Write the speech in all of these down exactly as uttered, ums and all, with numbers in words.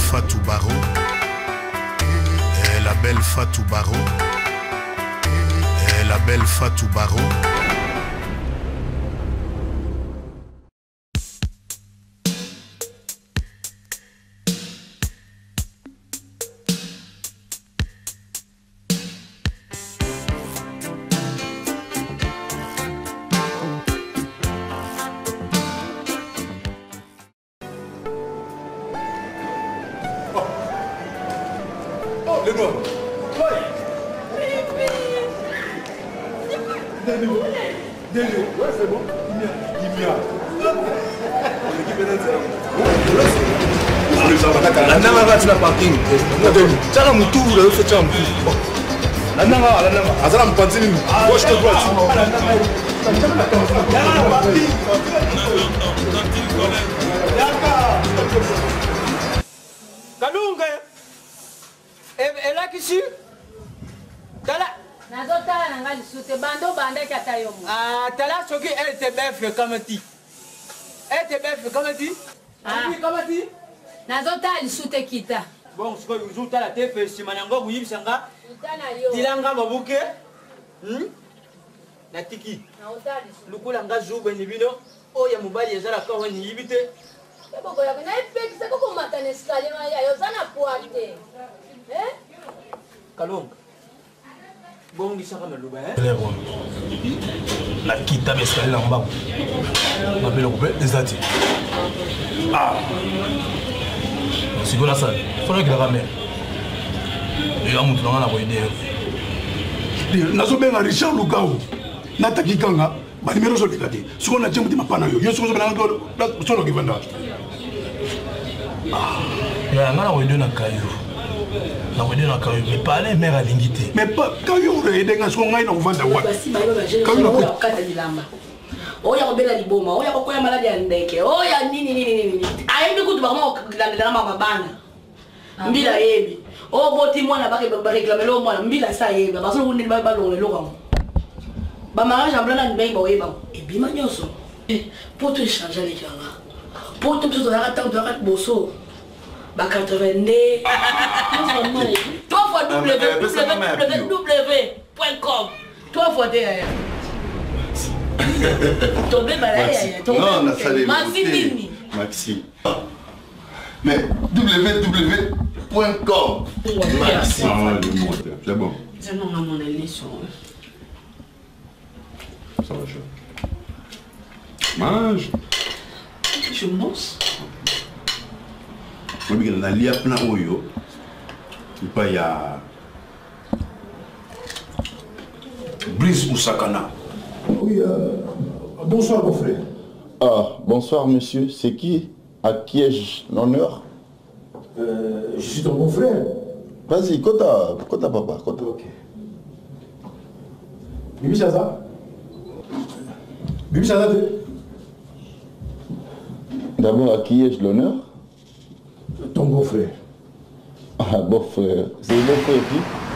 Fatou Baro, et la belle Fatou Baro, et la belle Fatou Baro. Le noir. Ouais. Daniel. Daniel. Ouais, c'est bon. Il y a. L'équipe est là. La nanga va la parking. Tchana mutu le se tchana mutu. La nanga, la nanga. Azala mpantini. Gauche que droite. La nanga. La parking. Kalunga. Et là qui suit? Tala. Nazotala nanga lisute bando bande kata yomo. Ah, tala soki elle te beffe comme ti. Elle te beffe comme ti? Ah, comme ti? Nazotala lisute kita. Bon, ce que vous avez la tête, c'est manango bouilli sanga. Tilanga babuke. Hmm? La tiki. Nazotala lisute. Lukulanga jou benibino. Oh ya mobali ezala ka wani yibite. Boko ya na effect c'est comme matane escalier ya yo zana poate. Eh? Kalonga. Bon, il s'en va le bain. La kita escalier en bas. On appelle le coupé des ati. Ah. C'est quoi la salle? Il faudrait qu'il la ramène. Et là, on a envoyé des. Nazo ben Richard Lugao. Nataki Kanga. Ma numéro sur le gâté. Ce qu'on a dit, on m'a pas eu. Yo, ce qu'on a dit, on a dit, on a dit. Ah. Il y a un gars qui a dit, na wede na kayo mais pas les mères à l'ingité mais pas kayo re denga so ngai na vanda wa kayo na kata dilamba oya ko bela liboma oya ko koya maladi ya ndeke oya nini nini nini ayembi kutu ba mo landela mama bana mbila yebi o boti mwana ba ba réclamer lo mwana mbila sa yebi ba so kundi ba ba lo lo kwa ba mariage en blanc ndenge ba yeba e bima nyoso pour te changer les gens pour tout tout la temps de la bosso Bah quatre-vingt-deux. Trois fois W W point com. Trois fois D. Tombé malade. Non, on a salé. Maxi. Maxi. Mais W W point com. Maxi. Ah, le moteur. C'est bon. C'est non à mon élection. Ça va, je. Mange. Je mange. Je suis allé à plein oyo. Il y a Brice Moussakana. Oui, euh, bonsoir mon frère. Ah, bonsoir monsieur. C'est qui? À qui ai-je l'honneur? euh, Je suis ton bon frère. Vas-y, Kota, Kota papa, Kota. Ok. Bibi Chaza. Bibi Chaza. D'abord, à qui ai-je l'honneur? Ton beau frère. Ah, beau frère. C'est le beau frère qui?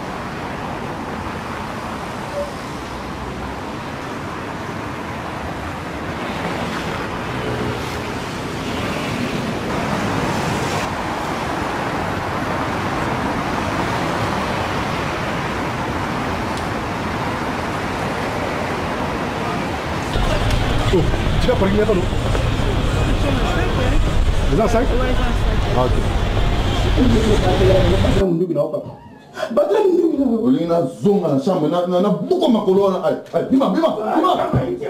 Oh, tu vas parler là-bas, non? Les ans cinq? Ah, ok. Oli na zonga na chambre na na buko makolo na ai ai bima bima bima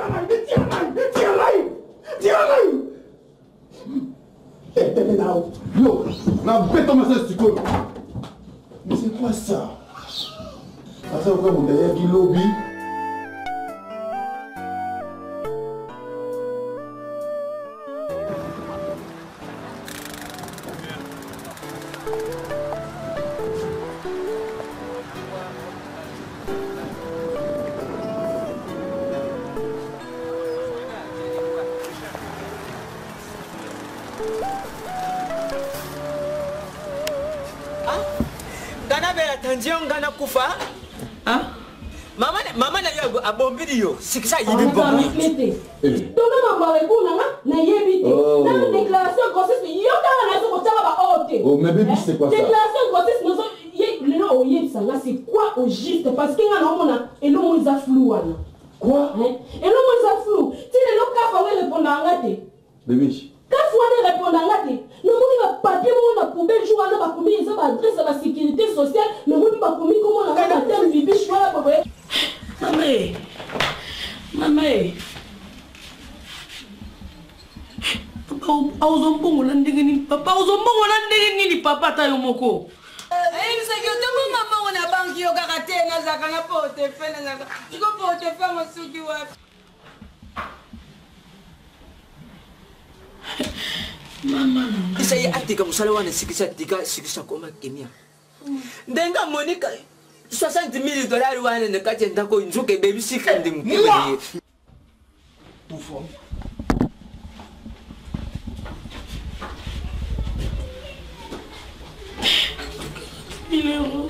yo na beto masa siko. Mais c'est quoi ça? Ça va comme derrière qui lobby. Tandion gana kufa? Hein? Maman, maman n'a eu un bon vidéo. C'est que ça, il est bon. Donc, on va parler pour nous, na yebite. Na déclaration grossesse, il y a un raison pour ça va haute. Oh, mais bébé, c'est quoi ça? Déclaration de grossesse, nous avons c'est quoi au juste? Parce qu'il y a un et l'homme est flou. Quoi? Et l'homme est flou. Tu sais, le cas, il faut répondre à la bébé. Quand il faut répondre à la nous avons papier, nous avons poubelle, jour, nous avons mis une adresse à la sécurité sociale, nous avons mis comment on a un terme de biche, voilà, papa. Maman, maman. Papa, uzombo ngolandengeni papa, uzombo ngolandengeni papa tayo moko. Eh, c'est que tout le monde na banki yo kaka te na zaka na pote fe na zaka. Iko pote fe masuki wapi? Mama, kisa ya atika musala wana sikisa tika sikisa koma kimia. Ndenga Monica soixante mille dollars wana ne kati ndako nzuke baby sikandi mkibiri. Bouffon. mille euros.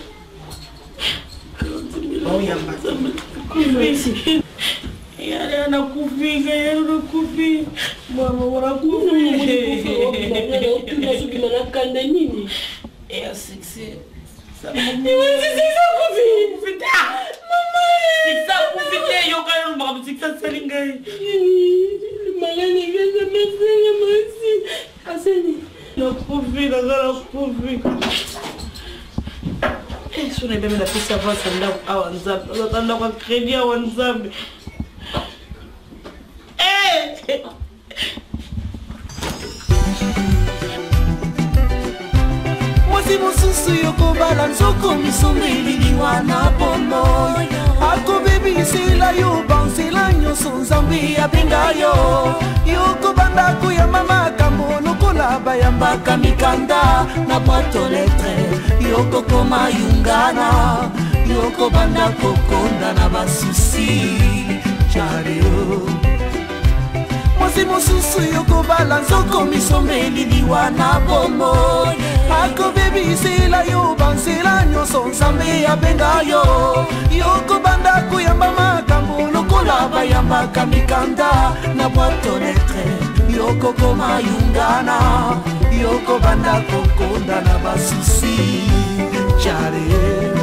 Oh yamba. Kufi. Yale anakufika, yale anakufi. Mama wanakufi. Tunasubiri na kanda nini? Eh, sexy. Iwe sisa kufi. Putain. Mama. Sisa kufi te yo kayo mama sisa salingai. Magani vya mesenya masi. Aseni. Na kufi na gara kufi. Eh, so na bebe na pesa va sanda awa nzambe. Na sanda kwa credit awa nzambe. Eh! Mwasi mosusu yokobala nzoko misomeli wana pono akobebisela yo bansela nyonso nzambe abenga yo yokobanda koyamba makambo lokola bayambaka mikanda na boîte lettre yokokoma yungana yokobanda kokonda na basusi jareo mwasi mosusu yokobala nzoko misomeli liwa na bomo akobebisela yo bansela nyonso nzambe abenga yo yokobanda koyamba makambo lokola bayambaka mikanda na boîte lettre yokokoma yungana yokobanda kokonda na basusi jare.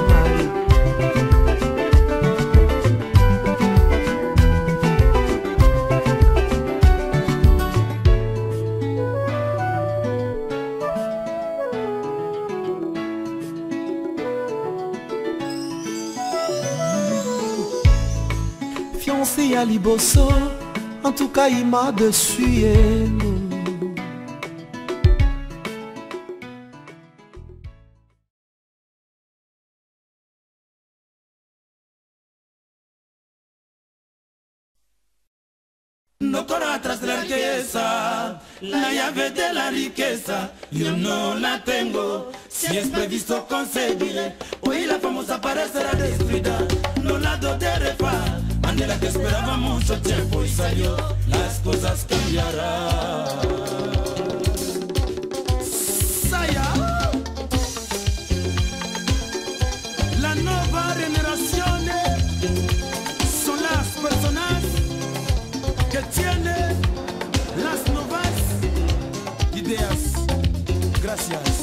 Fiancé à Liboso, en tout cas il m'a dessus. No corro atrás de la riqueza, la llave de la riqueza yo no la tengo. Si es previsto conseguiré, hoy la famosa pared será destruida. No la doteré fa, Mandela que esperaba mucho tiempo y salió, las cosas cambiarán. Saya, la nueva generación son las personas que tienen las nuevas ideas. Gracias.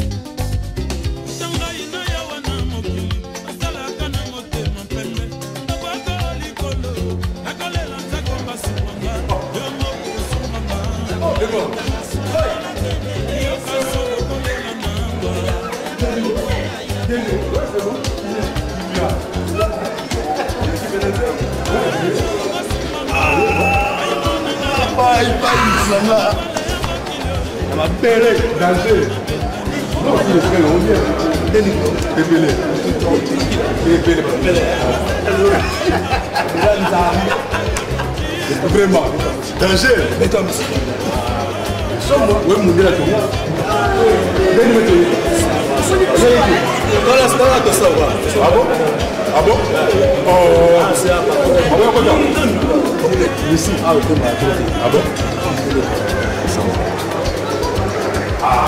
Bye bye, Sana. Ma belle, danger. Non, c'est le frère, on vient. Débélé. Débélé. Vraiment. Danger. Mais toi, monsieur. Somme-moi. Oui, mon gars, tout. Venez-moi, tout. Dans l'instant, là, ça va. Ah bon? Ah bon? Oh, c'est un peu. Ici. Ah, ok, ah bon? Ah.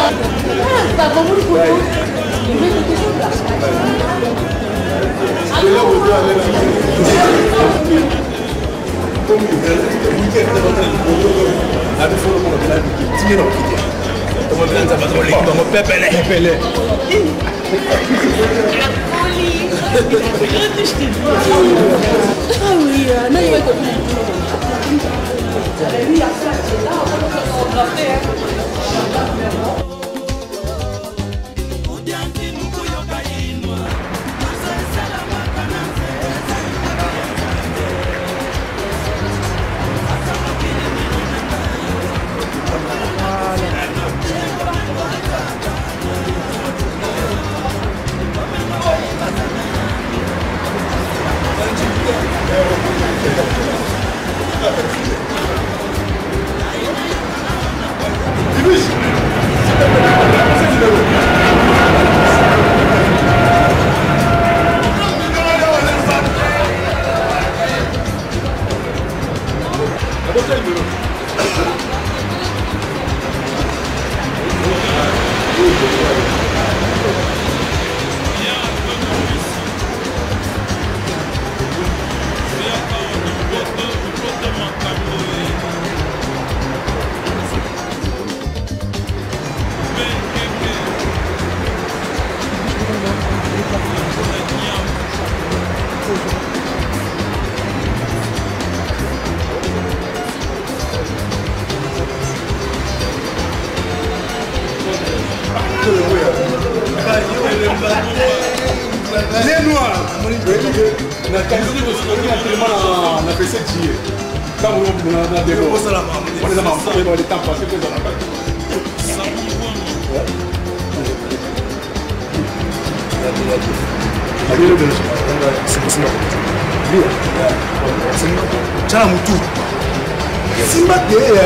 Tá, vamos no futuro. Em vez de que isso, Les noirs, na kanzu ni kusikoni na telema na na pese tie. Kama unaona na na demo. Wale na mambo wale wale tampa sio kwa nakati. Abiro de Simba Simba. Ndio. Simba. Chana mtu. Simba de.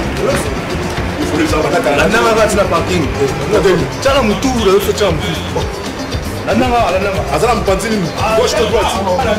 Nanga ngati na parking. Chana mtu ule sio chana mtu. Nanga nanga azala mpanzini gauche to droite.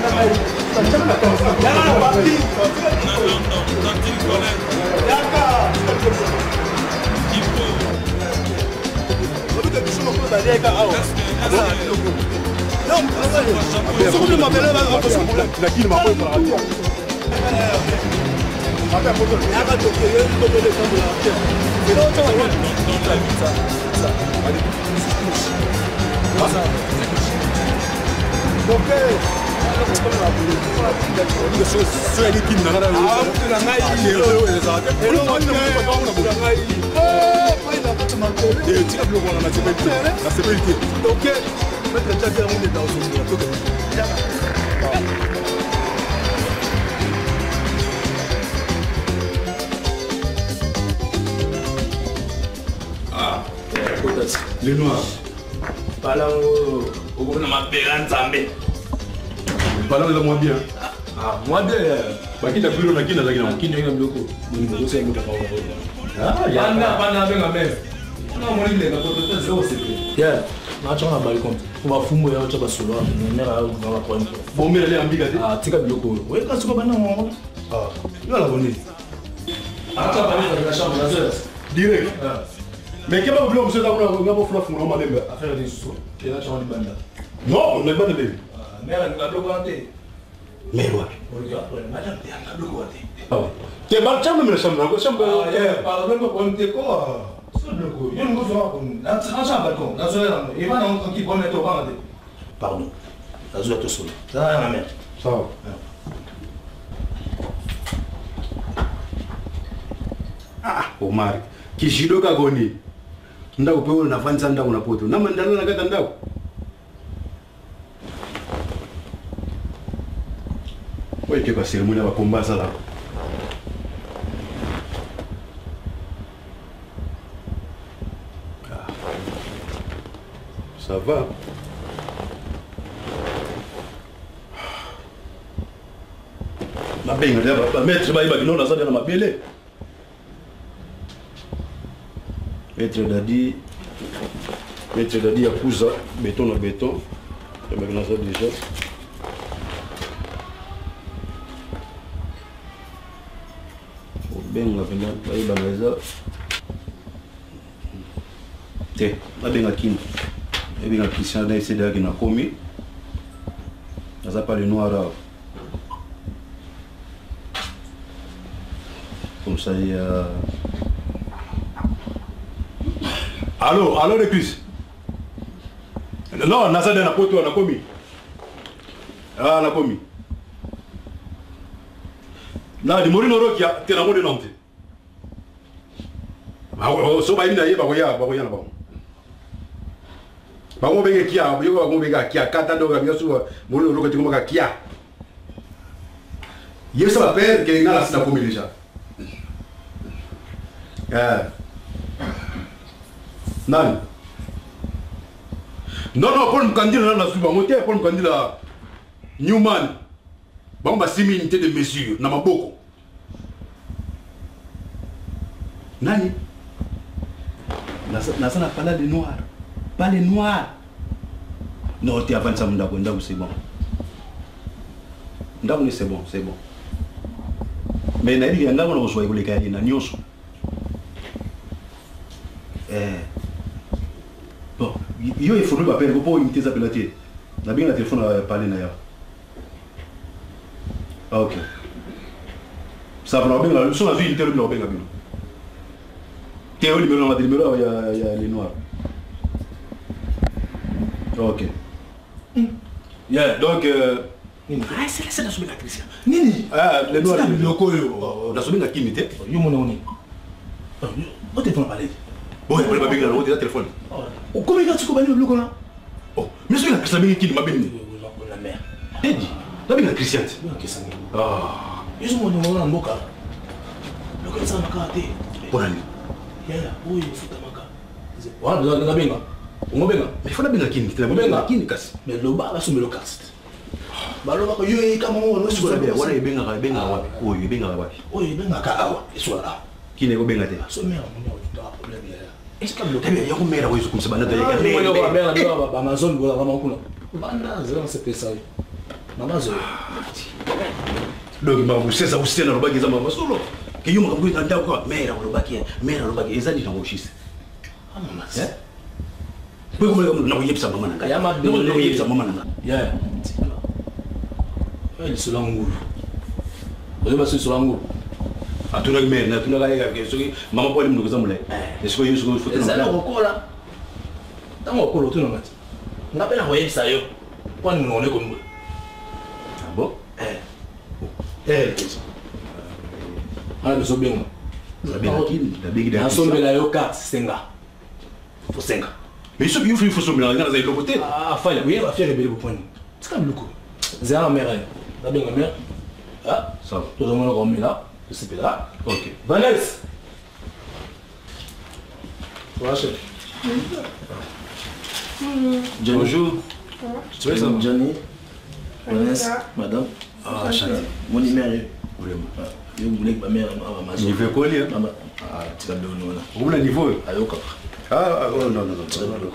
Les noirs. Balango, au gouvernement Béran Zambé. Balango est moins bien. Ah, moi bien. Bah qui t'a pris le qui n'a pas qui n'a pas bloqué. Nous nous sommes pas. Ah, ya na bana benga meme. Na mo ile na koto zéro c'est. Yeah. Na changa bali compte. Kwa fumbo ya chaba solo. Nera au kwa point. Bon mais aller ambiga. Ah, tika bloko. Ouais, quand tu vas bana mo. Ah, yo la bonne. Ah, tu vas aller dans la chambre là. Direct. Mais qu'est-ce que vous voulez monsieur d'avoir un gars pour faire un roman d'embe? Affaire de sous. Et là tu vas banda. Non, on n'est pas de dé. Mère, elle a bloqué. Mais ouais. Regarde, madame, elle a bloqué. Ah ouais. T'es mal chambre mais la chambre, la chambre. Ah, yeah, pardon, mais pour me quoi? C'est bloqué. Il nous voit comme dans la chambre balcon. Dans ce il va dans qui prend mettre au banc. Pardon. La zone est seule. Ça va la mère. Ça va. Ah, Omar. Kishido kagoni. Ndako pe una fanza ndako na poto. Na mandala na kata ndako. Oye ke ba cérémonie ba combat ça là. Ça va. Ma benga de ba maître ba iba binona ça na mabele. Maître Dadi, Maître Dadi a poussé béton à béton. Et maintenant ça déjà. Au ben la venir, il va les Té, la ben à qui? Et bien Christian a essayé de gagner commis. Ça pas le noir. Comme ça, il y a... Allô, allô, les cuisses. Non, Nasa de la pote, on a commis. Ah, on a commis. Là, du Morino Rock, il y a un peu de nom. So, il y a un peu de nom. Bango benge kia, bango bango benge kia, kata doga biasa suah, mulu roka cuma benge kia. Ia sama per, que nada se na comida já. É. Não. Não, não, por um candidato na sua, não tem por um candidato Newman. Bango basimi inte de mesure, na maboko. Nani? Nasa nasa na pala de noir. Pas les noirs. Non, tu avances à mon d'accord, c'est bon. D'accord, c'est bon, c'est bon. Mais il y a un gars qui a reçu les gars, il y a un nyos. Bon, il faut nous appeler, il faut imiter ça pelotier. Il y a bien le téléphone à parler d'ailleurs. Ah, ok. Ça va bien, la leçon a vu une telle numéro bien. Théo numéro, on a des numéros, il y a les noirs. Ok. Yeah, donc... Euh... Ah, c'est là, c'est la soumée la Christian. Nini. Ah, les noirs, les locaux, la soumée la kimité. Yo, mon ami. Oh, téléphone à parler. Bon, il n'y a pas bien là, on a téléphone. Oh, comment il y a tu connais le bloc là? Oh, mais c'est la Christian qui m'a béni. La mère. Eh, dis, la bien la Christian. Ah. Ils ont mon numéro en boca. Le comme ça m'a carté. Pour aller. Yeah, oui, il faut ta maca. Ouais, la bien. Mais il faut la bien qui n'est pas qui casse. Mais le bas va soumettre le casse. Bah le bas que yo est comme on est sur la bien. Voilà, il bien là, bien là. Oui, il bien là. Oui, bien là. Kawa, il soit là. Qui n'est pas bien là. Ce mère, on a un problème là. Est-ce que le il y a un mère oui comme ça bana de il y a un mère là Amazon voilà vraiment cool. Bana ça c'est ça. Amazon. Donc ma vous c'est ça vous c'est dans le bas qui ça m'a solo. Que yo m'a compris dans quoi mère le bas qui mère le bas qui ezali dans office. Ah maman. Pourquoi vous n'avez pas besoin de maman? Il y a ma belle. Vous n'avez pas besoin de maman. Yeah. Il se langue. Vous avez passé sur l'angle. Ah, tu n'as pas mère, tu n'as pas eu maman pour aller me dire est-ce que vous avez fait ça? C'est encore là. Dans mon colo, tu n'as pas. On appelle envoyer ça yo. Pour nous on est comme. Ah bon? Eh. Eh. Ah, nous sommes bien. Nous sommes bien. La big day. Nous sommes bien là yo quatre, cinq. Faut cinq. Mais il faut qu'il faut se mélanger dans les deux côtés. Ah, fallait. Oui, on va faire les belles points. C'est comme le coup. C'est un mère. T'as bien la mère. Ah, ça va. Tout le monde remet là. Je sais pas là. Ok. Vanessa. Bonjour. Bonjour. Tu vois ça? Johnny. Vanessa. Madame. Ah, chanté. Mon numéro. Vraiment. Je voulais que ma mère m'a il fait quoi lui? Ah, tu vas bien nous là. Où le niveau? Ah, ah, oh non, non, non.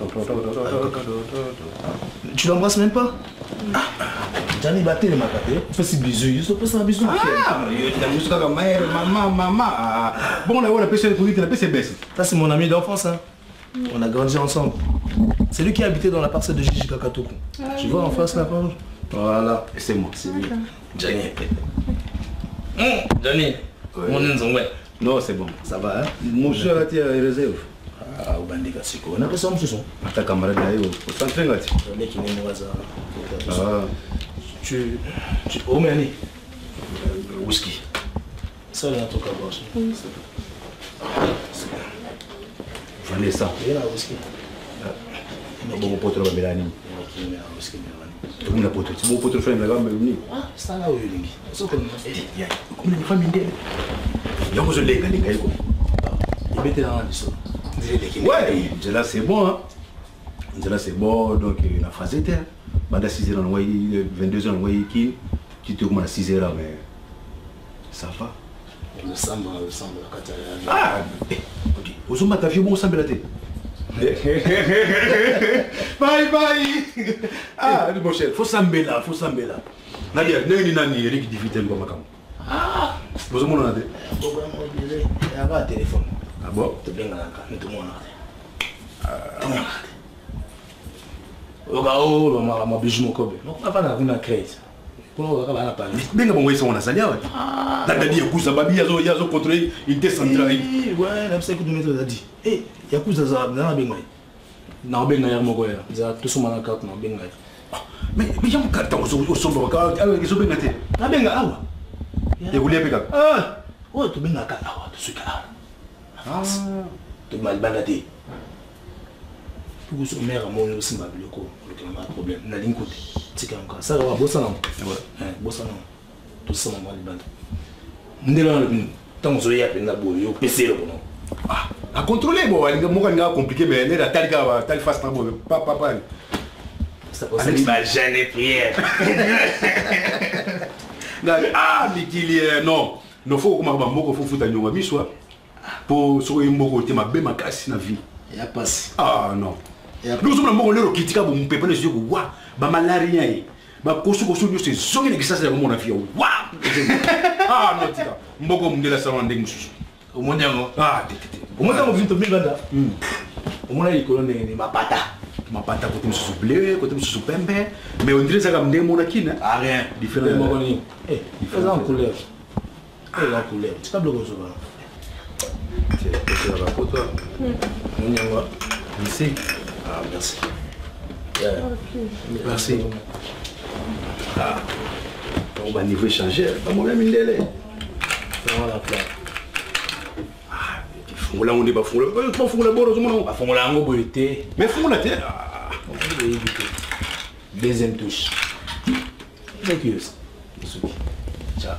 Tu l'embrasses même pas? Johnny batté le matin. On fait si bisous. Il se passe un bisou. Ah, il a juste comme mère, maman, maman. Bon, là, on a pêché le coulis, on a pêché baisse. Ça, c'est mon ami d'enfance. Hein. On a grandi ensemble. C'est lui qui habitait dans la parcelle de Gigi Kakatoku. Tu vois en face là, Paul? Voilà. Et c'est moi, c'est lui. Johnny. Johnny. Mon nom, ouais. Non, c'est bon. Ça va, hein? Mon cher, là, tu es réserve. Ah, au bandit, c'est quoi? On a fait ça, monsieur. Ta camarade là, au centre, là. Le qui n'est pas ça. Ah. Tu. Tu. Oh, mais allez. Whisky. Ça, il y a un truc à boire. Vanessa. Il y a un whisky. Il y a un pote de Mélanie. Il y a un whisky. Tout le monde a pote. C'est mon pote de frère, là, mais ah, c'est là où il est. C'est comme ça. Il y a une famille d'elle. Il y a un peu de lait, il y a un peu. Il mettait dans la maison. Ouais, là c'est bon, hein. Là c'est bon, donc la phase était. Pendant six heures, vingt-deux heures, qui tu te commences à six heures, mais ça va. Le samba, le samba, la catalogue. Ah, ok. Vous avez ta vie, bon, samba la tête. Bye bye. Ah, mon cher, faut samber là, faut samber là. Nadia, nani nani, Eric Divitel comme ça. Ah, vous avez mon adresse. Il y a un téléphone. Ah bon? Tu bien là, tout le monde a. Oh, ma bijou mon cobe. Non, on va pas na crédit. Pour on va pas parler. Mais comment est-ce qu'on a sali ouais. Dadi yakuza babi yazo yazo contrôler unité centrale. Ouais, là c'est que nous mettre dadi. Eh, yakuza za na benga. Na benga ya moko ya. Za tout suma na carte na benga. Mais mais yam carte au au sombo ka avec zo benga te. Na benga awa. Ya kulia peka. Ah. Oh, tu benga ka awa, tu suis ka. Ah. Tu mal balade. Pour ce mère mon aussi m'a le ko, le pas problème. Na ligne côté. Tika encore. Ça va bossa non. Ouais. Bossa non. Tout ça m'a mal balade. Ndela le bin. Tant que ya pena bo yo P C le non. Ah, à contrôler bon, il est compliqué mais il est tel que tel face pas bon. Pas pas pas. Ça passe pas jamais prière. Ah, mais qu'il est non. Non faut comment ba moko faut futa nyonga miswa. Pour so moko te ma be makasi na vie. Ya passe. Ah non. Nous sommes moko lero kitika bo mpepe na sio wa ba malaria yi. Ba kosu kosu nyo se zongi ne kisasa ya mona vie. Wa. Ah non tika. Mboko mndela sawa ndenge mususu. Omonde ngo. Ah tete. Omonde ngo vinto mibanda. Hmm. Omona ikolo ndenge mapata. Mapata côté mususu bleu, côté mususu pembe, mais on dirait ça comme des mona kina. Ah rien, différent moko ni. Eh, différent couleur. Eh, la couleur. Tu pas bloqué ça va. C'est la photo. On y va. Ici. Ah merci. Yeah. Merci. Ah. On va niveau changer. Pas mon même délai. Voilà là. On l'a on est pas fou là. Pas fou là bord mon. Pas fou là ngo boité. Mais fou là tête. Deuxième touche. C'est curieux. Ciao.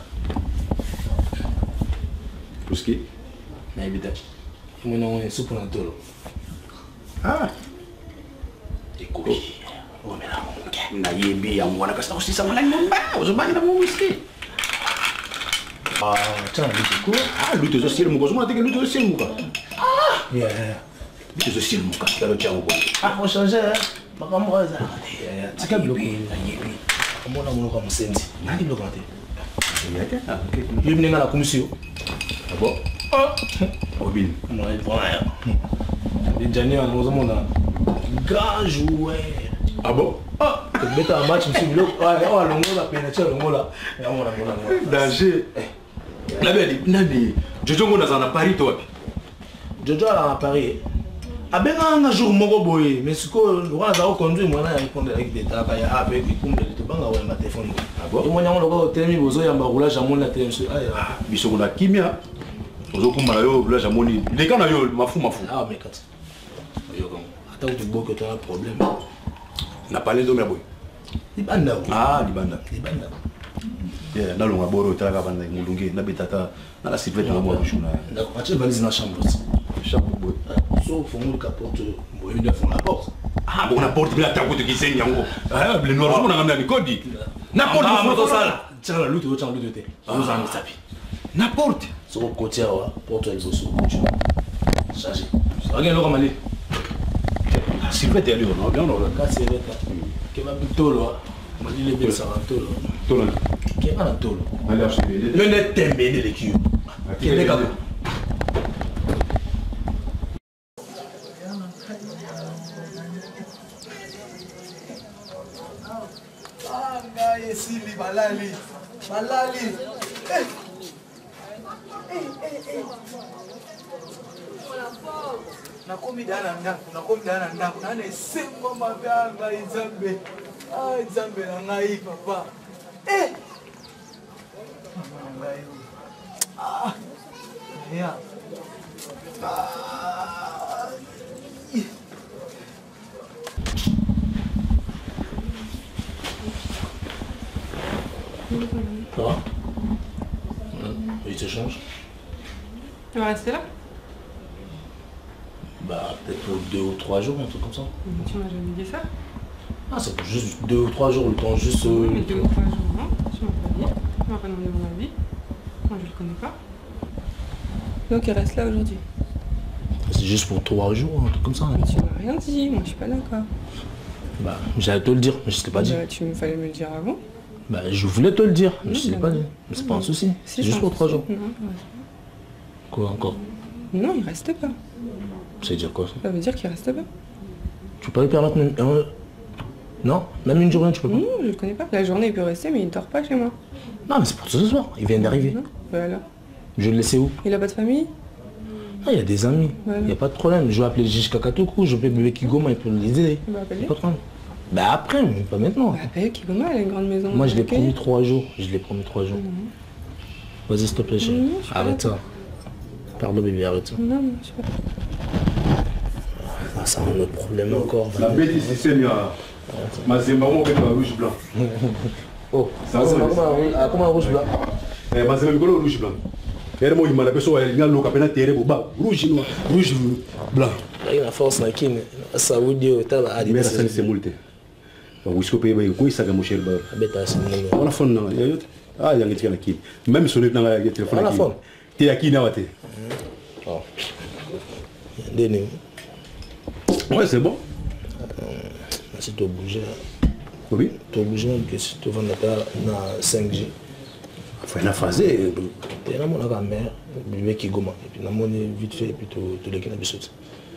Puisque na évidemment. Mon nom est soupe na tolo. Ah. Écoute. Oh mais là mon gars, na yebi ya mwana kasa aussi ça mwana ngomba. Ozobanga na mo whisky. Ah, tiens, lui quoi? Ah, lui te ciel mon gosse, moi t'es que lui te ciel mon gars. Ah, yeah. Lui te ciel mon gars, t'as le tien au bout. Ah, on change hein. Pas comme moi ça. Tu peux bloquer na yebi. Comment on a mon comme senti. Na di bloquer. Ah, OK. Lui venir la commission. Ah bon? Ah. Obin. Non, il prend rien. Les Daniel nous avons un grand joueur. Ah bon? Ah, tu mets un match monsieur Bilo. Ouais, on a longo la pénétrer longo là. Et on a longo là. Danger. La belle, nani. Jojo ngona za na Paris toi. Jojo à Paris. Ah ben un jour moko boy, mais ce que on a conduit moi là répondre avec des travail avec des comptes de banga ouais ma téléphone. Ah bon? Moi on loko temi bozo ya mbagula jamon na téléphone. Ah, biso na kimia. Ozo kuma yo là jamoni. Les gars na yo mafu mafu. Ah mais kat. Yo comme attends tu bois que tu as un problème. Na parlé de mes boy. Libanda. Ah, libanda. Libanda. Yeah, na longa boro tala banda mulungi na betata na la sivete na mo shuna. D'accord, tu vas dans la chambre. Chambre boy. Sauf faut nous capote boy de fond la porte. Ah, bon na porte bila takuto kisenya yango. Ah, le noir on a ngam kodi. Na porte faut ça. Tiens la lutte, tiens la lutte. Vous en savez. Na porte. Sur le côté là, porte elle bosse. Chargé. Regarde le malé. Sivete ali on bien on ka sivete. Que va tolo. Mali le bien ça tolo. Tolo. Que va tolo. Allez acheter. Le net tembe de l'équipe. Quel est capable? Sili balali balali eh eh eh nakomi dana ndako nakomi dana ndako nana esengo mabe anga nzambe ah nzambe na ngai papa eh ngai ah ya ah Ça va? Il se change. Tu vas rester là? Bah peut-être pour deux ou trois jours, un truc comme ça. Tu m'as jamais dit ça? Ah c'est pour juste deux ou trois jours, le temps juste... Euh, mais deux ou trois jours, non? Tu m'as pas dit. Tu m'as pas demandé mon avis. Moi je le connais pas. Donc il reste là aujourd'hui. C'est juste pour trois jours, un truc comme ça. Mais tu m'as rien dit, moi je suis pas d'accord. Bah j'allais te le dire, mais je ne t'ai pas dit. Bah, tu me fallait me le dire avant. Bah je voulais te le dire, mais non, je ne t'ai bah, pas dit. Mais c'est pas un souci, si, c'est juste pour trois jours. Non, quoi encore? Non, il reste pas. Ça veut dire quoi ça? Ça veut dire qu'il reste pas. Tu peux pas lui permettre... Euh, Non, même une journée, tu peux pas. Non, je ne connais pas. La journée, il peut rester, mais il ne dort pas chez moi. Non, mais c'est pour ce soir. Il vient d'arriver. Mmh. Voilà. Je vais le laisser où? Il a pas de famille? Ah, il y a des amis. Voilà. Il n'y a pas de problème. Je vais appeler Gigi Kakatoukou, je vais appeler bébé Kigoma, il peut les aider. On va appeler. Pas de problème. Bah après, mais pas maintenant. On va appeler Kigoma, elle a une grande maison. Moi, je l'ai okay. promis trois jours. Je l'ai promis trois jours. Mmh. Vas-y, s'il te plaît, chérie. Mmh, arrête-toi. Pardon, bébé, arrête-toi. Non, non, je sais pas. Ah, c'est un autre problème encore. La bête ici, c'est mieux. Mais c'est marrant avec le rouge blanc. Oh, ça va comment un rouge blanc? Eh, mais c'est même le rouge blanc. Et moi, il m'a appelé ça, il y a le capitaine terre, rouge noir, rouge blanc. Il a force na kin ça vous dit au tal a dit ça c'est multé. Donc il faut payer mais quoi ça ga mon cher ba. Beta c'est non. On a fond non, il y a ah il y a ngi qui même sur le dans la téléphone qui. Tu es qui na wate. Oh. Deni. Ouais, c'est bon. Si tu bouger. Oui, tu bouger que si tu vas na cinq G. Faut la phaser. Et là mon a mère, bébé Kigoma et puis na mon vite fait et puis tu les kina bisous.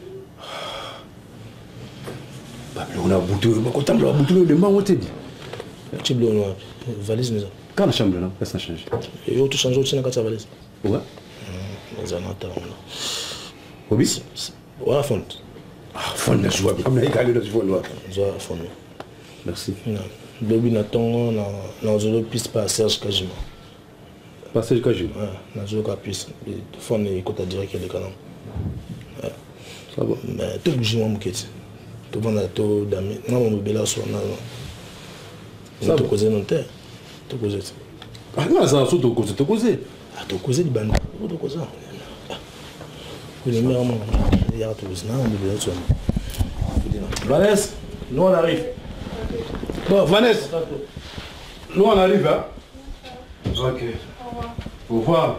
On a bouté, on a bouté le main, on t'a dit. Tu bleu noir, valise nous. Quand la chambre là, qu'est-ce que ça change? Et où tu changes aussi dans ta valise? Ouais. Dans un autre là. Oui. Voilà fond. Ah fond de joie, comme les gars de joie noir. Joie fond. Merci. Bébé n'attend na na zolo piste pas Serge Kajima. Pas Serge Kajima. Ouais, na zolo ka piste. Fond et côté direct de Canam. Ouais. Ça va. Mais tout bouger moi moketi. Tu vas dans ton dami, non mon bébé là sur non. Ça te causer non terre. Tu causer. Ah non, ça surtout te causer, te causer. Ah te causer du ban. Tu causer. Oui, mais moi il y a tout ça, mon bébé là sur. Vanessa, nous on arrive. Bon, Vanessa. Nous on arrive hein. OK. Au revoir.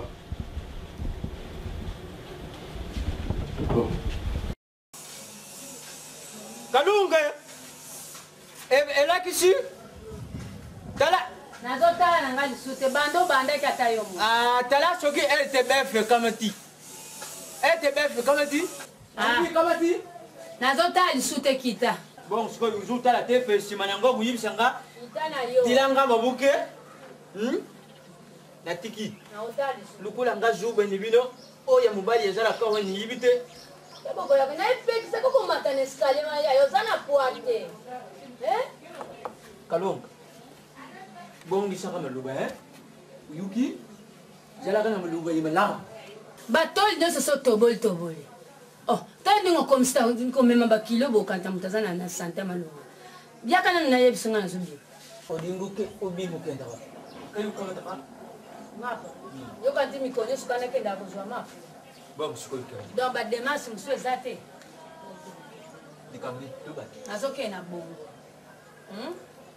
Bon. Kalunga elakisi tala nazotala na ngai lisusu bando bandaki ata yo mo ah tala soki L T B F kamati L T B F kamati ah kamati nazotala lisusu te kita bon siko uzutala te pe sima nango kuyibisanga itana yo tilanga mabuke hmm natiki naotala lisusu lukula nga jube ni bino oya mobali ezala ka wani yibite bokola na epekisa koko matana escalier maya yo zana poate eh Kalonga bongisa kama luba eh uyuki jala kana luba yimala batoli nyonso so toboli toboli oh tandi ngo komsta ko mema bakilo bokanta mutazana na santa malunga byakana na yebisinga na zubi odinguke obimu kenda wa kayu kama ta mapa yo kanti mikonyo sukana kenda kozwa mapa bon sikoy ka donc ba démarche musu ezate dikambi luba nazokenda bongo hmm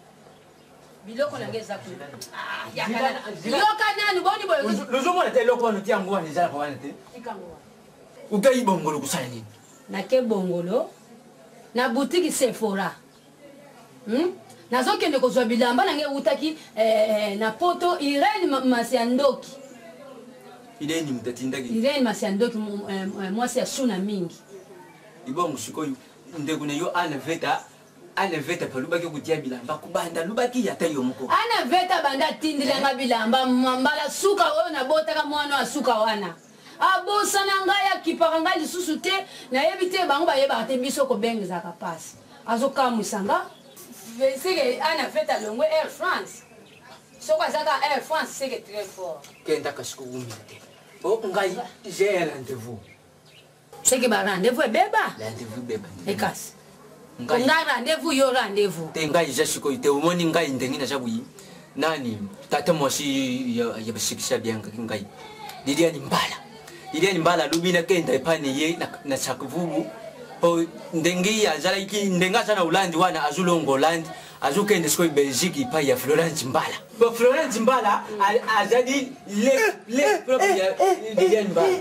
biloko na ngeza ku ah yakala yoka nani boni boyo lozomo na te loko wana ti yango wana ezala kwa wana te ikango ukai bongolo kusala nini na ke bongolo na boutique Sephora hmm nazokende kozwa bilamba nange utaki eh, na poto Irene Masiandoki Irene mtatindaki Irene Masiandoki mwasi ya suna mingi ibongo sikoyo ndekune yo ana veta ana veta palubaki kutia bilamba kubanda lubaki yata yo moko ana veta banda tindilenga bilamba mbala suka oyo na botaka mwana wa suka wana abosana ngai akipaka ngai lisusu te nayebi te bango bayebaka te biso kobengezaka pasi azokamwisanga seke ana veta longwe Air France soko azaka Air France seke très fort kenda kasikuumila te o ngai j'ai un rendez-vous seke ba rendez-vous ebeba rendez-vous beba ekasi ngai rendez-vous yo rendez-vous te ngai jasiko ite umoni ngai ndengina jabuyi nani tata mosi ya ya basikisha bianga ngai Lilian Mbala Lilian Mbala lubina kenda ipane ye na, na sakuvubu po ndengi ya zala iki ndenga sana Ulandi wana azulongo Holland azukende siko Belgique pa ya Florence Mbala po Florence Mbala azadi le le propre ya Lilian Mbala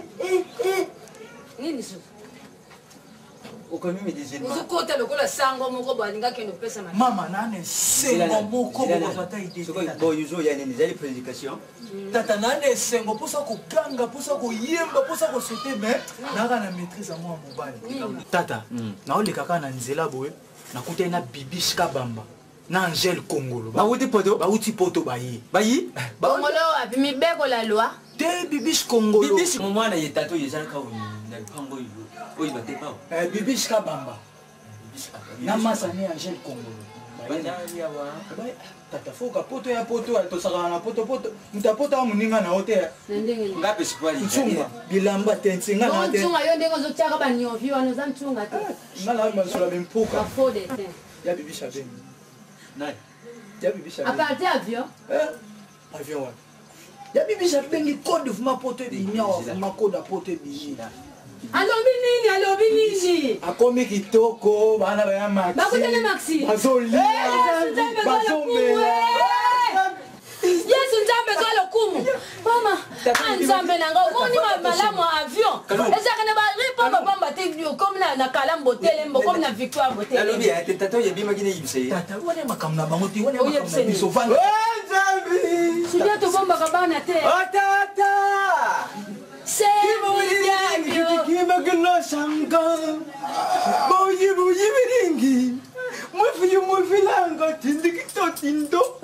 nini so ukomimi dizeni uzukota lokola sango moko balinga kendo pesa mama mama nane sengo moko bozata ide soko bo yuzo ya nini zali prédication tata nane sengo posa ko ganga posa ko yemba posa ko sauter mais naka na maîtrise moi mobile tata na oleka kana nzela boye nakuta na bibi shika bamba na Angèle Congolo bauti poto bauti poto bayi bayi Congolo wapi mibeko la loi te Bibiche Congolo Bibiche mwana yetato yezalaka na pango yo oyi bate pao eh Bibiche Kabamba na masani Angèle Congolo bandali awa tata foka poto ya poto tosaka na poto poto mutapoto wa muninga na hotel ngape sikwali ntunga bilamba tensinga na hotel ntunga yo ndenge ozotiaka banyovi wana oza ntunga te ngala masula bimpuka afode te ya Bibiche abengi nani ya Bibiche a partir avion eh avion wa ya Bibiche abengi code vuma poto binya wa vuma code poto binya alobi nini alobi nini akomi kitoko bana ba ya Maxi bakutele Maxi bazolia bazombela Yesu nzambe zwa lokumu mama nzambe nanga omoni malamu avion ezaka na baripo babamba te comme na kala mbotele mbo comme na victoire mbotele alobi ya tata yebimaki na yibise tata wone makamna bango ti wone makamna biso vanda nzambe sudia tobombaka bana te o tata kimakinosanga boyi boyi biringi mwifi mwifilanga tindikitotindo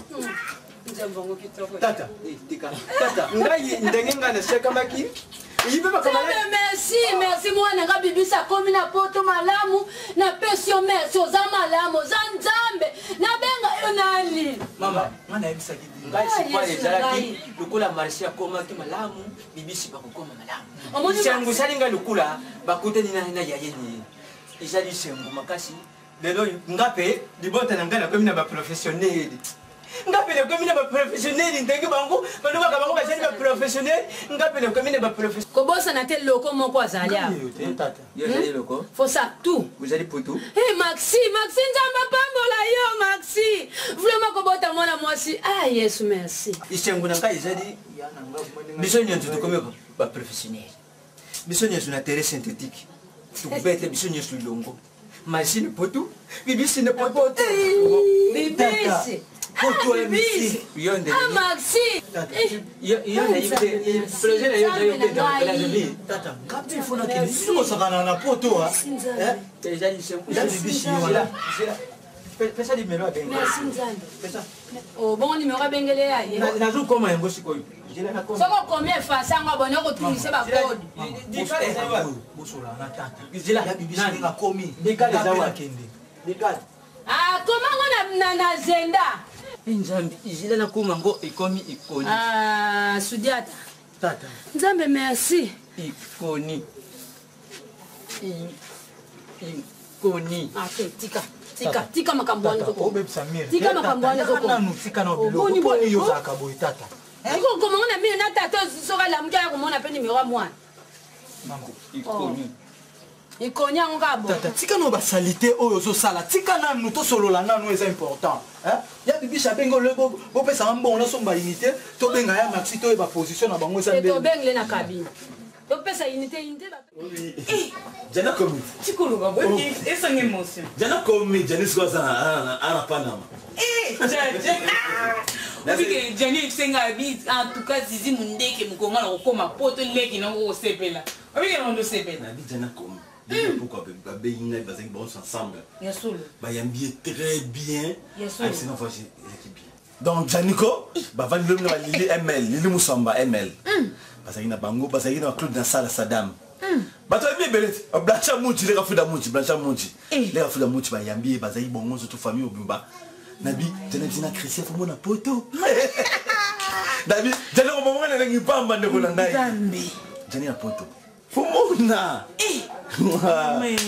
tata tika tata ngai ndenge ngana shaka maki yibe bakamala merci merci mwana nga bibisa komi na poto malamu na pesio merci oza malamu oza nzambe na benga yo nani mama mwana yebisa kidi ngai sikwa ezalaki lukula marché akoma ki malamu bibisi bakokoma malamu changu salinga lukula bakutani na na yayeni ezali sengu makasi lelo ngape libota na ngana komi na ba professionnel ngapele komine ba professionnel ndenge bango banduka bango bazali ba professionnel ngapele komine ba professionnel kobosa na te loko moko azali awa yo zali loko faut ça tout vous allez poto eh Maxi Maxi nzamba pambola yo Maxi vraiment kobota mwana mwasi ah Yesu merci isengu nanga ezali biso nyonso tokomi ba professionnel biso nyonso na terrain synthétique tukubete biso nyonso ilongo machine poto bibisi ne poto bibisi Poto M C. Yonde. Ah Maxi. Yonde yonde. Projet na yonde yonde dans la vie. Tata, ngapi fona kile simo sakana na poto ha. Eh? Déjà il s'est là bibishi wala. Pesa numéro benga. Merci Nzambe. Pesa. Oh bon numéro bengele ya ye. Na zo koma yango sikoyo. Jela na koma. Soko combien fa sanga bona ko tunise ba code. Dikale zawa. Bosula na tata. Jela ya bibishi nga komi. Dikale zawa kende. Dikale. Ah comment na na zenda. Nzambe izile na kuma ngo ikomi ikoni. Ah Sudiata. Tata. Nzambe merci. Ikoni. Ikoni. Ah tika. Tika tika makambo wana ko be Samir. Tika makambo wana ko. Na nutika na bilo. Ko ni yo za kaboy tata. Iko ko mona mimi na tata soka la mkia ko mona pe numéro mwana. Mango. Ikoni. Ikoni yango ka bo. Tata tika no ba salité oyo zo sala. Tika na nu to solo la na no est important. Hein? Ya bibi chabengo le bo bo pesa mbongo na somba unité to benga ya Maxi to e ba position na bango za mbele. To bengle na cabine. To pesa unité unité ba. Eh, jana komi. Chikolo ba bo esa ni emotion. Jana komi jani siko sana ana panama. Eh, jana. Parce jani senga bi en tout cas zizi mundeke mukoma na kokoma poto leki na ko sepela. Abi ke ndo sepela. Na bi jana komi. Pourquoi Babé Inga et Bazin bossent ensemble. Bien sûr. Bayambi est très bien. Bien sûr. Ah, sinon, faut que bien. Donc, Janiko, Bavan Lum Lili M L, Lili Moussamba M L. Bazina Bango, Bazina Claude Nassala Saddam. Bato bien belé. Blancha Mouchi, les rafous d'Amouchi, Blancha Mouchi. Les rafous d'Amouchi, Bayambi, Bazaï Bongo, surtout famille au Bumba. Nabi, Janabina Christian, faut mon apoto. Nabi, Janabina, au moment où elle n'est pas en bande de Rolandai. Janabina Poto. Fumona. Eh. Mais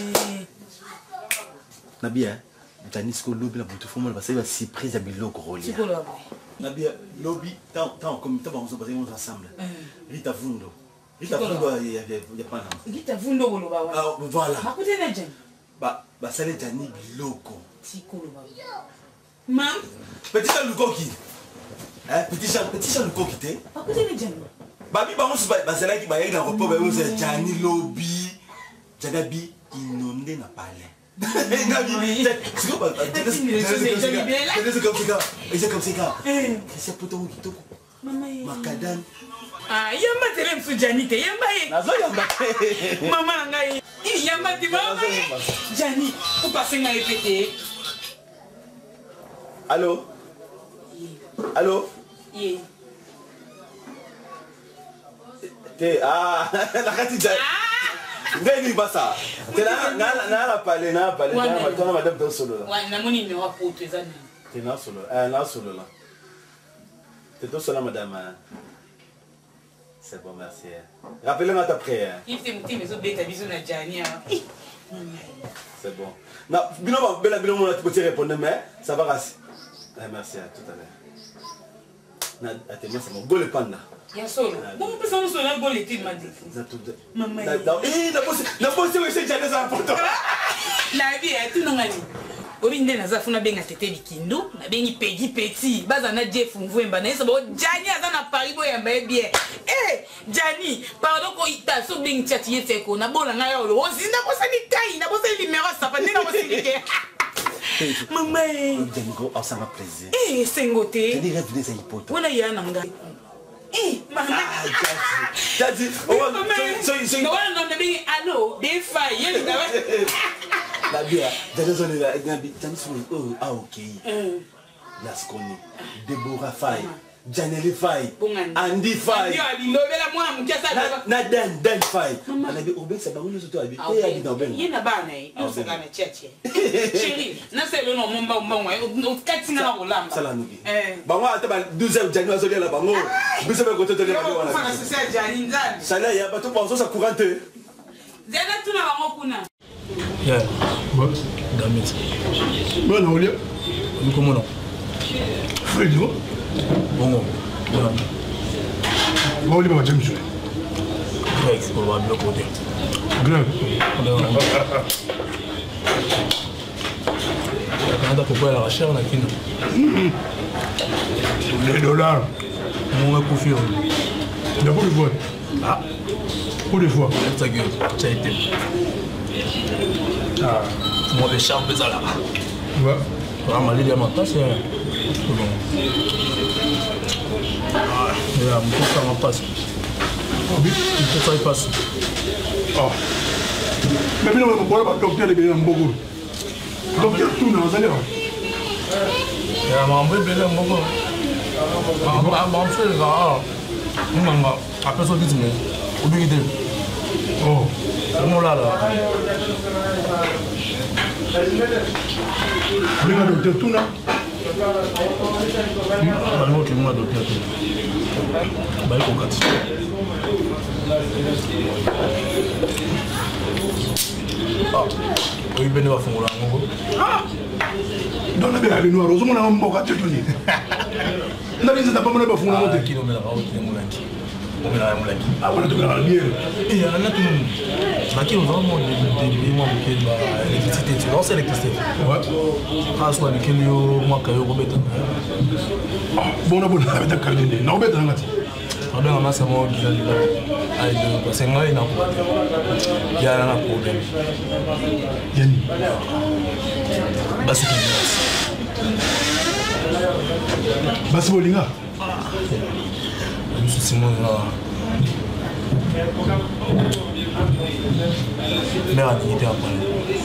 Nabia, Janis ko lobby la butu fumona parce que va surprise à biloko rolia. Nabia lobby tant tant comme tant on se passe ensemble. Rita Vundo. Rita Vundo il y a il y a pas là. Rita Vundo ko loba. Ah voilà. Ba kote na jen. Ba ba sale Jani biloko. Tikolo ba. Mam, petit chat lukoki. Hein, petit chat petit chat lukoki te. Ba kote na jen. Babi ba on se ba sala ki ba yé na repos ba on se Jani lobby. Jagabi inondé na palais. Nabi, c'est quoi? C'est comme ça. C'est comme ça. C'est pour toi qui toko. Macadam. Ah, yamba tele mfujani te yamba e. Nazo yamba. Mama ngai. Yamba ti mama. Jani, ko passer ngai pété. Allô? Allô? Yeah. T'es ah, la catija. Ndeni basa. T'es là, na na la parler, na parler. Toi na madame dans solo là. Ouais, na moni numéro pour toi ça. T'es na solo. Eh, na solo là. T'es dans solo madame. C'est bon, merci. Rappelez-moi ta prière. Il fait monter mes autres bêtes à bisous na Jania. C'est bon. Non, bino ba bela bino mona tu peux répondre mais ça va rasser. Eh, merci à tout à l'heure. Na atema c'est mon gole panda. Ya solo. Bon, peut ça nous sonner gole était m'a dit. Maman. Eh, na bosse, na bosse we c'est déjà ça important. La vie est tout non ngani. Obi ndena za funa benga tete bikindo, na bengi pegi petit, baza na Jeff Mvwemba na eso Jani aza na Paris boya mba bien. Eh, Jani, pardon ko ita so bengi chati yete ko na bona na yo lo. Ozinda ko sani kai, na bo sa numéro sa pa ndena ko sinike. Maman. Jani go ça m'a plaisir. Eh, sengote. Jani rêve des hypothèses. Wona ya na nga. Eh, maman. Jani, oh, so so so. No one on the bengi allo, be fine, yeli da. La bière, Jani zone la Jani Jani oh ah OK. La skoni. Deborah Faye. Janelle Faye. Andy Faye. Ndio alindobela mwana mkiasa na Dan Dan Faye. Anabi obesa bangu zoto abi. Eh abi na ben. Yena bana yi. Yoso kana cheche. Chérie, na selo no momba momba wa ukatinga na ulamba. Sala nuki. Eh. Bango ata ba douzième January zo la bango. Bisa ba koto tele bango wana. Fana sisa Jani nzani. Sala ya ba to bonzo sa courante. Zena tuna bango kuna. Yeah. What? Damn it. Bon, on est. On est comment non? Fred, bon. Bon. Bon. Bon, on est pas James. Greg, on va bloquer côté. Greg. Quand on peut pas la recherche, on a qu'une. Les dollars. On a confié. D'abord le fois. Ah. Pour des fois. Ta gueule. Ça a été. Ah, moi les charmes les là. Ouais. Ah, ma ligne maintenant c'est bon. Ah, là, mon ça m'en passe. Oh oui, mon ça il passe. Oh. Mais bien on va pas docteur de bien beaucoup. Docteur tout dans ça là. Ya ma mbe bele mboko. Ah, ma mbe là. Mama, après ça dit mais obligé. Oh, comment là là? Vous avez docteur tout là? Bah non, tu m'as docteur tout. Bah il faut quatre. Ah, oui ben on va faire là. Ah, dans la bière noire, on a un bon quatre tout ni. Na bize ta pamola ba faire là monter. Qui nous met là haut, qui nous là qui. On met là on là qui. Ah voilà tout là bien. Et il y a là tout. Bah qui vraiment des moi qui ba électricité, tu lances l'électricité. Ouais. Ah soit avec yo moi ka yo robeta. Ah bon na bon na beta kalende. Na robeta ngati. Ndio na masa mo gila gila. Ai de parce que ngai na ko. Ya na problème. Yani. Basi Basi bolinga. Je suis Simon là. Mais à l'idée à parler.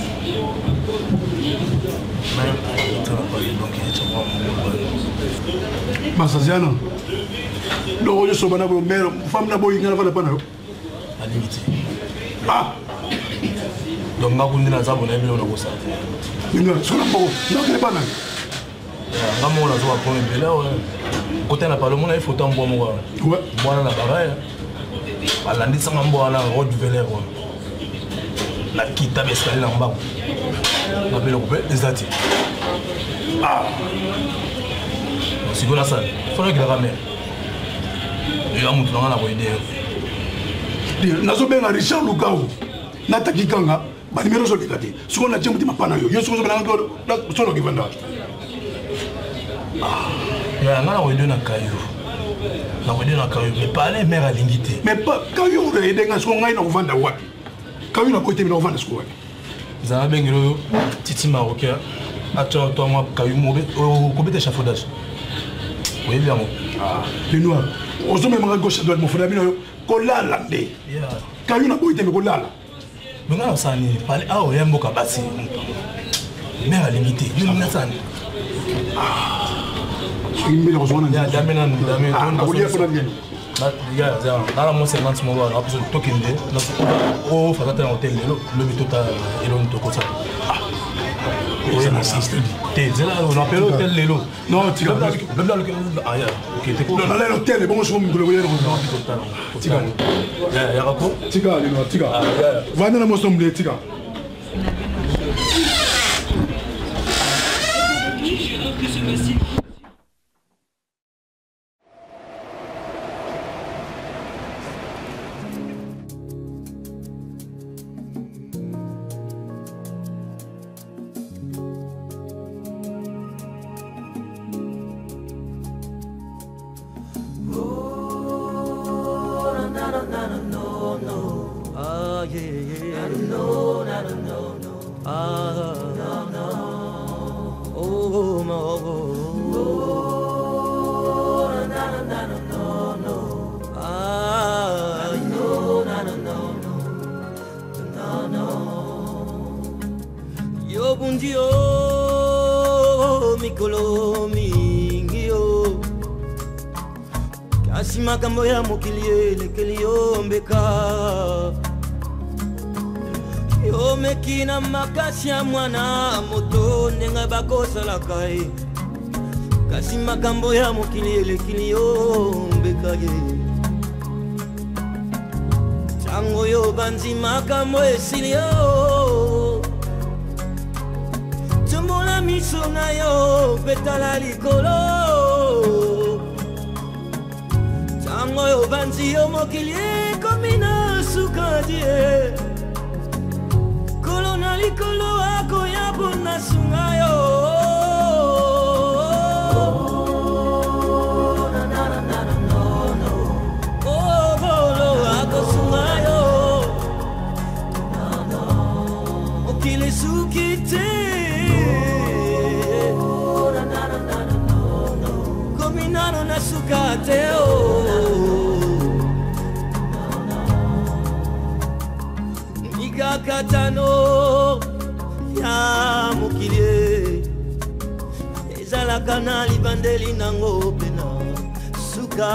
Mais tu n'as pas eu donc tu vois mon Masaziana. Donc je suis bana bo mère femme na boy ngala pas na. À limite. Ah. Donc ma kundi na zabo na bilo na kosa. Ninga sona bo. Donc pas na. Nga mona zo apone bela ouais. Côté na parle mona il faut tambo mo ouais. Mwana na bagaye. Alandi sanga mbona road veler ouais. La kita besali na mbango. Na belo ko des ati. Ah. Si gona ça. Faut que la ramène. Il y a mutu na ko idée. Nazo benga Richard Lugao. Na takikanga. Ba numéro zo likati. Siko na tshembuti mapana yo. Yo siko zo bana ndo na solo kivanda. Ya ngana wedo na kayo. Na wedo na kayo mais pas les mères à l'ingité. Mais pas kayo re denga so ngai na kuvanda wapi. Kayo na kote mina kuvanda sko wapi. Za bengiro titi marocain. Attends toi moi kayo mo ko bete chafaudage. Oui bien mo. Ah, les noirs. Ozo me manga gauche droite mo fona bino ko lala nde. Ya. Kayo na boite me ko lala. Ngana sani pale ah oyembo ka basi. Mère à l'ingité. Ni na sani. Ah. Il y a des gens qui dans la mon cinquante mois on a besoin de token de au faire un hôtel le but total et l'on te conseille oui c'est t'es là on appelle l'hôtel Lelo non tu vas même dans le ah ya OK t'es non là l'hôtel bon je me le voyais non total tika ya ya rako tika Lelo tika va dans la motion de tika makambo ya mokili elekeli yo mbeka yo meki na makasi ya mwana moto ndenge bakosalaka ye kasi makambo ya mokili elekeli yo mbeka ye ntango yo banzi makambo esili yo tumbola miso na yo betala likolo tango yo banzi yo mokili komina sukadie kolona likolo ako ya bona sunga yo na na na na no no oh bolo ako sunga yo no no mokili sukite na na na na no no komina na sukate oh katano ya mokili ezalaka na libandeli nango pena suka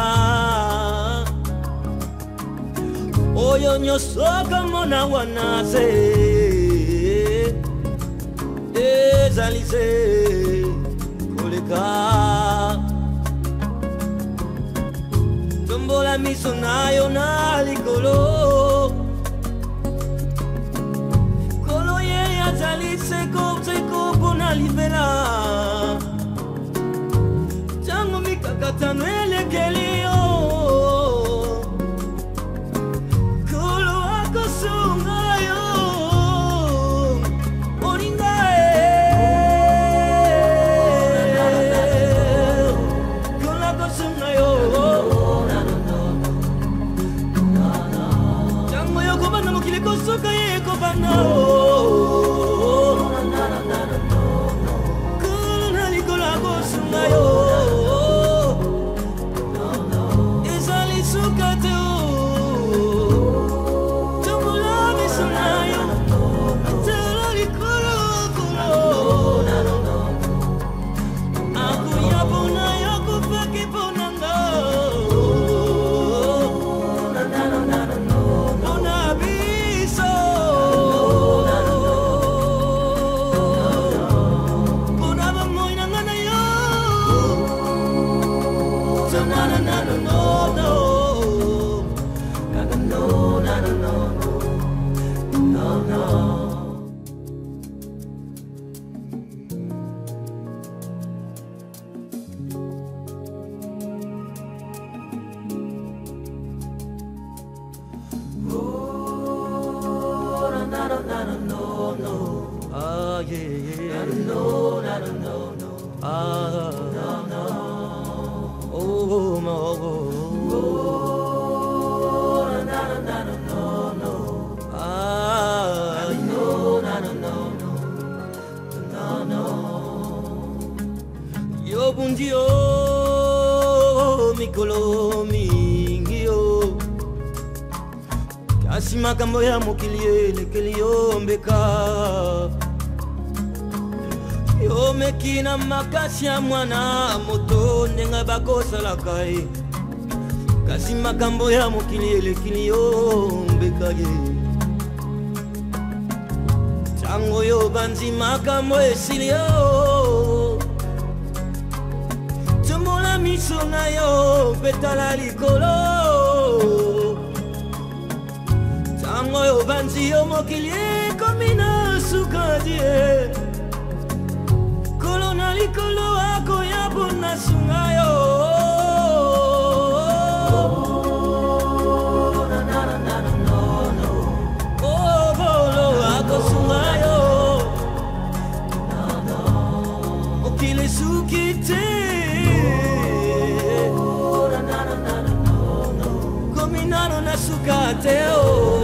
oyo nyonso kamona wana se ezali se koleka tombola miso nayo na likolo seko seko pona libela tango mikakatano elekeli yo kolo akosunga yo oringa e kolo akosunga yo tango yo kobana mokili kosoka ye kobana Bundio mikolo mingi yo kasi makambo ya mokili elekeli yo mbeka yo mekina makasi ya mwana moto ndenge bakosalaka ye kasi makambo ya mokili elekili yo mbeka ye ntango yo banzi makambo esili yo tombola miso na yo petala likolo ntango yo banzi yo mokili ekomi na suka die kolo na likolo akoya mpona sunga yo Combinano na sucateo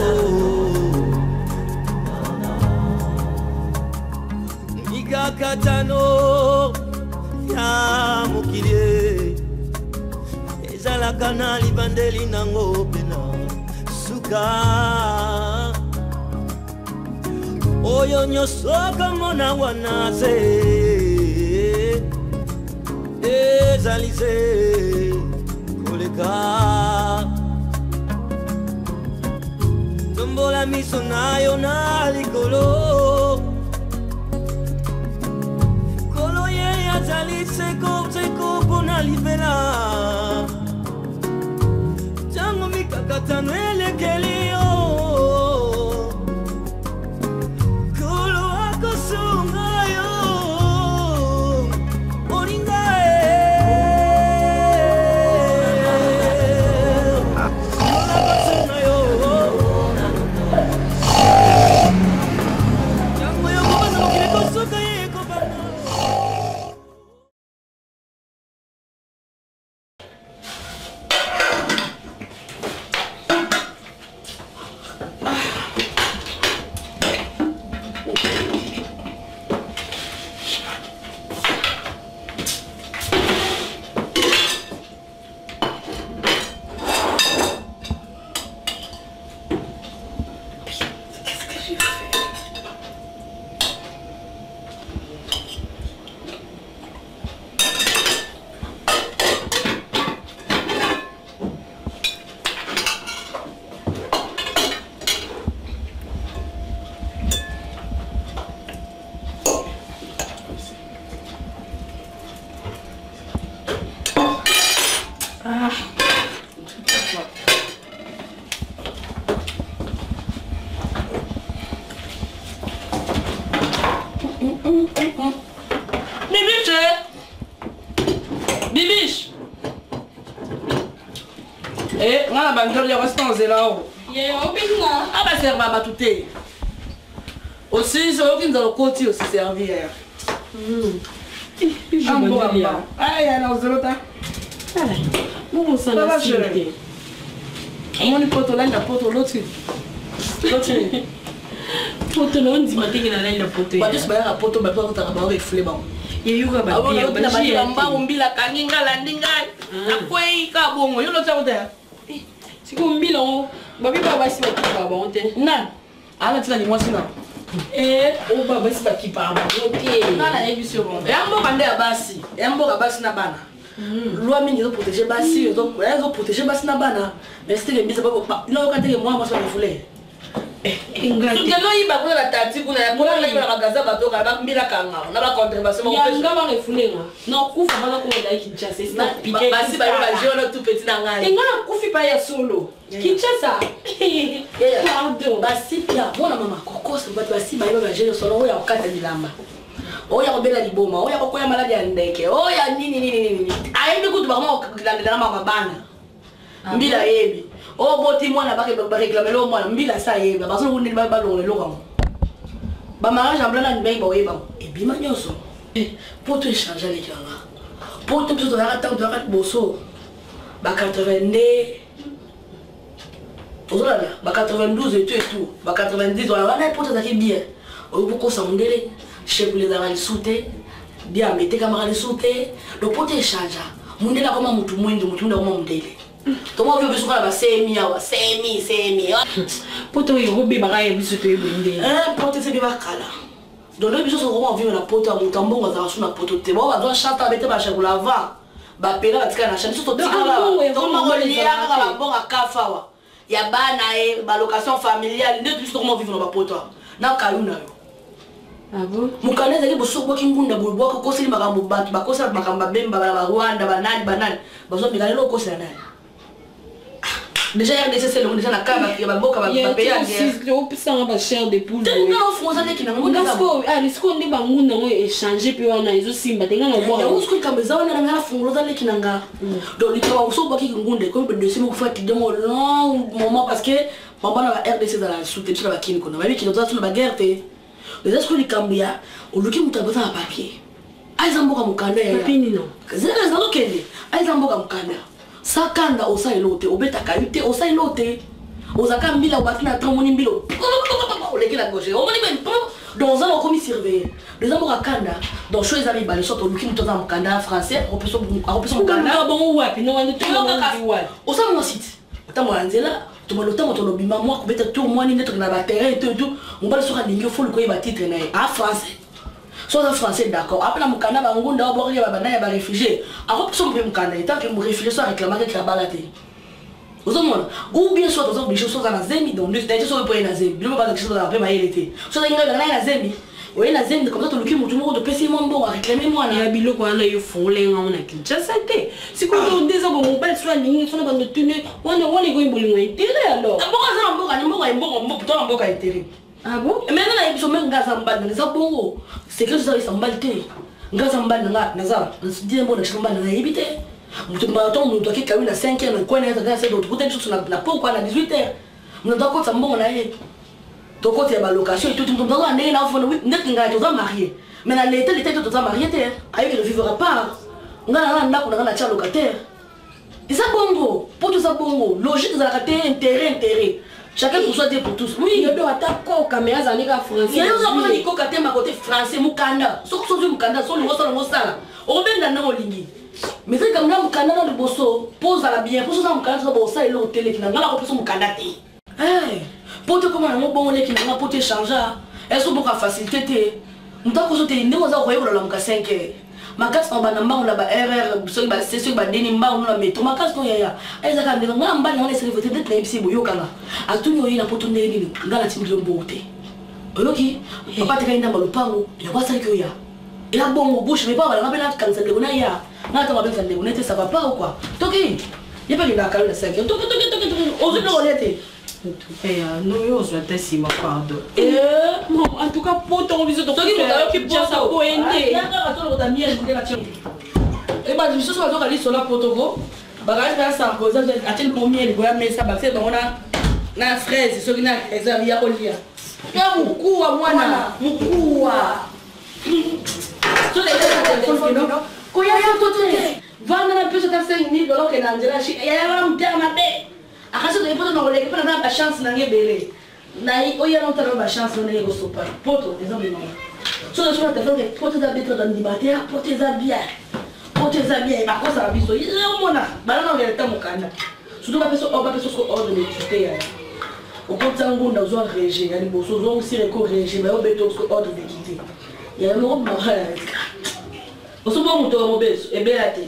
Niga katano ya mokili ezalaka na libandeli nango pena suka oyo nyonso kamona wana se ezalize koleka tombola miso nayo na likolo kolo ye azali seko seko mpona libela ntango mikakatano elekeli yo kolo akosunga yo Ah bah c'est pas tout est. Aussi c'est aucun dans le côté aussi servi hier. Je me dis là. Ah il y a dans zéro temps. Bon ça va chérie. Mon pote là la pote l'autre. L'autre. Pote là on dit matin qu'il a la pote. Pas juste la pote mais pas ta ba reflet bon. Yeyo ka ba dia ba dia mba umbila kaninga landinga. Akwei ka bongo yo l'autre hotel. Siko mbila o babi baba si bakipa ba onte nan ala tika ni mwasi na eh o baba si bakipa ba onte nana ebisi bon yambo bande ya basi yambo ka basi na bana loi mingi zo protéger basi zo zo protéger basi na bana mais c'était mbisa ba no ka teke moi moi so refule ingati ngelo yiba kuna batati kuna ya kuna na yiba kagaza bato ka ba mbila kanga na ba contrebanation ya ngaba refule nga no kufa bana ko da Kinshasa na piqué basi ba ba jona tout petit na ngai ngana kufi pa ya solo Kinshasa pardon basi pia bona mama kokoso bato basi ba ba jona solo oya okata bilamba oya kobela liboma oya kokoya maladi ya ndeke oya nini nini nini ayebi kutu ba mo kulandela mama bana mbila yebi o boti mwana ba ba réclamer lo mwana mbila sa yeba baso ko ndili ba ba lo lo kamo ba mariage en blanc ni ba yeba e bima nyoso eh poto échanger les gars poto poto la rata de rat bosso ba quatre-vingt-deux ozala ba quatre-vingt-douze et tout et tout ba quatre-vingt-dix on a poto ça qui bien o beaucoup sondele chef les arales sauter bien mettre camarade sauter le poto échanger mundela kama mtu mwingi mtu ndio kama mndele Comment vous voulez que semi awa semi semi poto yobe bagaye biso to ebende eh poto se biba kala donc les biso sont vivre na poto ya mutambongo za suna poto te ba ba chata bete ba chakula avant ba pela ba tika na chata so tika la to ma lia ka ba bonga kafa wa ya bana e ba location familiale nde biso comment vivre na ba poto na kaluna yo ah bon mukana zaki boso kwa kingunda bolbo ko koseli makambo batu ba kosela makambo bemba ba Rwanda ba nani ba nani bazo mikana lo kosela nani déjà R D C c'est le déjà na kaba ki ba boka ba ba peya ngi o pisanga ba chair de poule non français te ki na ngunda ngasko ah lisiko ndi ba ngunda ngo échanger pe wana izo simba tenga na bo ya usko kameza wana na fungulo za leki nanga donc likawa uso ba ki ngunde ko be desimo ko fati demo long moment parce que mama na R D C dans la soute tu ba kini ko na ba ki ndoza tu ba guerre te les esco likambia oluki mutabaza na papier aizamboka mukanda ya papini no zela zalo kende aizamboka mukanda sakanda osa elote obeta kayute osa elote ozaka mbila obatina tromoni mbilo oleki la gauche omoni ben dans un commis surveiller les amours à kanda dans chose amis ba les sortes luki mutoza mukanda français opeso opeso mukanda bon wapi no wande tu wapi osa mo site tamo anzela to malota mo to lobima moi ko beta tour moi ni neto na ba terrain et tout on va le soka ningo faut le ko ba titre na en français soit en français d'accord après la mukanda ba ngunda ba ya ba na ba réfugié après so mo mukanda tant que mo réfugié soit réclamer que la balate ozomona ou bien soit ozomona bicho soit na zemi donc deux d'ailleurs soit pour na zemi bilo ba quelque chose après ba yelete soit nga na na zemi oui na zemi comme ça to luki mutu mo de pesi mo bon réclamer moi na bilo ko na yo fole nga na Kinshasa te si ko do des abo mobile soit ningi soit ba de tenir wana wana go imboli mo intérêt alors mboka za mboka ni mboka mboka mboka to mboka intérêt ah bon maintenant na biso même ngaza mbali na za bongo c'est que ça sambali te ngaza mbali na na za ndi mbo na shambali na yibite mutu mbato mutu akika na cinq heures na kwana za ça d'autre côté biso na na pourquoi na dix-huit heures mutu ndako tsambongo na ye to côté ba location et tout tout ndako ndenge na fona ndenge nga to za marié mais na l'état l'état to za marié te ayo que ne vivra pas ngana na ndako na na cha locataire isa bongo pour tout ça bongo logique za la intérêt intérêt chacun pour soi Dieu pour tous. Oui, il y a deux attaques au caméra zanika français. Il y a deux attaques au caméra côté français mukanda. Soko soju mukanda so le ngosala ngosala. Obenda na olingi. Mais c'est comme là mukanda na le bosso pose à la bien. Pose ça mukanda so bossa elo télé ki na ngala ko pose mukanda te. Eh, pote comment na bon le ki na pote changer. Est-ce que beaucoup facilité te. Mutako so te ndemo za koyeba la muka cinq heures. Makas on banamba on la ba erreur so ba c'est sur ba deni mba on la mettre makas no ya eza ka ndelo ngamba ni on essaie de voter d'être na ipsi boyo kala atuni yo ina poto ndeni ni ngala timilo mbote oyoki papa te kainda malupango ya basa ki ya ila bongo bush mais pas ba ngabela kanisa de na ya na ta ngabela de bonete ça va pas ou quoi toki y pas de la calme cinq toki toki toki toki ozu no olete eh no yo so te si ma pardon eh en tout cas poto on visite toki mo ki poto ko ende ya ka to lo da miel de la tio e ba biso so ka li so la poto ko ba ga ka sa ko za atel ko miel ko ya mesa ba se ba ona na fraise so kina eza ya olia ya mukua mwana mukua so le telefone no ko ya ya to te vanda na peso ka cinq mille dollars ke na njela shi ya ya mtama te akaso de poto no le ke pa na ba chance na ngebele na oya no tara ba chance na yego sopa poto exemple no so le soir telefone poto da beto da ndibatea poto za bien poto za bien ba ko sa biso ile mona bana no le ta mukanda surtout ba peso ba peso ko ordre de tuter ya o konta ngunda uzo réger yani boso zo aussi reko réger ba beto ko ordre de quitter ya no ba oso bo muto mo beso e beate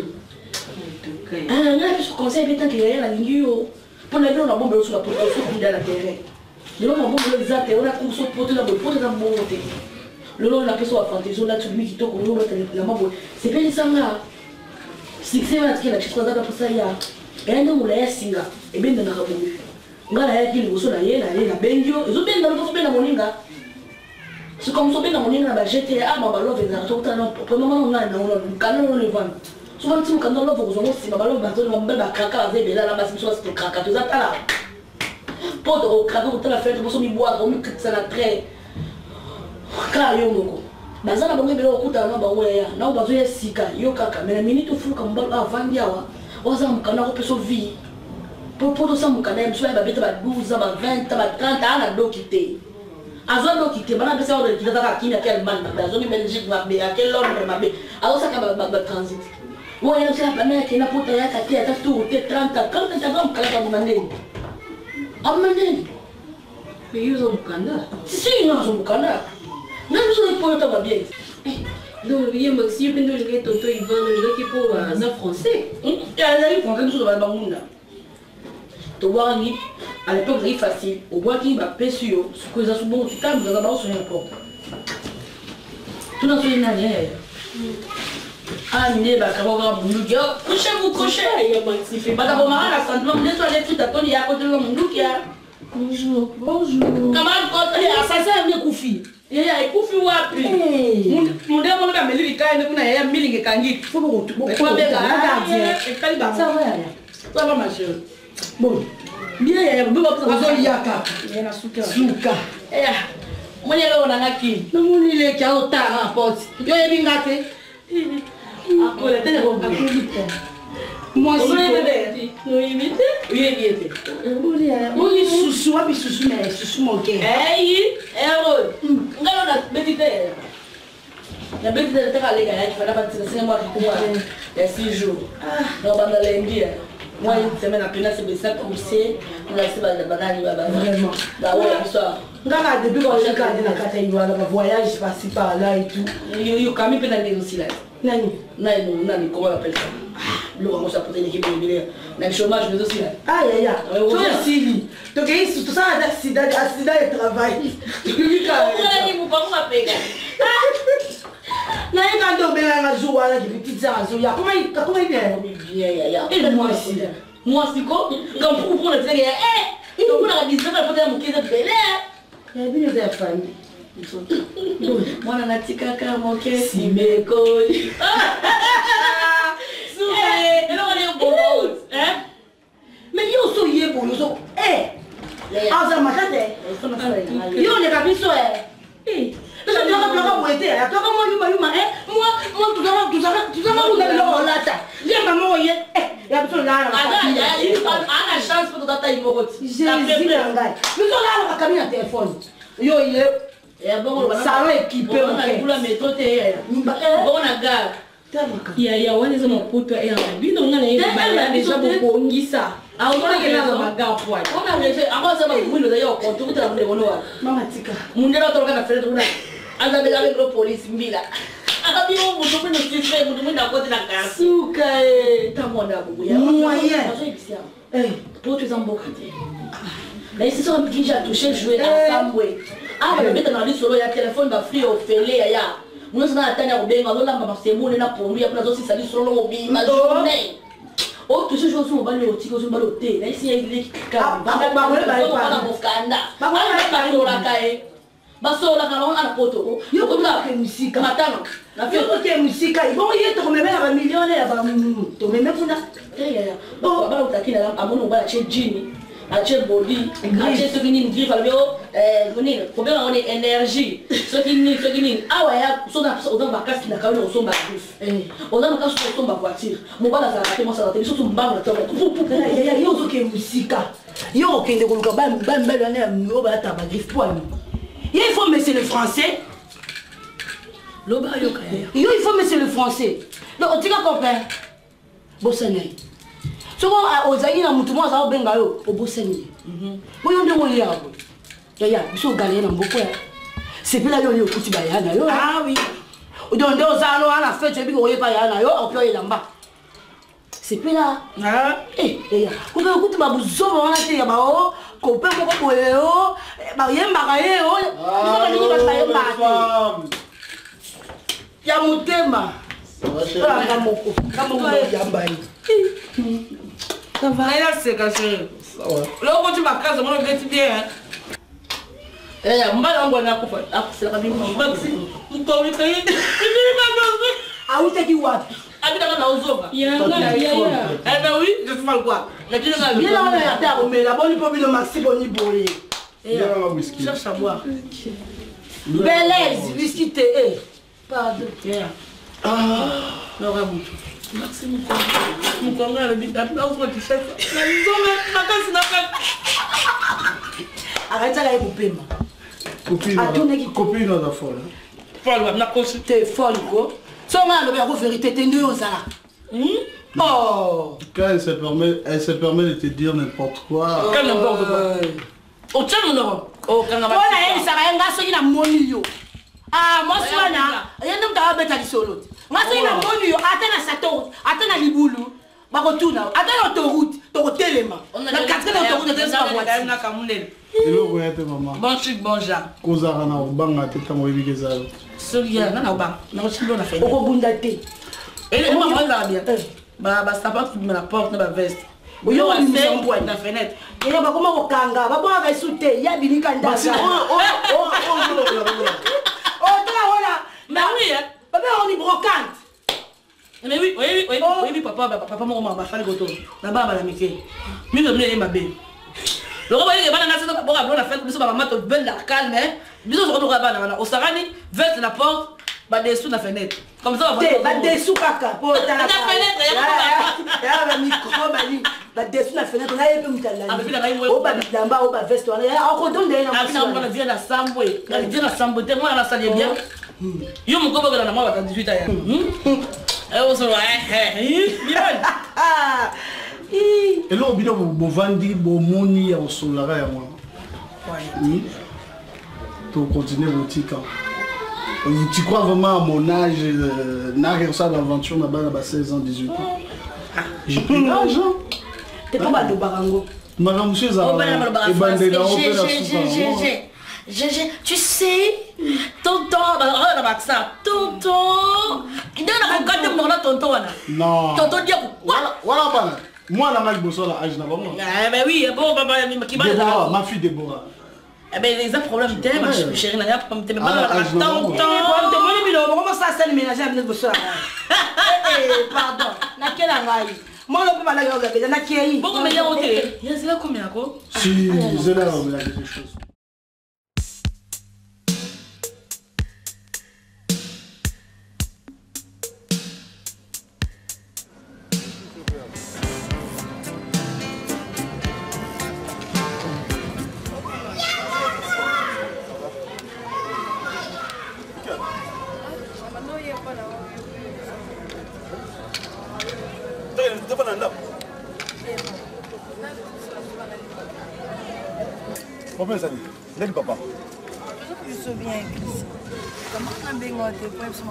ah na peso conseil betan que ya la lingio pour le na bombe sur la poto sur dans la terrain le long bombe le zate on a comme so poto la poto da monter le long la peso a fantaisie là celui qui toque on va la mambo c'est pas ça là si c'est vrai que la chose là pour ça ya et ndo mula ya singa e benda na kabulu ngala ya kili boso na ye na ye na bengio ezo benda no benda moninga c'est comme so benda moninga ba G T A ba ba love na to ta no pour maman na na no kana no le van souvent tu quand on love ko zo si ba love ba to ba ba kaka ze bela la ba si so c'est kaka to za tala poto o kaka ko tala fête boso mi bois ko mi kitsa na très ka yo moko bazana bango bela okuta na ba weya na ba zo ya sika yo kaka mais na minute fuka mbalo avandi awa oza mukana ko peso vie pour pour ça mukana em soit ba beta ba douze ba vingt ba trente ana dokite azo dokite bana besa o de kita ka kina quel man ba zo mi Belgique ba be quel homme ba be azo ça ka ba transit wo ya ça ba na kina puta ya ka tia ta tu te trente quarante ta gram kala ba mandeni amandeni mais yo zo mukanda si si no zo mukanda Non, je ne peux pas bien. Donc, il y a aussi une de les toto Ivan, le qui pour un français. Il y a des français sur le monde. Tu vois, à l'époque, c'est facile. Au bois qui va pêcher, ce que ça se bon, tu calmes, vous avez sur un port. Tout dans ce navire. Ah, mais bah, quand on va vous dire, couchez-vous, couchez. Bah, d'abord, la santé, vous êtes sur les trucs, à il y a côté de mon qui a. Bonjour, bonjour. Comment quand il y a assassin de Koufi? Il y a Koufi ou appui? Mon dieu, mon gars, mais lui, quand il y a un milling et kangi, il faut que vous soyez là. Ça va, ça va, ma chérie. Bon, bien, il y a un peu de yaka. Il y a un souka. Souka. Eh, moi, il y a un aki. Non, mon il est qui a un tas à porte. Il y a un bingate. Après, le téléphone. Moi aussi, nous imiter. Oui, imiter. Moi, je suis sous sous, sous sous, mais sous sous mon cœur. Eh, héros. On a la petite. La petite de la Ligue, il fallait partir de cinq mois qui courent. Il y a six jours. Non, on va aller dire. Moi, une semaine après, c'est ça comme c'est. On a essayé de bananer, vraiment. Là, ouais, ça. Regarde, depuis qu'on a regardé la carte, il y a un voyage passé par là et tout. Il y a quand même pénalisé aussi là. Nani, nani, nani, comment on appelle ça? Le roi a porté l'équipe immobilière. Mais le chômage, mais aussi là. Aïe, aïe, aïe. Toi aussi, tu as tout ça, accident, accident de travail. Tu as dit, vous pas vous appeler. Là, quand on est dans la joie, là, des petites azouilles, comment il comment il est? Et moi aussi. Moi aussi, quand vous prenez le télé, eh, vous avez dit, ça va faire mon kid de bel air. Il y a bien des familles. Moi, on a dit caca, mon kid, si me colle. Eh, alors on est au bon, hein? Mais yo so yé bon, yo so, eh, ah ça m'a fait, yo on est capable so, eh, mais ça doit pas pas boiter, là, toi comment yuma yuma, eh, moi, moi tout ça, tout ça, tout ça, vous avez le là ça, j'ai maman yé, eh, y a besoin là, on a chance pour ta taille morot, j'ai là, mais so là on va caminer à téléphone, yo yé, et bon, ça va équiper, on a pour la méthode, bon on a gare. Ya ya wani zama puto ya bi don na ne ba ya de jabo ko ngisa a wona ke na ba ga kwa ona ngese amo zama mwilo da yo ko tu kutra mle wono wa mama tika munde na toroka na fere tuna anda de gale gro police mbila aka bi wo mutu mwe no sise mutu mwe na kote na kasi suka e tamonda bubu ya moyen eh poto zambo kate na isi so mkinja toucher jouer ensemble ah ba beta na li solo ya téléphone ba free au fele ya ya nous sommes à tenir au bénin, nous avons fait mon élan pour lui, après nous aussi ça dit sur le mobile, ma journée. Oh, tous ces choses sont balles au tico, sont balles au thé. Là ici il est calme. Bah bah bah bah bah bah bah bah bah bah bah la caille. Bah sur la calon à la poto. Yo comme la musique. Maintenant, la fille qui musique, ils vont y être même à millionnaire, bah tu même pour là. Eh bon, bah on taquine à mon on va chez Jimmy. Acheter body, acheter ce qui n'est pas griffe, euh, venir, problème on est énergie, ce qui n'est, ce qui n'est, ah ouais, on a, on a ma casse qui n'a qu'à venir au son griffe, on a ma casse au son ma voiture, mon bas ça a été moi ça a été, surtout mon bas on a tombé, pou pou, il y a yo zo qui est musique, yo qui est de coloca, bam bam bam, on est au bas ta ma griffe pour ami, il faut monsieur le français, l'oba yo kaya, yo il faut monsieur le français, donc tu vas comprendre, bossanay. So ozali na mutu mwa za benga yo oboseni boyo nde mo ya bo ya ya biso galé na mboko ya c'est pela yo yo kuti ba ya na yo ah oui donc nde ozalo ana fete bi ko yepa ya na yo opyo yelamba c'est pela ah eh ya ko ko kuti ba buzomo wana te ya ba o ko pe ko ko yo ba yemba ka ye o ko ni ba yemba ya mutema ah kamoko kamoko ya mbai. Ça va? Elle a ses cachets. Ça va. Là, quand tu m'as cassé, moi, je vais te dire. Eh, je vais te dire. Ah, c'est la vie. Je vais te dire. Je vais te dire. Ah, où t'es qui watt? Ah, tu t'as dans Ozoba. Il y a un gars, il y a un gars. Eh ben oui, je te parle quoi? Je te dis, viens là, on est à terre, mais la bonne pomme de Maxi Boni Boye. Viens là, whisky. Cherche à boire. Belaise, whisky, thé. Pardon. Viens. Ah, non, vraiment. Merci mon frère. Mon frère, elle habite à place, moi, tu sais. La maison, ma casse n'a pas. Arrête ça là, il faut payer. Copine, on a folle. Folle, on a coché. T'es folle, quoi. Ça, on a la vérité, t'es deux, ça là. Oh! En tout cas, elle se permet, elle se permet de te dire n'importe quoi. Quel n'importe quoi. Oh, tiens, mon nom. Oh, quand on va. Oh, là, elle, ça va, elle va se dire la monnaie. Ah, moi swana, yenda mta beta lisolo. Ngasi na moni yo atana sato, atana libulu. Ba kotuna, atana autoroute, to telema. Na quatre na autoroute de ça voiture na kamulele. Eloko ya te mama. Bon chic bon Jean. Kozara na obanga te tango ebikeza. Solia na na obanga. Na chilo na fait. Oko bunda te. Et moi moi va bien. Ba ba sapa tu me la porte na ba veste. Oyo wa se mbwa na fenêtre. Et ba koma ko kanga, ba boa ka sute, ya bilika ndaza. Oh oh oh oh. Oh là voilà. Mais oui, papa on est brocante. Mais oui, oui, oui, oui, papa, papa, mon maman, ma femme, goto. Na baba la mike. Mi le mne ma be. Le roba est bana na se bo ablo na fête, biso ba maman to belle la calme, hein. Biso so ko bana na. O sarani, veste la porte, ba dessous la fenêtre. Comme ça ba ba dessous kaka. Po ta la fenêtre, ya ya ba micro ba ni. Ba dessous la fenêtre, na yepe mutala. O ba bilamba, o ba veste, on ko donne na. Ah, na on vient la sambwe. Na vient la sambwe, moi na salle bien. Yo mo ko ba na moi ba dix-huit ans. Eh on se voit eh eh Et là, on a vendu Bomoni à Solara et moi. Oui. Tu continues le tika. Tu crois vraiment à mon âge, n'a rien ça l'aventure là-bas à seize ans, dix-huit ans. J'ai pris l'argent. T'es pas mal de barango. Madame monsieur Zara. Tu sais, tonton, tonton, il donne un gâteau pour la tonton. Non. Tonton dit voilà, voilà, moi la maille bosso la âge là-bas. Eh ben oui, bon, qui va ma fille Déborah. Eh ben les problèmes t'aimes, ma chérie, n'a pas me t'aimer pas tonton. Comment ça c'est le ménage à venir bosser là? Eh pardon, n'a quelle année? Moi on peut pas la regarder, n'a qui? Bon mais il y a hôtel. Il y a c'est là combien quoi? Si, c'est là on a quelque chose. Comment ça dit? N'est-ce pas papa? Je suis bien écrit. Comment on a besoin de faire ça?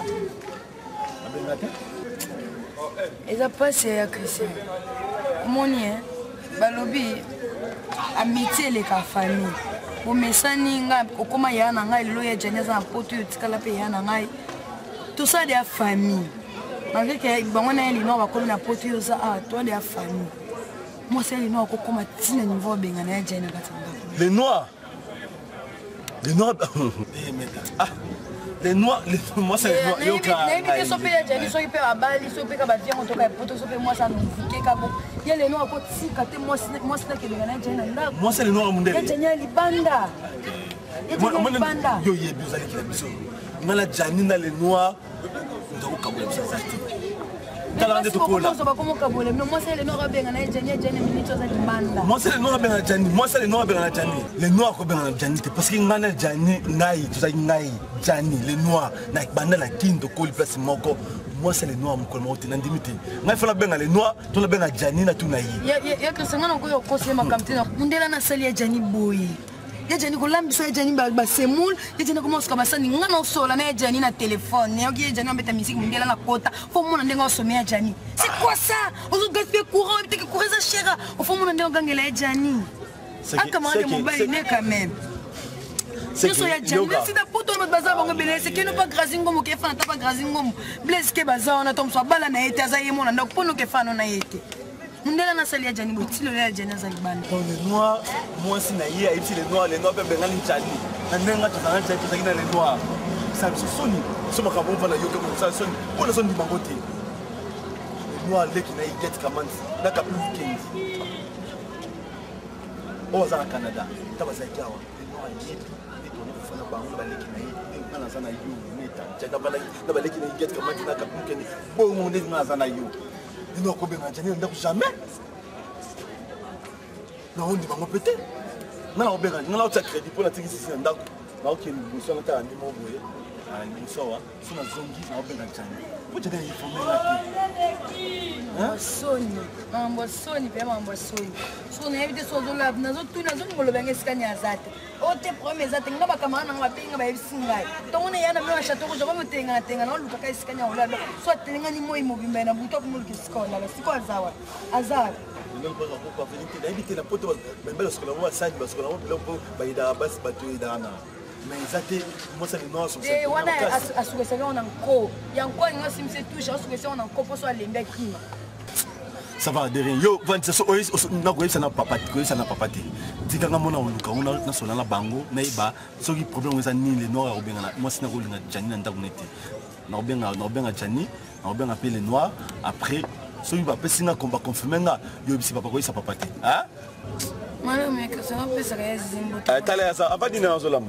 Et ça passe à Christian. Mon lien, balobi, amitié les famille. Pour mes saninga, comment y a un angai, le loyer génial, un poteau, tu as la paix, un angai. Tout ça des famille. Malgré que bon on a les noirs comme la poteau, ça ah toi des famille. Moi c'est les noirs comme à tina niveau benga na génial katanga. Les noirs. Les noirs. Ah. Les noirs, les moi c'est les noirs. Yo ka. Les so pe jani so pe abali so pe ka batia on toka poto so pe moi ça nous fiquer ka bon. Il y a les noirs ko tika te moi moi c'est que benga na génial là. Moi c'est les noirs mon ndele. Génial libanda. Moi moi yo ye bizali ki la biso. Ngala jani na les noirs. Ndako ka bola ça ça. Moi c'est les noirs benga na jani jani minito za libanda. Moi c'est les noirs benga jani, moi c'est les noirs benga jani. Les noirs ko benga jani parce que ngana jani ngai tu za ngai jani les noirs na banda la kindo ko place moko. Moi c'est les noirs mko mo tina ndimite. Ngai fala benga les noirs to la benga jani na tuna yi. Ya ya que sangana ko yo ko sema kamtina. Mundela na sali ya jani boy. Ya jani ko lambi so ya jani ba ba semul, ya jani ko mo ska basani ngana sola na ya jani na téléphone. Ya ya jani ambeta musique mundela na kota. Faut mon ndenga sommer ya jani. C'est quoi ça? On se gaspille courant, et que courir ça cher. Au fond mon ndenga ngela ya jani. Ah comment de mobile né quand même. C'est ça ya jani. Si da poto no bazar bango bele, c'est que no pas grazingo mo ke fa ta pas grazingo. Blaise ke bazar na tom so bala na ete za yemo na ndako pono ke fa no na ete. Mundela na sali ya jani bo tilo ya jani za libanda. Les noirs, moi si na hier et puis les noirs, les noirs peuvent benga ni jani. Na nenga tu na jani tu na les noirs. Ça c'est soni. So ma kabon fa na yo comme ça soni. On a soni di bangote. Les noirs les qui na get command. Na ka plus weekend. Oh ça au Canada. Ta ba za kiawa. Les noirs qui et on est fa na bango ba les qui na na sana yo meta. Jana ba na ba les qui na get command na ka plus weekend. Bon on est na sana yo. Ils n'ont pas besoin de jamais. Non, on dit qu'on peut être. Non, on besoin. Non, on a crédit pour la télé ici. On a aucune mission à faire. On a envoyé. On a une mission. On a zongi. On a besoin de jamais. Vous êtes informé là. mambo soni mambo soni mpe mambo soni so nayebi te so ozolava nazotuna nazongolobenga esika ni aza te o te problème eza te nga bakamara nanga babenga bayebisi ngai ntongo na eya na mio ya chateau rouge bamotenga na tenga naolukaka esika ni aolala so atelengani moi mobimba na buto akomoluka esika olala siko aza wa aza wa nayebi te na poto bambela sokola ngo basani basokola ngo biloko bayidaka basi bato yidaka na mais eza te mosali noso wana asukesaka wana nko ya nko alinga simisi touche asukesaka wana nko mposo alembi akima ça va de rien yo vandisaso nakoyebisa na papa te koyebisa na papa te tikanga mona oluka ngo nasola na bango nayeba soki problème eza nini le noir akobengana mwasi nakolinga jani na ndako nete nakobenga jani nakobenga mpe le noir après soki bapesi nga baconfirme nga yoyebisi papa koyebisa papa te tala yaza abadina nazolamba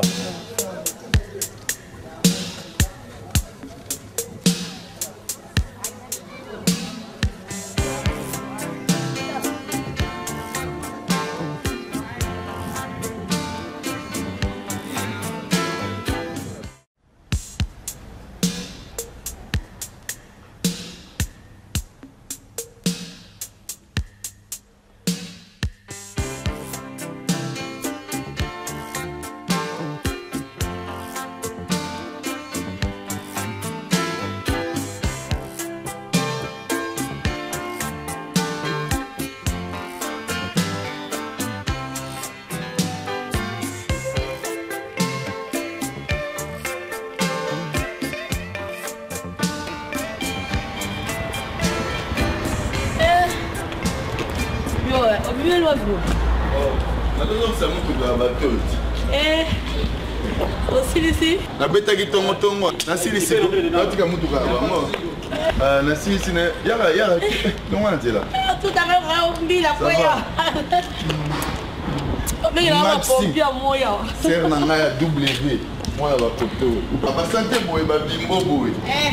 nabetaki tongotongo nasilisi natika mutuka ya bango nasilisi yaka yaka tongo na nzela ser na ngai ya w mwana bakoto basante boye babimbo boye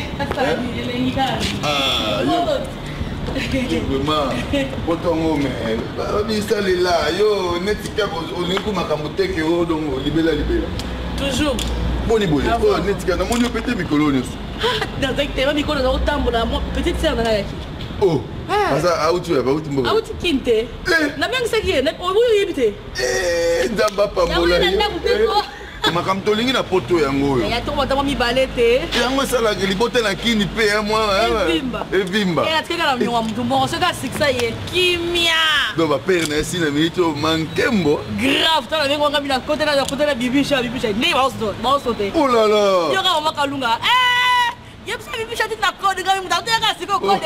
vraiment potongo me babisalela yo netika olingi makambo teke o donc libela libela toujours boni boye oyo netika namoni opete mikolo nyonso exactement mikolo naotambola petite sœur nanga yaki o aza auti oyo bauti mboka auti kinte nabengisaki ye oyo yebi te nzambe apambola yo makambo tolingi na poto yango oyo yatomatama mibale te yango esalaka libota na kini mpe ya mwa evimba natikaka na mionga mutu mbongo soki asikisa ye kimia donc bapere na esi na miniti oyo mankembo grave tala ndenge wanga bina kote na kote na bibisha bibisha ndenge baosote olala yoka mama kalunga yebisa bibisha titi na kode ngami mutu akuteyaka asika okode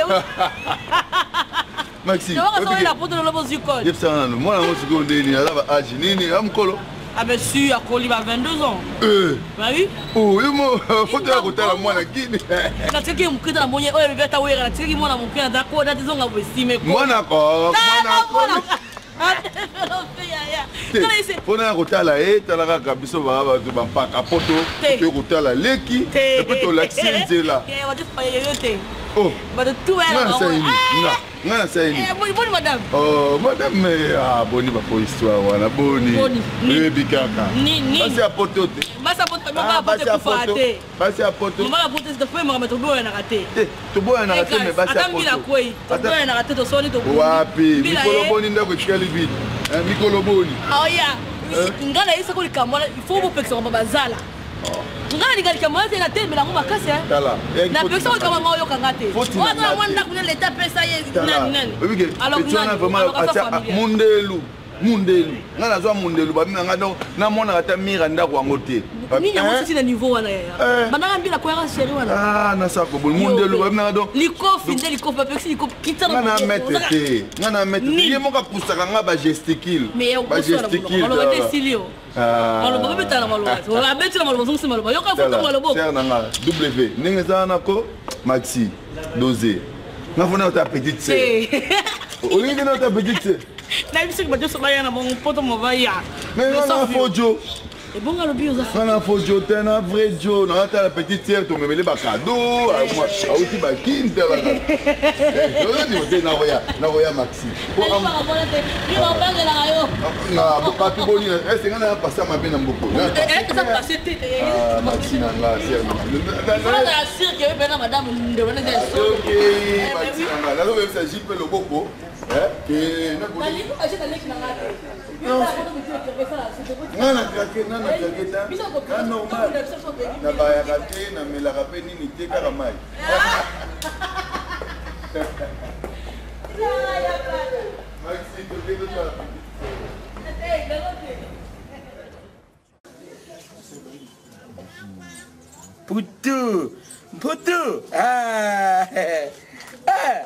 maxime yebisa nano mwana ngo sikoyo ndeni aza ba age nini amukolo Ah ben si, à Coli va vingt-deux ans. Euh. Bah oui. Oh, il faut te raconter à moi la guine. Na tiki mukita na monye oyo beta wera na tiki mwana mukina da ko da tizonga bwesime ko. Mwana ko, mwana ko. Pona kotala e talaka kabiso ba ba bampaka poto to kotala leki e poto laxinzela. Eh, wa just pa yoyote. Oh. Ba de tout era. Nga, nga saini. Eh, boni boni madame. Oh, madame ah boni ba pour histoire wana boni. Eh bikaka. Ni ni. Basi a poto te. Basi a poto ba ba poto pour fate. Basi a poto. Mama poto c'est de fois mama to boya na raté. Eh, to boya na raté mais basi a poto. Attends bila koi. To boya na raté to soni to. Wapi? Mikolo boni ndako tikali bidi. Eh, mikolo boni. Oh ya. Ngala isa ko likamwa il faut vous pexer ba bazala. Ngala likalika mwa te na te bila ngoma kase. Tala. Na pexer ko kama ngao yo kangate. Wana wanda kuna leta pesa ye nani nani. Alors kuna vraiment mundelu. Mundelu. Nga nazwa mundelu ba mina nga donc na mona ata mira ndako wango te. Nini yango sisi na niveau wana ya. Bananga mbila ko yaka chéri wana. Ah na sako bon mundelu ba mina donc. Likofi nde likofi pexi likofi kitana. Nga na mettre te. Nga na mettre te. Ye moka pusaka nga ba gesticule. Ba gesticule. On le met silio. Ah. On le peut mettre na malwa. On la mettre na malwa zongo se malwa. Yo ka foto malwa. Ser na nga W. Ninga za nako maxi dosé. Nga fona ta petite sœur. Olingi na ta petite sœur. Na biso ki bajo sobaya na mon poto movaya. Mais na fojo. Et bon ngalo bio za. Na fojo te na vrai jo na ta la petite sœur to memele ba cadeau, moi auti ba kinde la. Eh, yo ndi te na roya, na roya maxi. Po am. Ni ba banga na yo. Na bo ka tu boni, est ce que na passer ma bien na mboko. Eh, ça passer te. Ah, maxi na la sœur. Na la sœur que be na madame ndebona za. OK, maxi na la. nazobebisa jipe loboko nga na krake nga na krake ta nga normal nabayaka te namelaka mpe nini te kaka mai Putu, putu, ah, ah.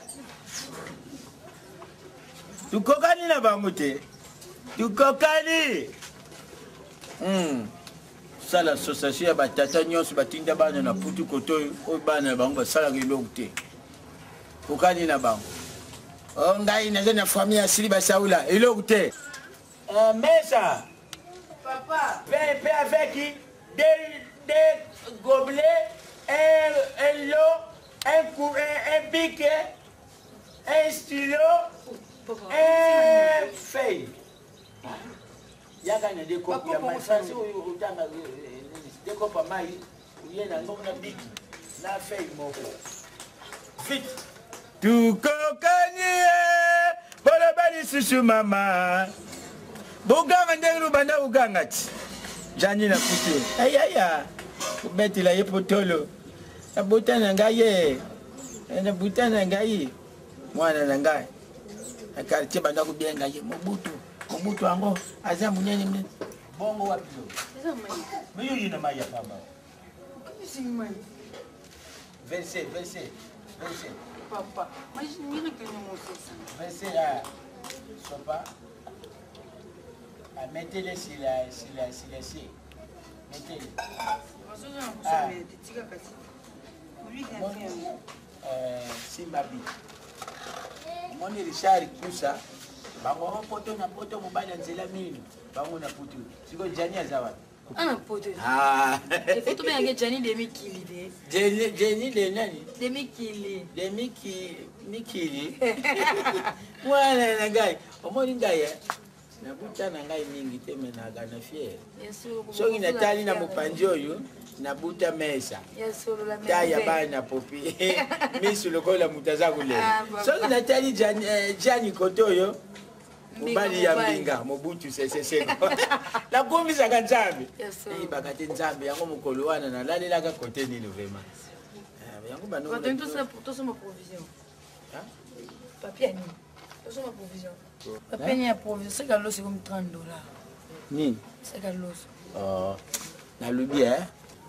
Tukokani na bango te, tukokani. Hmm. Sala association ya batata nyonso batinda bana na putu koto oyo bana bango basalaka eloko te. Kokani na bango. O ngai naza na famille asili basaula eloko te. Euh, mesa. Papa. Paix, paix avec qui? Des, des gobelets, un, un lot, un, cou, un, un bic, un stylo, un feuille. Yaga na décope ya mai français ou tanga décope ya mai uye na ngoko na bic na feuille moko. Vite. Tukokani bolo bali susu mama. Buganga ndenge banda ugangati. Jani na putu. Ayaya. Kubeti la yepotolo. Na buta na ngaye. Na buta na ngaye. Mwana na ngaye. Na quartier banda kubenga ye Mobutu. Mobutu ango aza munene munene. Bongo wapi lo? Eza mai. Miyo yina mai ya papa. Kisi mai. Verset, verset. Verset. Papa, mas mira que não mostra. Verset là. Sopa. Mettez-le sur la sur la sur la C. Mettez-le. Ah. Euh, Simbabi. Mon Richard Kusa. Bango poto na poto mobali nzela mini. Bango na putu. Siko Jani azawa. Ana poto. Ah. Il faut tomber avec Jani de Mikili de. Jani Jani de nani? De Mikili. De Miki Mikili. Mwana na ngai. Omoni ngai eh. Na buta na ngai mingi te menaga na fier. Soki na tali na mopanzi oyo na buta mesa. Taya bana popi. Misu lokola mutaza kule. Soki na tali Jani Jani kotoyo mobali ya mbinga mobutu sesese. La komisa ka nzambe. Ei bakate nzambe yango mokolo wana na lalela ka kote nini vraiment. Yango bano. Quand tout ça pour tout ça ma provision. Hein? Papier ni. Tout ça ma provision. Papier ni a provision, c'est que c'est comme trente dollars. Ni. C'est que l'os. Oh. Na lubi eh.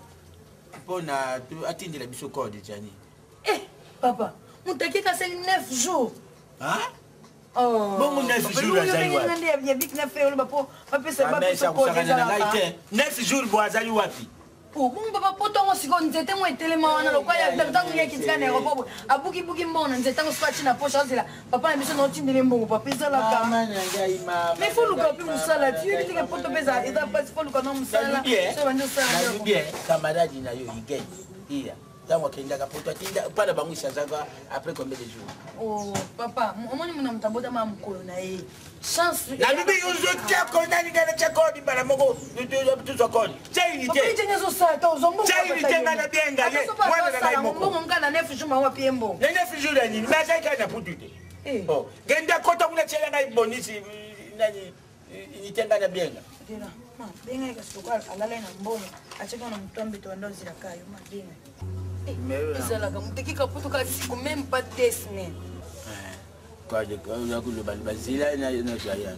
Pona tu atindi la biso code Jani. Eh, papa, mon taquet a c'est neuf jours. Hein? Oh. Bon, neuf jours à Jani. Il y a vite neuf jours, papa. Papa c'est pas possible. neuf jours boazali wapi? Oh, bon papa potongo siko nzete mo etelema wana lokwa ya tango ya kitika na aéroport. Abuki buki mbona nzete ngo swatch na poche là. Papa na biso no tindele mbongo papa ça la kama. Mais faut le copier musala. Tu dis que poto pesa et pas faut le connait musala. Ça va nous ça. Na bien camarade na yo igay. Iya. Tango kenda ka poto tinda para bangu isazaga après combien de jours? Oh papa, omoni muna mtabota mama mkolo na yeye. Chance. Na bibi uzo tia kona ni gana tia kodi bana moko tu tu kodi. Chai ni te. Papa jenye zo sa ta uzombo. Chai ni te ngana bienga ye. Mwana na ngai moko. Mbongo mkana nefu juma wa piembo. Ne nefu juma ni. Na chai kana putu te. Eh. Oh, genda kota muna chela ngai bonisi nani ni tenga na bienga. Dina. Ma, benga ikasukala alala na mbongo. Acheka na mtombe to ndo zira kayo ma benga. ezalaka moteki kaputu kasi même pas deux semaines kwaje ya kuloba bazila na na jaya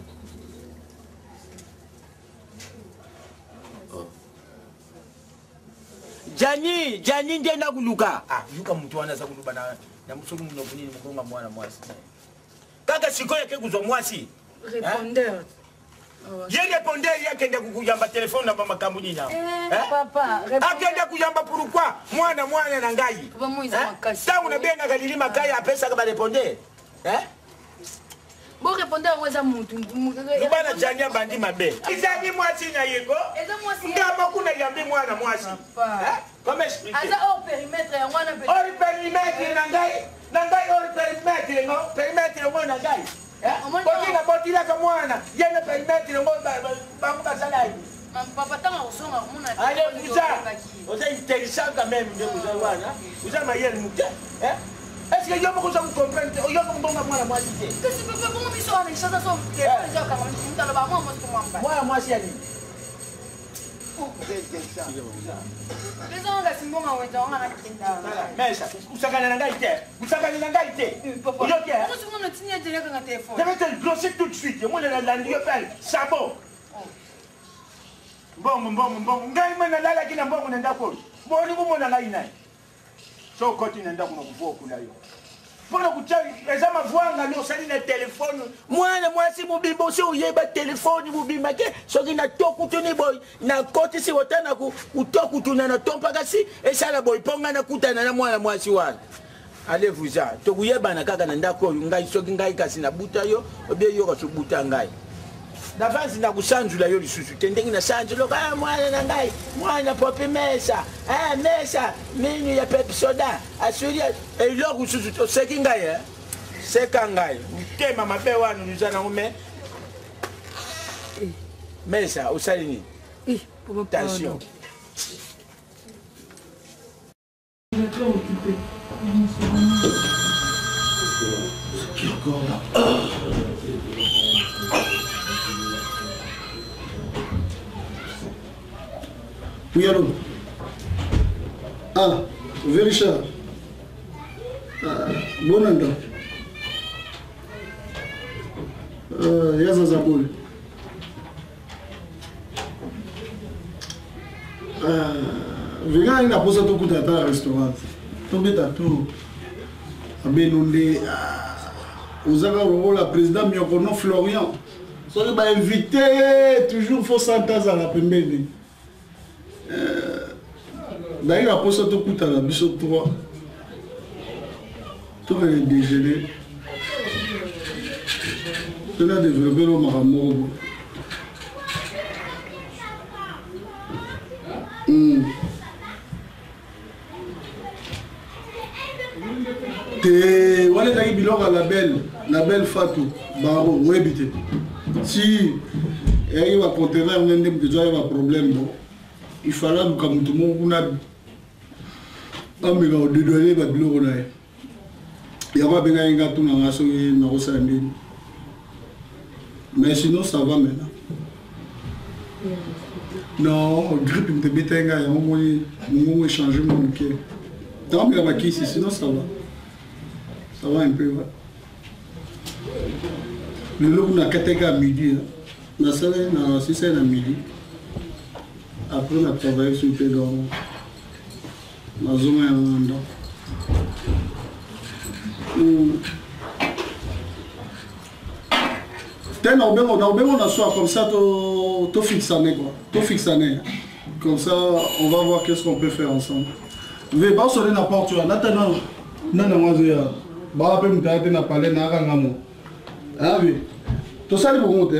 Jani Jani ndiye na kuluka ah yuka mtu anaanza kuluba na na msoko mnobuni mkonga mwana mwasi kaka siko yake kuzo mwasi répondeur Je répondais il y a kuyamba téléphone na mama kampuni na. Eh papa, akenda kuyamba pourquoi mwana mwana na ngai. Papa moiza makasi. Tangu na benga kalili makaya apesa ka ba répondre. Eh? Bo répondeur weza mutu. Lubana jania bandi mabe. Izani mwasi na yego. Eza mwasi. Ngama kuna yambi mwana mwasi. Eh? Comment expliquer? Aza au périmètre ya mwana pe. Au périmètre na ngai. Na ngai au périmètre no. Périmètre mo na ngai. Boki na botila ka mwana yene perimetre ngo bangu basala hivi papa tanga usonga muna ale buza oza intelligent quand même de buza wana buza mayel muke eh que yo moko samu comprendre yo moko bonga mwana mwasi te kasi papa bongo biso ana ishaka so ya kama mtala ba mwa mwasi kumwamba mwana mwasi yani Bizonga simbonga wewe onga na kinda. Mesha, usakana na ngai te. Usakana na ngai te. Oyo ke? Moi je me tiens direct na téléphone. Je vais te le brosser tout de suite. Moi la la ndio pale. Sabon. Mbongo mbongo mbongo. Ngai mwana lala kina mbongo nenda ko. Mboni kumona ngai naye. So koti nenda kuno kuvo kula yo. Pona kuchawi eza mavwanga ni osali na telefone. Mwana mwasi mubibo so yeba telefone mubima ke soki na toku tuni boy na koti si wotana ku utoku tuna na tompa kasi esala boy ponga na kutana na mwana mwasi wana. Allez vous a to kuyeba na kaka na ndako ngai soki ngai kasi na buta yo obie yo ka subuta ngai. D'avance na kusanjula yo lisusu tendengi na sanjulo ka mwana na ngai mwana popi mesa eh mesa minu ya pep soda asuri elo kususu to seki ngai eh seka ngai mtema mabe wanu nuzana ngume mesa usali ni eh tension Oui, allô. Ah, Vérisha. Ah, bon anda. Euh, Yaza Zaboul. Ah, Véga il a posé tout coup dans le restaurant. Tombé à tout. Abenonde. Aux agarros la président Miokono Florian. Soyez bah invité toujours faut s'entendre à la première. D'ailleurs, après ça, tout à la biseau trois. Tout le déjeuner. Tout le développé le maramobo. Te wale taki biloko à la belle, la belle Fatou, Baro, où habiter. Si il y a un conteneur, il y a un problème. Il fallait que tout le monde ait dédouané le bureau. Il y a pas de gâteau dans la soirée. Mais sinon, ça va maintenant. Non, le grippe me bête, il y a un moment échangé mon bouquet. Tant que la ici, sinon ça va. Ça va un peu. Le lot on a quatre à midi. La salle, on a six à midi. Après, on a travaillé sur le pédon. La zone est en dedans. On a soit comme ça, tu fixes année quoi. Tu fixes année. Comme ça, on va voir qu'est-ce qu'on peut faire ensemble. Je vais pas sonner n'importe où. Maintenant, non, non, moi, je vais. Bah, après, je vais parler de Narangamo. Ah oui. Tout ça, c'est pour monter.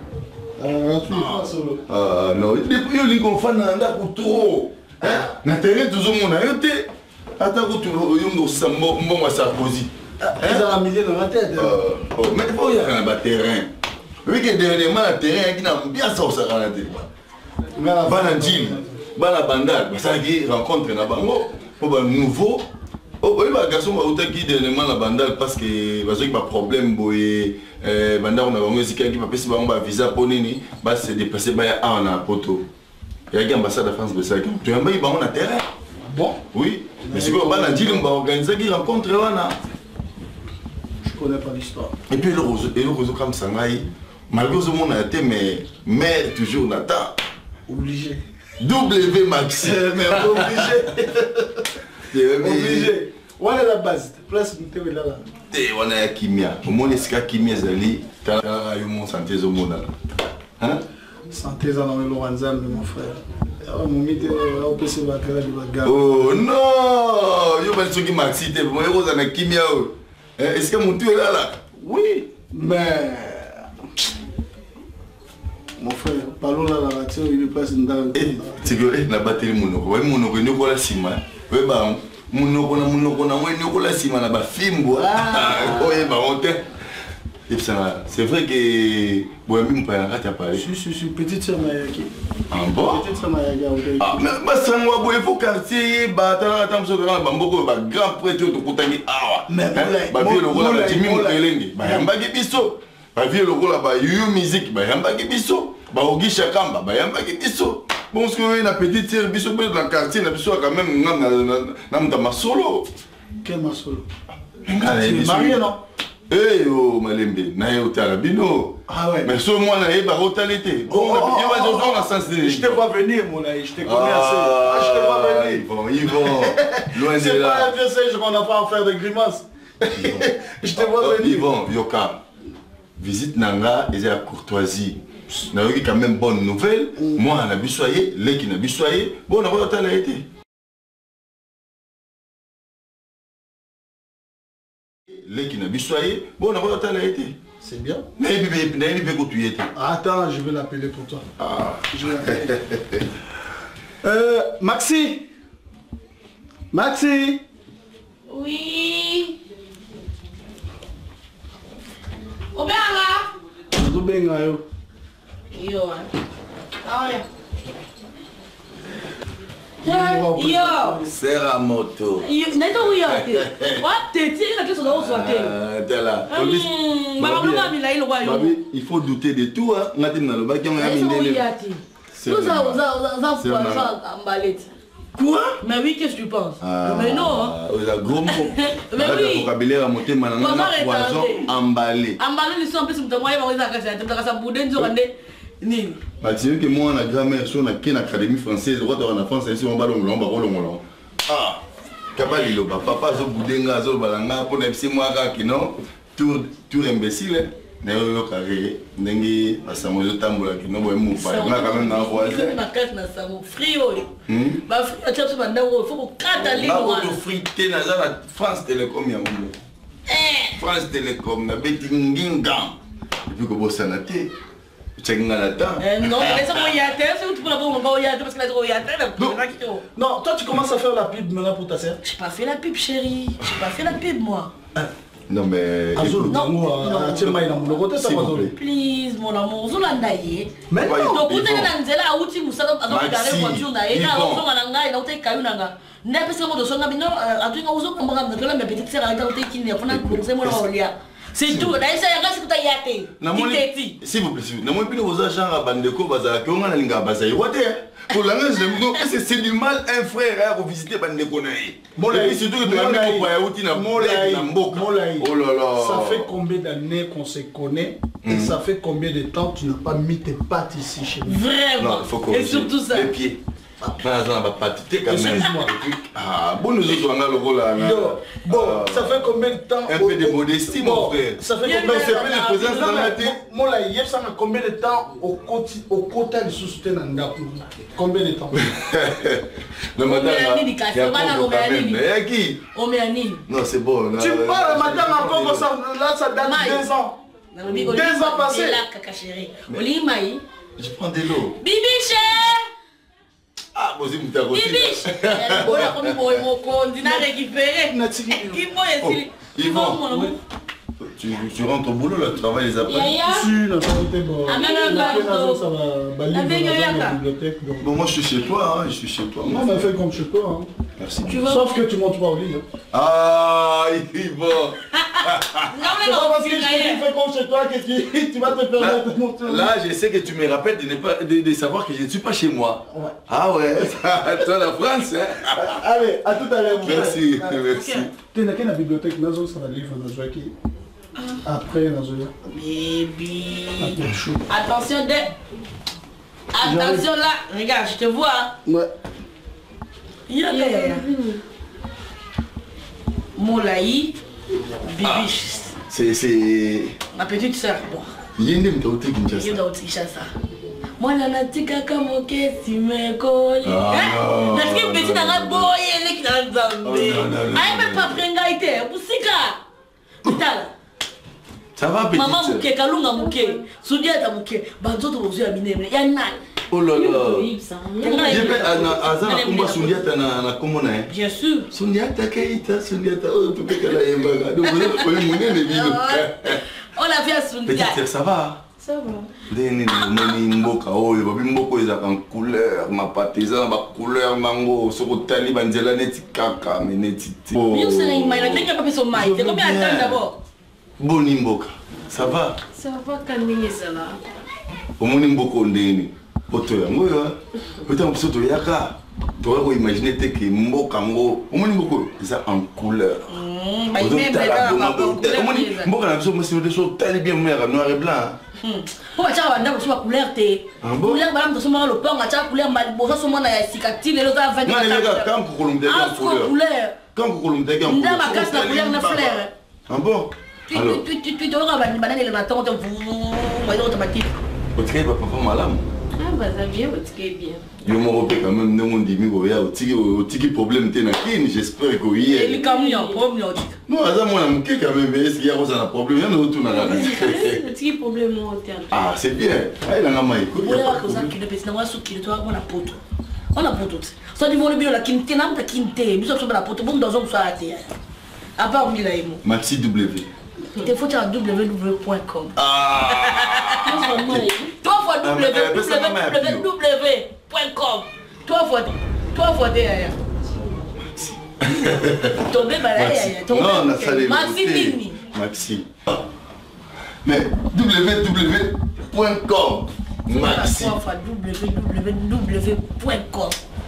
Ah non, yo lingo fana ndako trop. Na terrain toujours mon arrêté. Ata ko tulo yongo sambo mbongo Sarkozy. Ils ont un millier dans la tête. Oh, mais il faut y avoir un terrain. Oui que dernièrement le terrain qui n'a bien ça au Saranate. Bana Jim, bana Bandal, ça qui rencontre na bango pour un nouveau. Oh, oui, bah garçon va autant qui dernièrement la Bandal parce que parce que pas problème boy. Euh, Bandar on a vraiment dit qu'il va passer par un visa pour nini, bah c'est déplacé par un an poto. Il y a une ambassade de France de ça. Tu as un bail on a terrain. Bon. Oui. Mais c'est quoi bah dit on va organiser qui rencontre là. Je connais pas l'histoire. Et puis le rose, et le rose comme ça, malgré ce monde a été mais mais toujours Nathan. Obligé. W Maxi. Mais obligé. Obligé. On est la base. Place de là là. Et on a Kimia. Au moins, est-ce que Kimia Zali, tu as eu mon santé au monde. Hein? Santé dans le Lorenzo, mon frère. Mon mité, on peut se battre de bagarre. Oh non! Je vais te Maxi, tu moi, je vais Kimia. Est-ce que mon tour est là là? Oui, mais. Mon frère, parlons là, la voiture, il est passé dans le. Tu sais, la batterie, mon nom, mon nom, il est là, Sima. Oui, bah. Munoko na munoko na wewe niko la sima na bafimbo. Oh eh ba honte. C'est vrai que Bohemi Mpayanga t'a parlé. Si, si, si, petite sœur Mayaki. Ah bon? Petite sœur Mayaki. Ah, mais Bassangwa, il faut quartier, Batala, Tamso, Bamboko, grand prêtre, tout Koutani. Ah, mais Babi, le rôle de Jimmy Moukelenge, Bayambagi Bisso. Babi, le rôle de You Music, Bayambagi Bisso. Baogi Chakamba, Bayambagi Bisso. Bon, ce que la petite sœur Bisso, dans le quartier, la Bisso, quand même, dans ma solo. Quel ma solo? Marié, non? Eh oh Malembe, na yo talabino. Ah ouais. Mais ce moi na yeba rotalité. Bon, je te vois venir mon là, je te connais assez. Ah, je te vois venir. Ils vont, ils vont. Loin de là. C'est pas un vieux singe qu'on n'a pas à faire de grimaces. Je te vois venir. Ils vont, Yoka. Visite Nanga, et la courtoisie. Na yo quand même bonne nouvelle. Moi na bisoyé, les qui na bisoyé, bon na rotalité. Les qui n'a bisoyé, bon, on a pas été. C'est bien. Mais il peut que tu étais. Attends, je vais l'appeler pour toi. Ah. Je vais l'appeler. euh, Maxi. Maxi. Oui. Obenga. Obenga yo. Yo. Ah ouais. Yo, serra moto. Yo, neto uyo te. What te ti na keso dawo swate. Ah, tela. Il faut douter de tout hein. Ngati na loba ki on a mindele. Tout ça ça ça ça ça embalette. Quoi? Mais oui, qu'est-ce que tu penses? Ah, mais non. Vous avez gros mot. Mais oui. Vocabulaire à monter maintenant poison emballé. Emballé ils sont en plus mtamoya ba weza kasa mtakasa buden zo kande. Nini? Bah tu sais que moi on a grammaire sur la ken académie française droit en France ici on va longo ba longo. Ah. Kabali lo papa zo budenga zo balanga pour ne moi ka kino tour tour imbécile. Na yo carré ndenge asamo zo tambola kino boy mu pa na quand même na voisin. Na carte na samo frio. Ba frio a tchapso banda wo faut ko kata ligne. Ba ko frité na za la France Télécom ya mo. Eh France Télécom na betingingam. Depuis que bossa na té. Non, mais ça y a terre, c'est tout pour la bombe, il y a parce que la y a terre. Non, toi tu commences à faire la pub maintenant pour ta sœur. J'ai pas fait la pub chérie, j'ai pas fait la pub moi. Non mais Azul, non, actuellement il a mon côté ça va. Please mon amour, Zolanda yé. Mais donc vous êtes dans nzela outi musala azoko garer voiture na ina ozo mananga ina utai kayu nanga. N'est-ce pas que mo songa bino atuinga ozo kambanga na la petite sœur anga utai kini afuna kuruze mo olia. C'est tout. D'ailleurs, ça y a que tu as yaté. S'il vous plaît, non moi plus vos agents à bandeko bazar que on a linga bazar. What pour la raison non c'est du mal un frère à visiter bandeko na. Et surtout que tu as mis pour yaouti na na mboka. Oh là là. Ça fait combien d'années qu'on se connaît et ça fait combien de temps tu n'as pas mis tes pattes ici chez nous? Vraiment. Non, il faut et surtout ça. Les pieds. Excuse-moi. Ah, bon, nous autres, on a le rôle là. Bon, ça fait combien de temps? Un peu de modestie, mon frère. Ça fait combien de temps? C'est plus de présence dans la tête. Moi, là, hier, ça fait combien de temps au côté du sous-soutien d'Angapu? Combien de temps? Le matin, il y a qui? Non, c'est bon. Tu parles le matin encore, là, ça date de deux ans. Deux ans passés. Je prends de l'eau. Bibiche! Ah, vous êtes un Bibiche! Ils vont. Tu, tu rentres au boulot, le travail les après. Si, la santé, bon. Ça va bon, moi je suis chez toi, hein, je suis chez toi. Non, mais fais comme chez toi. Hein. Merci. Tu Sauf que tu montes pas au lit. Hein. Ah, il va. Non, mais non, parce que je te fais comme chez toi que tu vas te permettre de monter au lit. Là, je sais que tu me rappelles de, ne pas, de, de savoir que je ne suis pas chez moi. Ouais. Ah ouais, toi la France. Hein. Allez, à tout à l'heure. Merci, merci. Tu es dans la bibliothèque, nous avons un livre, nous avons qui. Après, nous avons. Baby. Attention, de... Attention là, regarde, je te vois. Ouais. Yeah, yeah, yeah. Moulaï, Bibiche. C'est. C'est. Ma petite soeur. Yende mtaouti Kinshasa. Yende mtaouti Kinshasa. Moi, natika kama kesi mekoli. Ah. Natika petit nanga boye le qui dans Zambé. Aïe mais pas prenga ite, busika. Putain. Ça va petit. Maman muke kalunga muke. Sudia ta muke. Banzoto bozu ya minene. Ya nani? Oh là là. J'ai fait un hasard à combat Sundiata na komona. Bien sûr. Sundiata kaita, Sundiata oh tu peux que la yembaga. Donc vous avez monnaie les villes. Oh la vie à son Petite sœur, ça va? Ça va. Ndeni moni mboka oyo babi mboko ezaka en couleur ma pateza ba couleur mango soko tali banzela neti kaka meneti. Bien c'est une maille, t'es pas besoin maille, t'es combien de temps d'abord? Boni mboka. Ça va? Ça va quand même ça là. Omoni mboko ndeni. Poto yango yo. Poto mso to yaka. Tu vas imaginer que mboka ngo omoni mboko eza en couleur. Mm, ba imebe là ba couleur. Omoni mboka na biso msi de so tali bien noir et blanc. Po acha banda ko couleur te. Couleur bala mto soma lo ponga acha couleur mal boso soma na ya sikatile lo ta vingt. Non les gars, quand vous colombe de couleur. Quand vous colombe de couleur. Nda ma casse na couleur na fleur. Ah bon? Alors, tu tu tu dois avoir banane le matin on va automatique. Votre va pas malade. Ah bah ça bien, votre bien. Yo mo repé quand même non dit mi go ya o tiki o tiki problème te na kini, j'espère que hier. Et le camion problème. Non, ça moi na mke quand même, est-ce qu'il y a un problème? Il y a un retour na la. Le tiki problème au terme. Ah, c'est bien. Ai la ngama écoute. Pour la cause qui le pèse na wa su qui toi on a poto. On a poto. Ça dit vole bien la kinte na ta kinte, biso so la poto bon dans on so até. À part mi la emo. Maxi W. Il faut à w w w point com. Ah. Toi fois w w w point com. Toi fois toi fois derrière. Tombé balaya. Non, on a salé. Maxi Mini. Maxi. Mais w w w point com. Maxi. Toi fois w w w point com.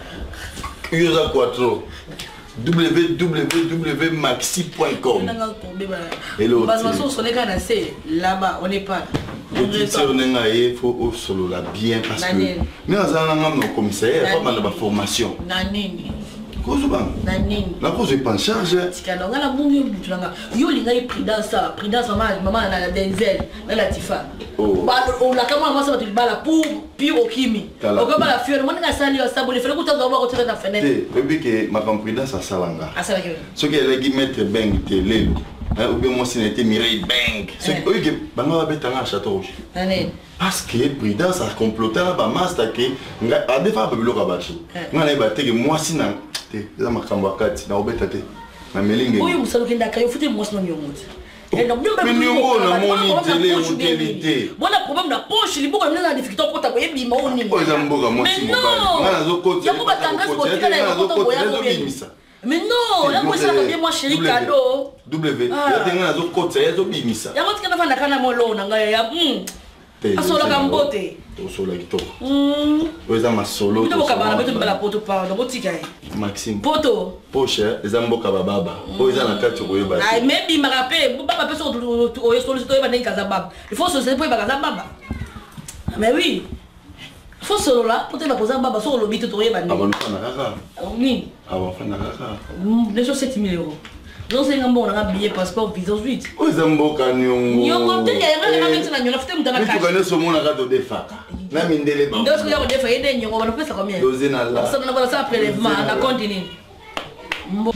Yosa Quattro. w w w maxi point com. Hello. Parce que on est quand c'est là-bas, on n'est pas. Petite sœur il faut solo la bien parce que nous avons un commissaire, pas mal de formation. Nanini. Cause ba. Nanini. La cause est pas en charge. Tikana ngala bungi mutulanga. Yo linga prudence, prudence maman, maman na Denzel, na Latifa. Oh. Ba on la kama mama sabato bala pour pire okimi. Okoma la fiole, mwana ngasali yo sabo le fele kutaza ba ko na fenêtre. Eh, bébé que ma prudence à salanga. À salanga. Ce qui est qui mettre bang télé. Ou bien moi c'était Mireille Bang. Ce qui est que banga ba betanga à Château Rouge. Nani. Parce que prudence a comploté là ba master que a des fois ba biloko bachi. Ngana ba teke moi sina te za makambo akati na obeta te. Na melinge. Oyo musalo kenda kayo futi moi sino nyongote. Mais nyongo na moni télé utilité. Bona problème na poche liboko na difficulté ko ta ko yebi ma oni. Oyo mboka moi si mobile. Ngana zo côté. Ya ko batanga ko tika na ko to boya ko bimisa. Mais non, là moi ça bien moi chéri cadeau. W. Ya tenga na zo côté ya zo bimisa. Ya ko tika na fanda kana mo lo na ngaya ya. Asola kambote. Tosola kitoko. Mm. Oza masolo. Ndo kabana beto bala poto pa ndo botika e. Maxime. Poto. Poche eza mboka baba. Oza na kati ko yeba. Ai maybe marape baba peso o sollicito yeba ndenge kaza baba. Il faut solliciter pour yeba kaza baba. Mais oui. Il faut solo là pour te ba poser baba sur lobby to yeba ndenge. Avant na kaka. Oui. Avant na kaka. Déjà sept mille euros. Non c'est un bon on a billet passeport visa suite. Oza mboka nyongo. Nyongo te ya ngana na mtana nyongo fute mtana kashi. Tu connais ce monde là de defaka. Na mindele ba. Ndio sio defa yede nyongo bana pesa combien? Doze na la. Ça na bala ça prélèvement na continue. Mbo.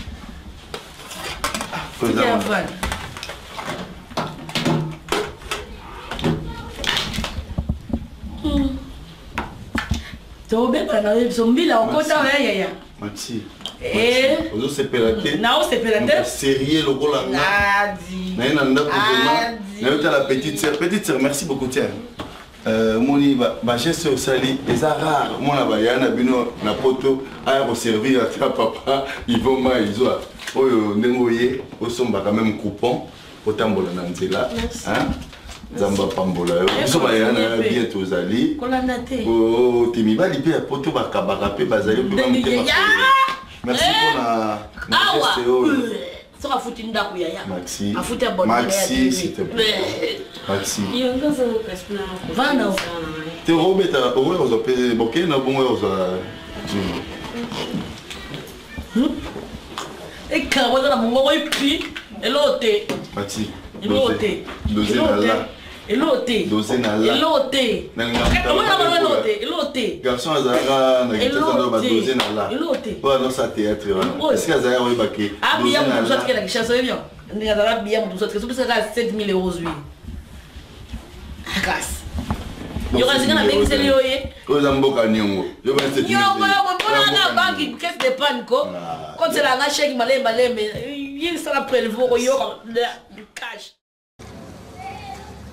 Oza. Tobe bana zombila okota ya ya. Maxi. Eh. Ozo sepelate. Na o sepelate. Sérieux lokola nga. Adi. Na ina ndako vraiment. Na yota la petite sœur. Petite sœur, merci beaucoup tiens. Euh moni ba ba geste au sali, eza rare. Mona ba yana bino na poto aya ko servir à papa, ils vont ma izo. Oyo ndengoye, osomba quand même coupon, otambola na nzela, hein? Zamba pambola yo. Biso ba yana bientôt zali. Kolanda te. Oh, timi ba lipe ya poto ba kabaka pe bazali pe ba mutema. Merci pour la geste. Ça va foutre une date ya ya. Maxi. A foutre bonne. Maxi, s'il te plaît. Maxi. Iyo ngaza ko pespina. Vana. Te robeta, owe ozo pe boke na bongo ozo. E kawa na bongo ipi. Elote. Maxi. Elote. Doze na la. Elote. Doze na la. Elote. Elote. Elote. Garçon azara na kitanda ba doze na la. Elote. Ba dans sa théâtre. Est-ce que azara oye bake? Ah bien pour ça que la chasse est bien. Ni azara bien pour ça que c'est sept mille euros lui. Akas. Yo kasi na bengi seli oye. Oza mboka nyongo. Yo ba sept mille. Nyongo yo bona na banki caisse de panne ko. Quand c'est la na chèque malemba lembe, il sera prélevé yo cash.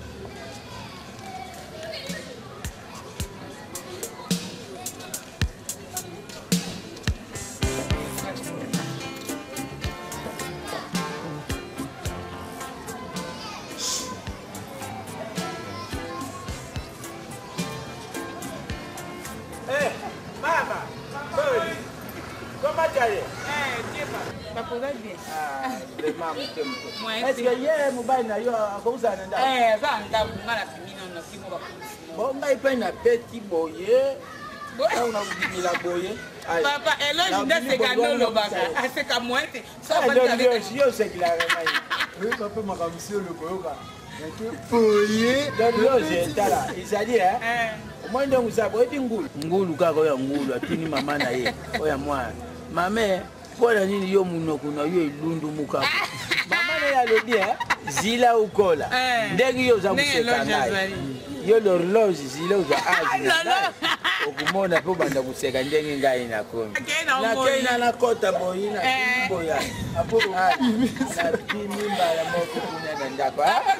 kale bakoza bien est-ce que ye mobali na yo akozala na ndako za ndako nga na pimi nono kimo bapolisi bo ngai mpe na peti boye ntango na kobimila boye papa eloge ndaseka nolobaka aseka moite yo osekilaka ngai papa makambo si olokoyoka boye eloge etala ezali omoi ndenge oza boyebi ngulu ngulu kaka oya ngulu atuni mama na ye oya mwana mame mpona nini yo munoko na yo elundumuka mama na ye alobi zila ukola ndenge yo oza koseka ngai yo l'horloge zila oza azi okumona mpe obanda koseka ndenge ngai nakomi nakei na nakota boyi napimi boya apo napimi mbala moko kuna na ndako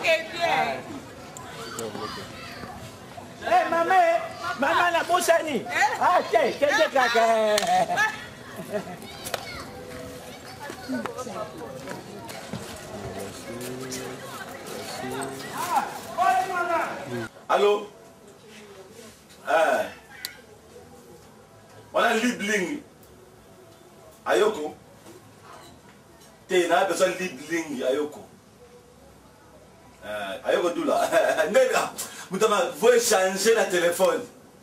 Eh, mama, mama na bosani. Ah, tiens, kende kaka. Allô? Ah. Voilà Libling. Ayoko. T'es là, besoin de Libling, Ayoko. Ah, Ayoko Doula. Nega. Vous pouvez changer le téléphone.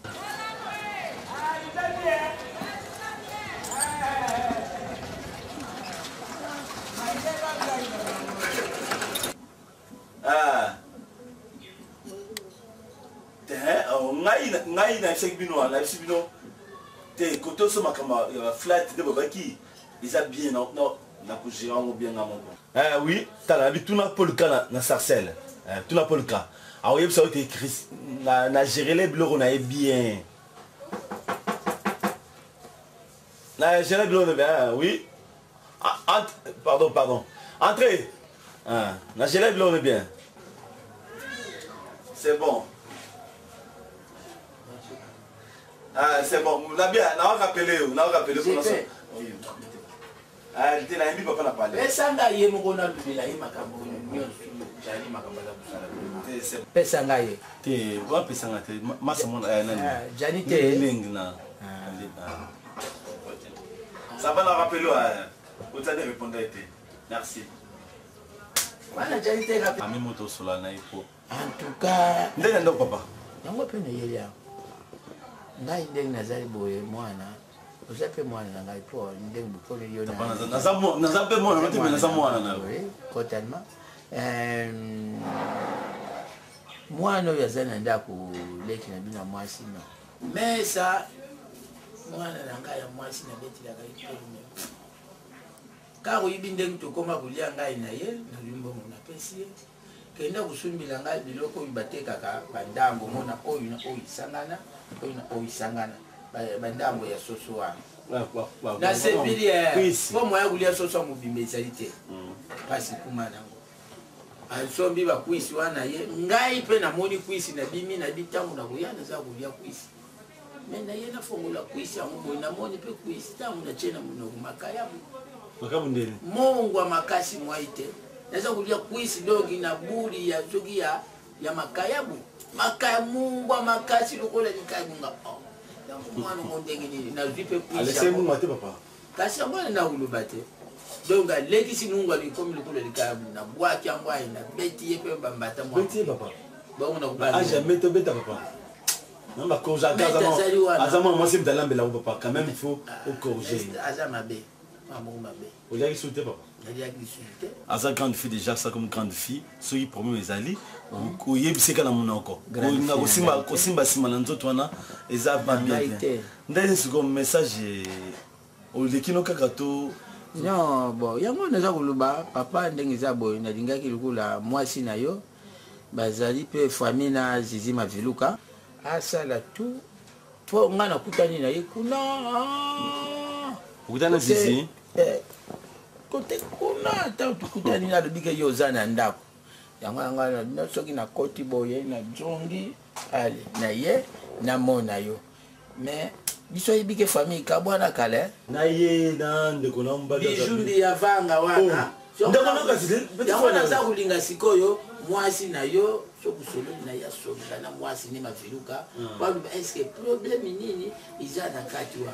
Ah. Ngai na sekbino na sekbino te koto so makamba flat de babaki isa bien non non na kujira ngo bien ngamo. Ah oui, tala bituna polka na Sarcelles. Euh, tout n'a pas le cas. Alors, il y a écrit, na géré les bleus, on a bien. Na géré les bleus, on a bien, oui. Ah, pardon, pardon. Entrez. Ah, na géré les bleus, on est bien. C'est bon. Ah, c'est bon. On a bien, on a rappelé, on a rappelé pour l'instant. Ah, il était là, il ne peut pas parler. Mais ça, il y a un peu de la pesa ngai te wa pesa ngai te masa mona nani jani te ling na ça va la rappeler au temps de répondre été merci wana jani te rappeler ami moto sola na ipo en tout cas ndenge ndo papa yango pe na yelia ngai ndenge nazali boye mwana oza pe mwana na ngai po ndenge bukolo yo na naza naza pe mwana te naza mwana na oui totalement mwana oyo aza na ndako leki na bino mwasi no mesa mwana na ngai ya mwasi nabetelaka ipeme kaka oyibi ndenge tokóma kolia ngai na ye nalwi mbongo napesi ye kenda kosumbila ngai biloko oyo batekaka bandambo mona oyo na oyo isangana oyo na oyo isangana bandambo ya soso wana nasepili po moya kolia soso ya mobimba ezali te mpasi kuma nango asombi bakwisi wana ye ngai mpe namoni kwisi nabimi nabi ntango nakoya naza kolia kwisi me naye nafongola kwisi yango boye namoni mpe kwisi ntango natie na monoko makayabu mongwa makasi mwai te naza kolia kwisi donki na buli ya soki ya makayabu makaya mongwa makasi lokola likabunga mwana ngo ndenge nini nazwi mpe kwisi kasi yango wana nakoloba te donc alekisi nungu alikomi lokola likabu na bwaki yango ayi na beti ye mpe bambata azama mwasi mtalambela papa quand même il faut corriger aza mabe mamongo mabe oliaki su te papa aza grande fille déjà ça comme grande fille soki problème ezali oyebiseka na monoko kosimba nsima na nzoto wana eza babien ndenge siko message oleki no kaka to non bon yango naza koloba papa ndenge eza boye nalingaki lokola mwasi na yo bazali mpe famille na zizi maviluka asala tu po nga nakutani na ye kuna okutani na zizi kote kuna ata tukutani nalobi ke yo oza na ndako yango yanga soki nakoti boye na zongi ale na ye namona yo mais biso yebi ke famille kabwana kale na ye na ndeko na mbali bijundi ya vanga wana yango naza kolinga sikoyo mwasi na yo sokusololi na ya soka na mwasi ne maviluka baloba eske problème nini iza na kati wana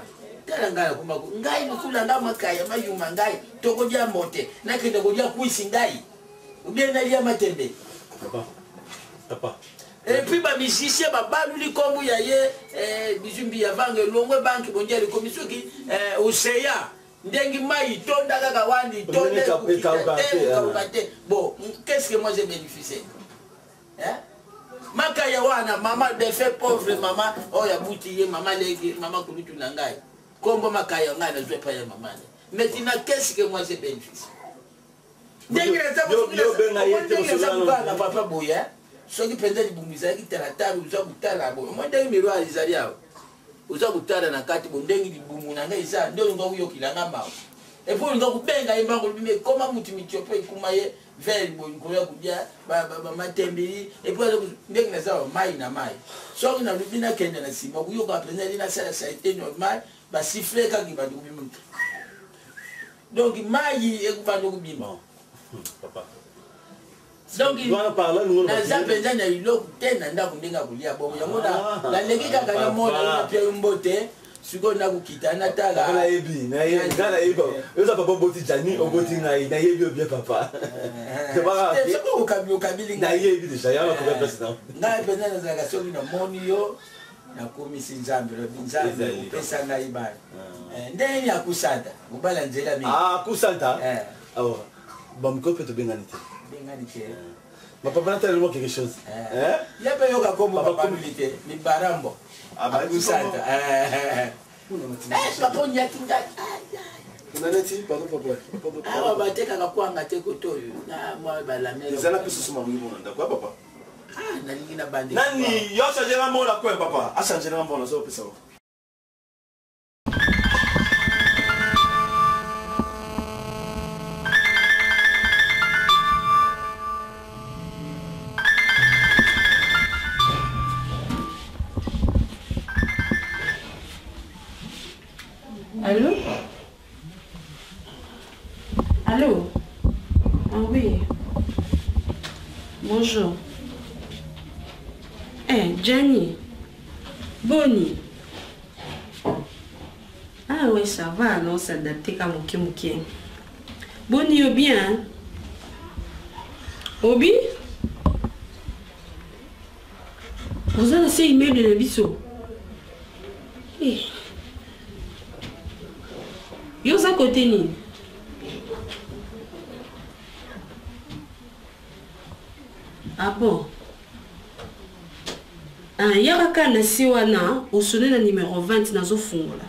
tala ngala kumako ngai nokula nga makaya mayuma ngai tokodia mote nakenda kodia kuisi ngai ubienda lia matembe papa papa et puis ba musicien ba baluli kombu ya ye eh bijumbi ya vange longwe banki bonjali komisio ki eh oseya ndengi mai tonda kaka wandi tonda ukate bon qu'est-ce que moi j'ai bénéficié hein makaya wana mama de fait pauvre mama oh ya buti ye mama legi mama kulutu na ngai kombo makaya ngai na zwe pa ya mama maintenant qu'est-ce que moi j'ai bénéficié ndengi na tabu yo benga yete na papa boya soki penza libumisa ki tala tabu uza kutala bo mo ndengi miro alizali awo uza kutala na kati bo ndengi libumu na ngai sa ndio ngo yokila ngamba e po ngo kubenga imba ko bime koma muti mitiopo ikuma ye vel bo ngoya kudia ba ba matembeli e po ndengi na sawa mai na mai soki na lubina kenda na sima kuyo ka penza dina sala sa été normal ba siffler ka ki ba ndubima donc mai e ku ba ndubima papa donc naza mpenza na iloko te na ndako ndenge akolia bongo yango naleki kaka na mona napia mbote sikoyo nakokita natala nayebi nayebi oza papa oboti jani oboti ngai nayebi obie papa okabili nayebi deja ya bakoba place na ngai mpenza nazalaka soki namoni yo nakomisi nzambe lobi nzambe opesa ngai bana ndenge akusanta kobala nzela mingi akusanta bamikope tobengani te ma papa n'a tellement quelque chose. Hein? Il y a pas eu qu'à comme papa militaire, mi barambo. Ah bah tout ça. Eh papa on y a tinga. On a neti pardon papa. Ah bah te kaka kwa ngate koto yo. Na moi ba la mère. Ezala piso suma ngimo na ndako papa. Ah na lingi na bande. Nani yo changer na mona kwa papa. A changer na mona so pesa. Allô? Allô? Ah oui. Bonjour. Eh, Jenny. Bonnie. Ah oui, ça va, non, ça date comme ok, ok. Bonnie, au bien? Obi? Vous avez laissé email de l'Abisso? Eh. Yosa côté ni. Ah bon? Ah, yaka na siwana, au sonné le numéro vingt na zo fungola.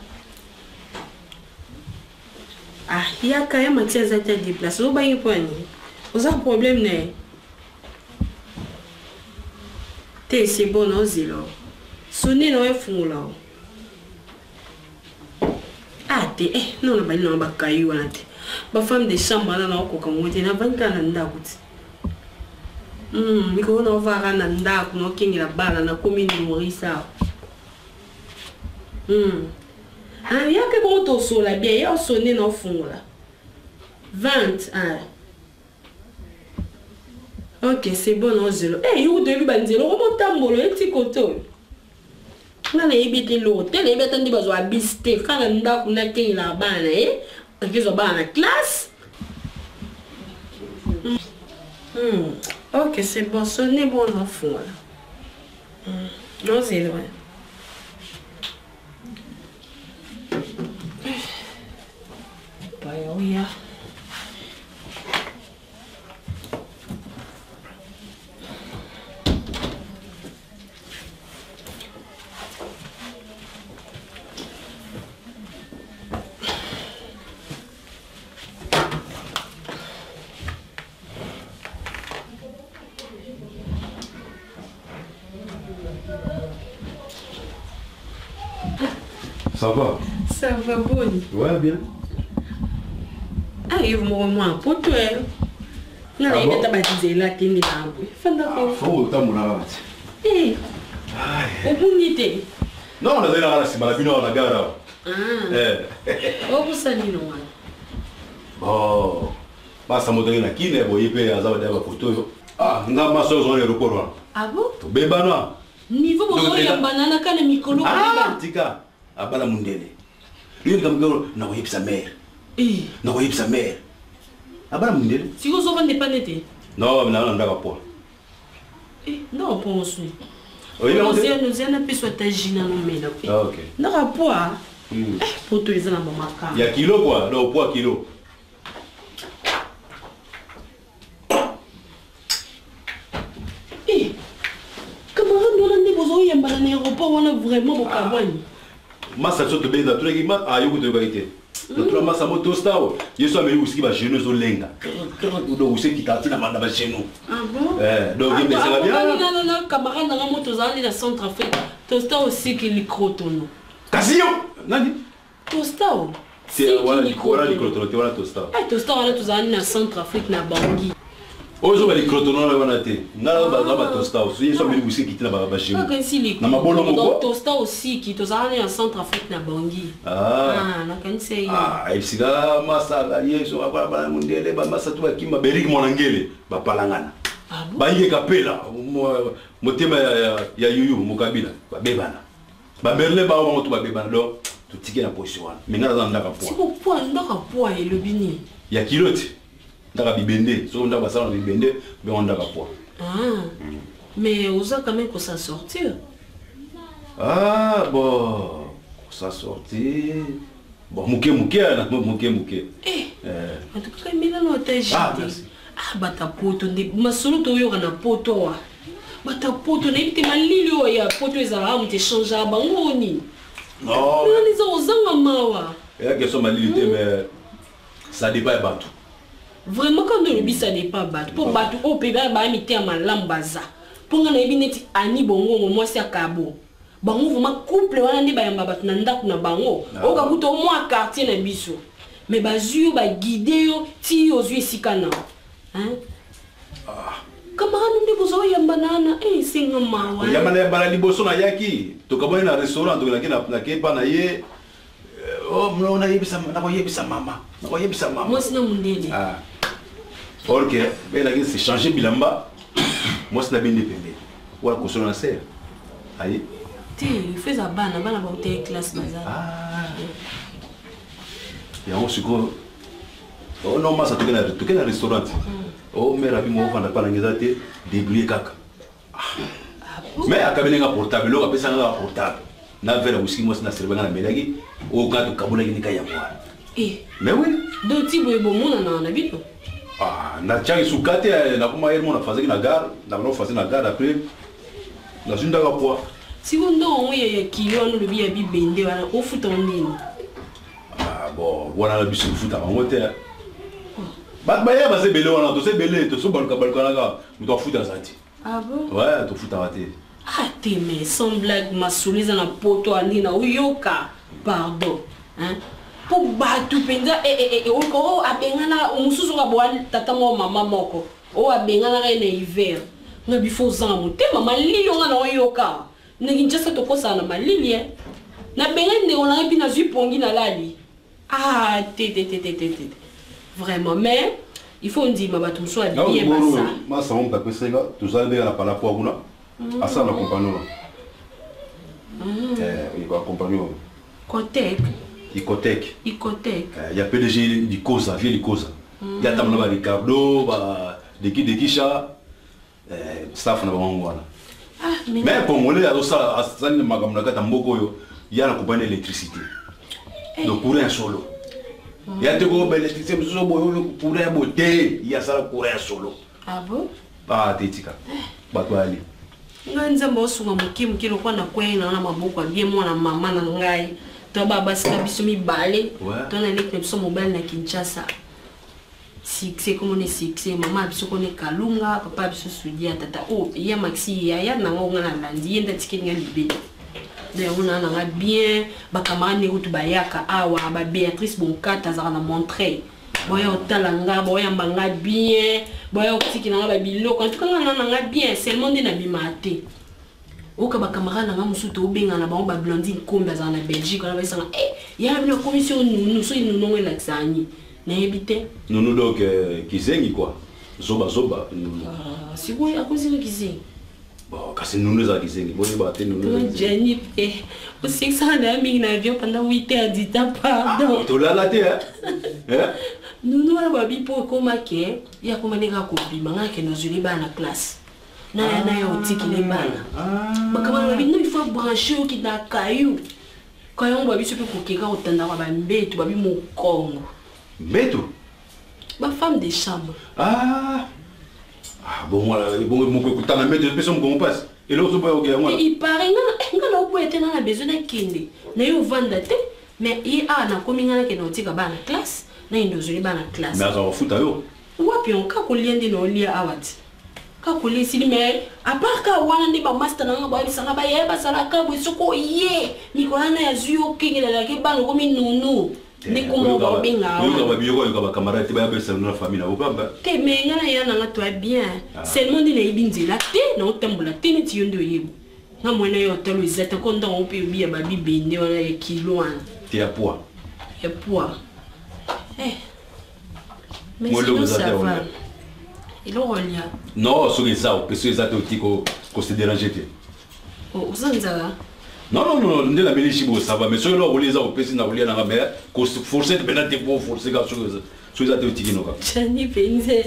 Ah, yaka ya matia za ta déplacer. Zo ba yi point ni. Oza problème ne. Te c'est bon no zilo. Sonné no e fungola. Ah, te, eh, non, on va aller dans le caillou. Ma femme de chambre, elle a un peu de na vingt ans, elle a un Hum, mais quand on va à Nanda, on a un balle, on a commune de Maurice. Hum. Ah, il y a que bon to sur la bière, il y a sonné dans le fond là. vingt, ah. Ok, c'est bon, non, zéro. Eh, il y a eu de l'ubanzelo, on monte à molo, un petit coteau. Nana ibiti l'hôtel, il y a des gens qui ont bisté, quand on a une la banane, ils ont la classe. Ok, c'est bon, ce n'est bon enfant. Non, c'est vrai. Pas rien. Ça va? Ça va, Bonnie. Ouais, bien. Ah, il me remonte pour toi. Non, il est baptisé là, qui n'est pas. Faut autant mon avance. Eh, au bout de non, on a déjà la semaine, on a gare. Ah, Eh. au bout ça, non. Bon, bah ça m'a donné la kine, bon, il peut avoir des photos. Ah, on a ma soeur sur l'aéroport. Ah bon? To bebana. Niveau bon, il y a banana quand le micro. Ah, tika. Abala mundele. lui comme na ko yebisa mère eh na ko yebisa mère abana mundele si ko zo vande pas nete non na na ndaka po eh non pense oui mais on sait nous en a besoin ta gina no mena ah OK na rapport eh poto eza na mamaka ya kilo quoi do poids kilo eh camarade on a des besoins y a pas l'aéroport on a vraiment au Kabani masa soto benda tu ngi ma ayo kuto kaite tu masa moto stao yeso ameli usiki ba genou zo lenga do usiki tati na manda ba genou ah bon eh donc il me sera bien non non non camarade na moto zali na centre Afrique tosta aussi que les crotono kasio nani tostao c'est voilà les crotono les crotono voilà tostao eh tostao na tozali na centre Afrique na Bangui ozo ba les crotono na wana te ngala ba ba tostao so yeso ameli usiki tati na ba genou quand si les na mabolo moko tostao aussi qui tozali na centre Afrique na Bangui ah ah na kanise ah ibsiga masa yeso aba ba mundele ba masa tu bakima beriki monangele ba palangana ba yeke kapela motema ya yuyu mukabila ba bebana ba merle ba mo to ba bebana donc tu tike na position wana mengana za ndaka poa siko poa ndaka poa elobini ya kilote ndaka bibende so ndaka basala bibende be on ndaka poa ah mais oza quand même que ça sortir ah bon ça sortir bon muke muke na muke muke eh en tout cas mais là no tâche ah bata poto ndi masolo to yo na poto wa bata poto na ibite malili o ya poto ezala mu te changer bango ni non mais les ozanga mawa ya question malili te mais ça dépend de bateau vraiment quand le bi ça dépend bateau pour bateau au pe ba ba mi te malambaza pour ngana ibineti ani bongo mo si akabo bango vraiment couple wana ndi bayamba bato na ndako na bango o ka kuto mo quartier na biso mais bazu ba guider yo ti ozui sikana hein ah camarade ndi bozo yamba nana eh singa mawa yamba na yamba liboso na yaki to kabone na restaurant to na kina na kepa na ye oh mno na yebisa na ko yebisa mama na ko yebisa mama moi sina mundele ah OK ben la c'est changer bilamba moi sina bindi pembe wa ko sona ser ayi ti fais a bana bana ba hotel classe bazar ah ya on siko oh non masa to kana to kana restaurant oh mera bi mo fanda pala ngezate débrouiller kaka mais akabele nga portable lo kapesa nga portable na vera whisky mo sina serbenga na melagi o ka to kabula ni kaya mwa eh mais oui do ti boy bo mona na na bito ah na changi sukate na kuma yel mona fazaki na gare na no fazaki na gare après na jinda ka poa sikondo on ya kiyo no bi ya bi bende wana o futa ndini ah bon wana la bisu futa ngo te ba ba ya ba se bele wana to se bele to so balka balka na ga muto futa zati ah bon ouais to futa wate ah te mais sans blague ma souliza na poto andina uyoka pardon hein pour batu penza eh eh eh o abengana umususu ka bwani tata mo mama moko o abengana ka na hiver na bifo zanga mutema malili nga na uyoka nginjasa to kosa na malili na bengana ne ona bi na zui pongi na lali ah te te te te te vraiment mais il faut dire ma batum soit bien ça ma ça on peut penser là tout ça bien la pala pour kuna asa na compagnon eh il va accompagner Cotec Icotec Icotec il y a P D G du Cosa vient du Cosa il y a tamna ba Ricardo ba de qui de Kisha eh staff na bango wana ah mais congolais alors ça asani magamna kata mboko yo il y a la compagnie d'électricité le courant solo il y a des gros électricité mais so boyo courant boté il y a ça le courant solo ah bon ah tetika bato ali nganza mbosunga mukimu kilo kwa na kwena na maboko bien mwana mama na ngai to baba sika biso mibale to na lek biso mobile na Kinshasa succès comme on est succès maman biso ko ne kalunga papa biso sudia tata oh ya maxi ya ya na ngonga na landi yenda tikinga libe de on a bien ba camarade ne kutu bayaka awa ba Béatrice Bonkata za na montrer boya otalanga boya mbanga bien boya okiki na ba biloko en tout cas na nga bien seulement de na bimate oka ba camarade na musuto obenga na ba ba blondine komba za na Belgique na ba sanga eh ya bino commission nous so nous non relaxani na ebite nous nous donc kizengi quoi zoba zoba ah si boy akozira kizengi Bon, kasi nous nous akisenge. Bon, ba te nous nous. Jenny, eh, aussi ça on a mis en avion pendant huit heures dix ans pardon. To la la te hein? Hein? Nous nous on va bi pour comment que ya comment les gars copie manga que nous joli ba na classe. Na ya na ya otiki les bana. Ba kama ba il faut brancher au qui na caillou. Quand on va bi se peut kokeka otanda ba mbetu ba bi mo Congo. Mbetu? Ba femme de chambre. Ah. Ah bon voilà, bon mon ko tana mbetu personne comment passe. Et l'autre pas au gars moi. Il paraît nga nga na po etena na besoin de kinde. Na yo vanda te mais il a na kominga ke na otika ba na classe. Na indozuli ba na classe. Mais ça va foutre yo. Wapi on ka koliendi no lia awati. Ka kolisi mais à part ka wana ndi ba master na ba bisanga ba yeba sala ka bo soko ye. Ni ko na ya zuyo kingela la ke ba ngo mi nunu. Ni ko mo ba binga. Yo ka ba biyo ko ka ba camarade ba ba na famille na okamba. Te me ngana ya na toi bien. Seulement ndi na ibinzi la te na otambola te ni ti yondo yebo. Na mwana yo talo izata ko ndo on pe bi ya ba bi bende wana ya kilo an. Ti a poids. Ya poids. Eh. Mais Moi, sinon le ça gouvernement. va. Il est relia. Non, sur les arbres, parce que les arbres ko ko se déranger te. Oh, uzanza. Non non non, on est la mêlée chibo ça va, mais sur là les arbres pesi na relia na mer, ko forcer de benate pour forcer ka sur sur les arbres tiki no ka. Chani penze.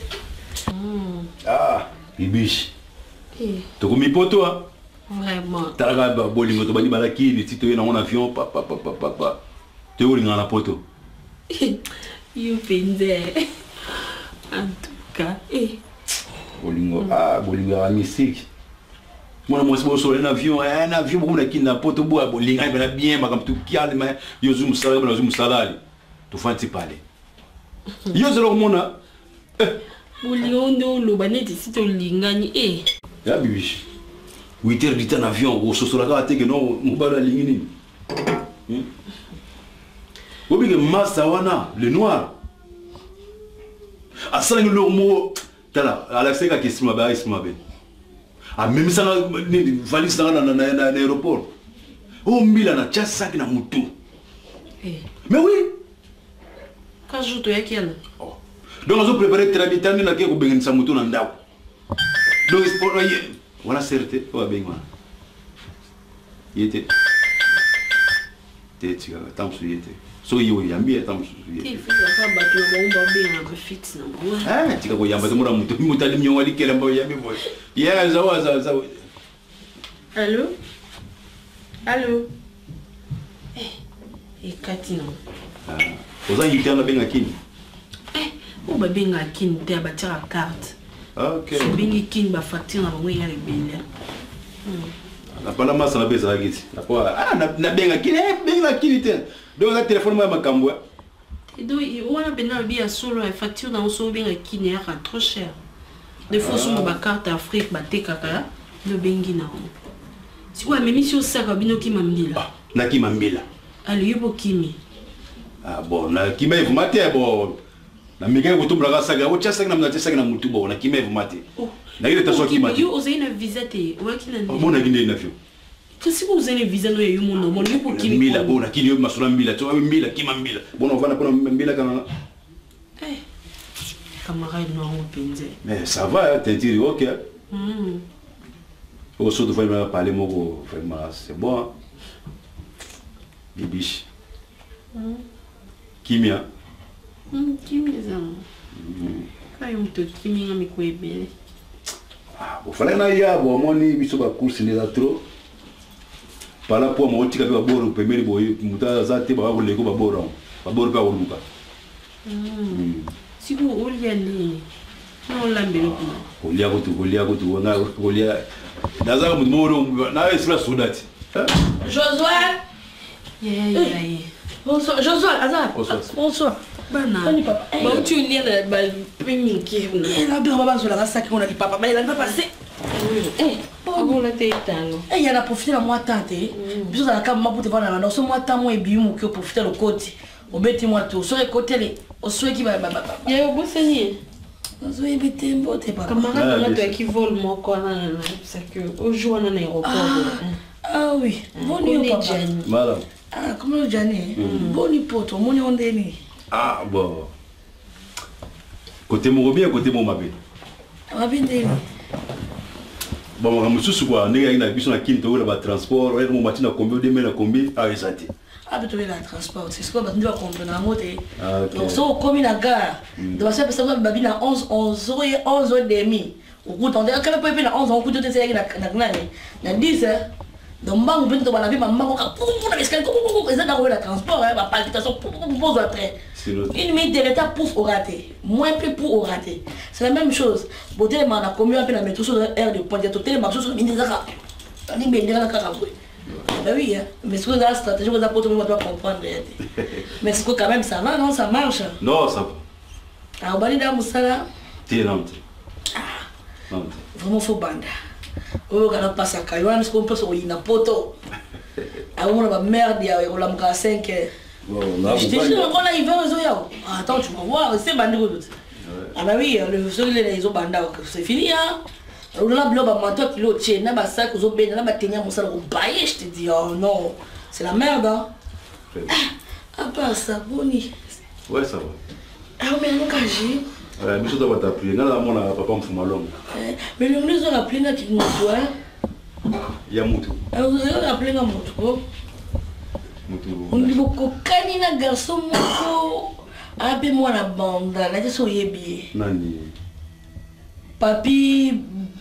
Ah, bibiche. Eh, To ko mi poto hein. vraiment. Taraga ba bolingo to bani balaki ni tito na on avion pa pa pa pa pa. Te olinga na poto. You penze. En tout cas, eh. Bolingo, ah, bolingo à mystique. Moi, moi, c'est sur un avion, un avion, pour qui n'a pas de bois, bolingo, il va bien, ma comme tout calme, mais yo zoom salade, mais zoom salade. Tu fais un petit parler. Yo zelo mona. Bolingo ndo lo baneti sito lingani eh. Ya bibi. huit heures du temps en avion, au sosola ka teke no, mbala lingini. Obi que massa wana, le noir. A ça le mot tala, Alex ka kisima ba isima be. A même ça ni valise na na na aéroport. O mbila na chasa na mutu. Eh. Mais oui. Ka joto yake yana. Donc on a préparé très bien na ke ko bengen sa mutu na ndaw. Donc sport voilà certé, o benga. Yete. Tete tam su yete. So yo yambi tam su yete. Ti fika ka batu na bomba benga ko fix na bo. Ah, tika ko yamba mura mutu mutali mnyo wali kele mbo yambi boy. Yeah, zawa zawa zawa. Allô? Allô? Eh, e katina. Ah, oza yite na benga kini. Eh, o ba benga kini te ba tira carte. OK. So bengi kini ba facture na bango ya rebelle. Hmm. Na pala masa na pesa giti. Na kwa ah na na benga kini, eh benga kini te. Donc la téléphone ma makambo. Et donc on a besoin de solo la facture na so benga kini ya trop cher. De fois sur ma carte Afrique ba te kaka no bengi na. Si quoi même si on saka bino ki mambila. Na ki mambila. Ali yupo kimi. Ah bon, na ki me vumate bon. Na mega ko tumbra ka saga, o chasa na mnate saga na mutu bon, na ki me vumate. Na ile taso ki mate. Yo osei na visa te, wa ki na. Bon na ginde na fio. Si vous avez visa no yo mo no mo yupo kimi. Mbila bon na ki yo masula mbila, to mbila ki mambila. Bon on va na kona mbila kana. Eh. Camarade no on penze. Mais ça va, t'es dit OK. Hmm. Au saut de vraiment parler moko vraiment c'est bon. Bibiche. Hmm. Kimia. Hmm, kimia za. Kai mtu kimia mikwebele. Ah, bo fallait na ya bo moni biso ba course ni la trop. Pala po mo tika ba boro pemeli boy muta za te ba ko lego ba boro. Ba boro ba oluka. Hmm. Si vous olia ni. Non la mbelo kuma. Olia ko tu olia ko tu na olia. Daza mu moro na esla sudati. Josué. Yeah, yeah, yeah. Bonsoir, Josué, Azar. Bonsoir. Bonsoir. Bana. Salut papa. Ba tu lia la ba pemi ki. Eh la bien baba sur la sac on a dit papa, mais il va passer. Eh, oh la tête tano. Eh il y a profité la moi tante. Biso za kama pour te voir na so moi tamo e biumu ki profiter le côté. O beti moi to so côté le o so ki ba ba ba. Ya yo bosani. Zo e beti mbote papa. Camarade na to ki vol mo ko na na ça que au jour na aéroport. Ah oui, bon nuit papa. Madame. Ah, comment le Jani? Bon nuit poto, mon on deni. Ah bon. Côté mon bien, côté mon mabé. Ma bien deni. Bon, je suis quoi, on est dans la quinte, on a transport, on est dans matin à combien, demain à combien, à résater. Ah, tu es dans le transport, c'est ce qu'on va comprendre dans la moto. Donc, si on commis la gare, tu vas faire ça, on va bien onze heures et demie. Au bout d'un temps, quand on peut faire onze heures, on peut faire ça dans dix heures. Donc, on peut faire la vie, on va faire le transport, la palpitation, pose après. Une minute de retard, pouf, au raté. Moins plus pour au raté. C'est la même chose. Pour tellement la commune, on peut la mettre sur l'air de pointe, il y a tout tellement de choses, il y a des arabes. Il y a des arabes. Ben oui, hein. Mais ce que la stratégie, vous apportez, vous doit comprendre. Mais ce que quand même, ça va, non, ça marche. Non, ça va. Alors, on va aller dans Moussala. T'es non. Vraiment, faut banda. Oh, quand on passe à Caïwan, ce qu'on peut se voir, il y a un poteau. Alors, on va merde, on l'a mis à cinq heures. Je te dis, on a hiver, attends, tu vas voir, c'est bandé. Ah bah oui, le soleil, ils ont bandé, c'est fini, hein. On a bloqué un manteau qui l'autre, on a un sac, on a un tenir mon salon, on baille, je te dis, oh non, c'est la merde, hein. Ah, pas ça, boni. Ouais, ça va. Ah, mais non, Kaji. Ouais, mais je dois t'appeler, là, mon papa me fout ma langue. Mais le ministre a appelé là qui nous doit. Il y a Moutou. Ah, vous avez appelé là Moutou. On dit beaucoup, canina garçon, Moutou. Appelez-moi la bande, là, je suis yébi. Nani. Papi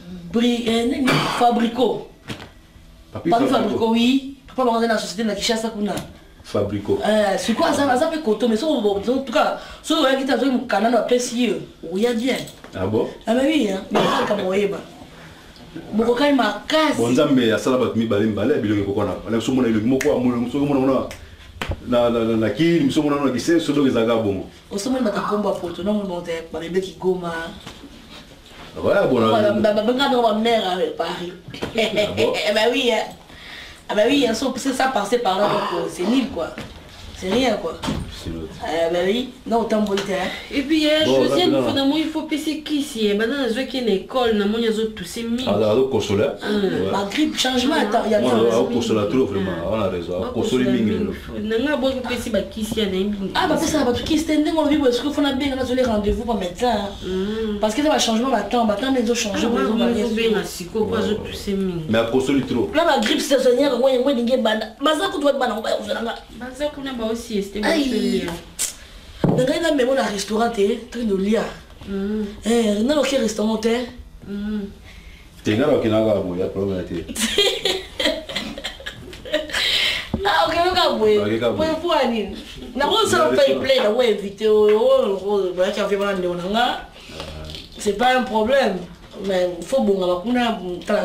Fabrico. Papi Fabrico, oui. Papa va rentrer dans la société de Kishasa Kuna. Fabrico. C'est quoi ça? Ça fait coton, mais en tout cas, si vous avez un canal à Pessie, oui, bien. Ah bon? Ah, mais oui, hein. Mais c'est comme Oeba. Beaucoup quand il m'a cassé. Bon, ça me a salabat mi balim balé, bilé ko kona. Ala so mona ile moko amulo, so mona mona. Na na na ki, so mona mona kise so do zaga bongo. O so mona batakomba poto, non mo monte, ba bébé qui goma. Ouais, bon. Bah, bah, bah, ma mère à Paris. Eh ben oui, hein. Ah ben oui, c'est ça passer par là, donc c'est nul quoi. C'est rien quoi. Ah ben oui, non, autant bonité. Et puis, Josiane, il faut passer qui ici? Maintenant, je vois qu'il y a une école, il y a tous ces mille. Ah, là, consoler. La grippe, changement, attends, il y a des choses. Ah, consoler trop, vraiment, on a raison. Consoler mille. Nanga boy ko pesi ba kisi ya na mbi. Ah ba pesa ba kisi tende ngo bibo est-ce que faut na bien na les rendez-vous par médecin. Parce que ça va changement ba temps, ba temps les autres changer, les autres va bien na siko pas zo tous ces mille. Mais à consoler trop. Là la grippe saisonnière ngo ngo ninge banda. Baza ko doit bana ngo ba uzanga. Baza ko na ba aussi c'était moi je. Nanga ina memo na restaurant té, train de lia. Eh, na lo ke restaurant té. Tenga lo ke na ga mo ya problème té. Ah, ok, não acabou. Foi por ali. Na rua você não paye play, não é éviter. Voilà, qui a fait mal à Léonanga. C'est pas un problème. Mais il faut bon, on a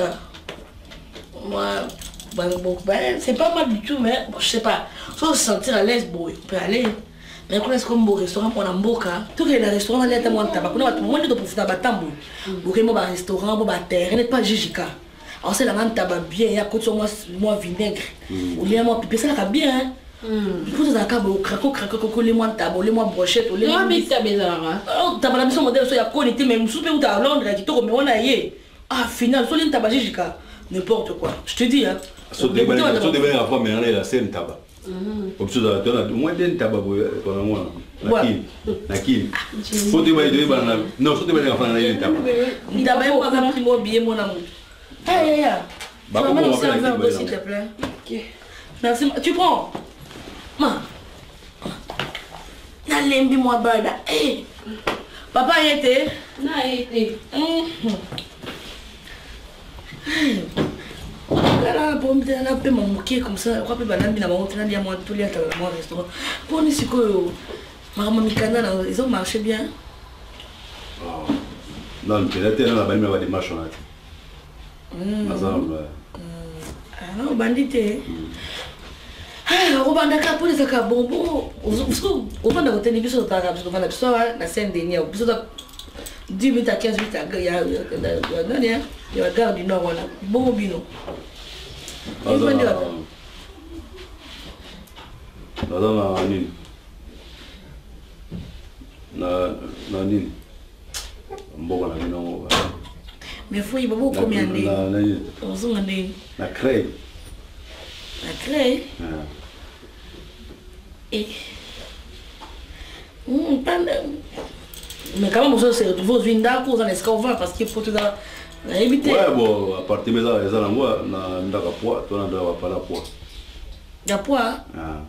moi, c'est pas mal du tout, mais bon, je sais pas. Faut se sentir à l'aise, bon, on peut aller. Mais quand est-ce qu'on va au restaurant pour l'amboka? Tout le restaurant, il y a tellement de tabac. On a tout le monde de profiter de Batambo. Vous avez un restaurant, vous avez un terrain, n'est pas Jijika. Alors c'est la main tabac bien, il y a côté moi moi vinaigre. Ou les moi pipi ça va bien. Il faut ça cabo craco craco les moi tabac, les moi brochette, les moi mais ça bizarre. Oh tabac la mission modèle so ya connecté même souper ou à Londres qui to mais on a yé. Ah final so les tabac Jijika. N'importe quoi. Je te dis hein. So de ben so de ben avant mais on est la scène tabac. Comme ça tu as moins bien tabac pour moi. Nakini. Nakini. Faut te voir de ben non, so te ben avant na yé tabac. Ni tabac pas ça primo bien mon amour. Hey, hey, hey. Tu vas me servir un peu, s'il te plaît. Ok. Merci. Tu prends. Ma. Nalembi moi bada. Hey. Papa y était. Non, y était. Là, pour me dire, on a peu manqué comme ça. On a peu banane, on a monté dans moi tous les dans le restaurant. Pour nous, c'est que maman Mikana, ils ont marché bien. Non, tu es là, la banane va des marches. Ah non, bandité. Ah, on va d'accord pour les accords bonbons. On va dans la télévision, on va dans la piscine, la scène dernière. On va dix minutes à quinze minutes, il y a il y a la gare du Nord, bon bino. Na nini? Na na nini? Mboga na nini? Mais faut y avoir combien d'années? onze années. La craie. La craie? Et. Mais quand même, vous avez retrouvé aux Vinda, vous en escovant parce qu'il faut tout ça. Ouais, bon, à partir de ça, ça, moi, na ndaka poids, toi, na ndaka pas la poids. Ya poids? Ah.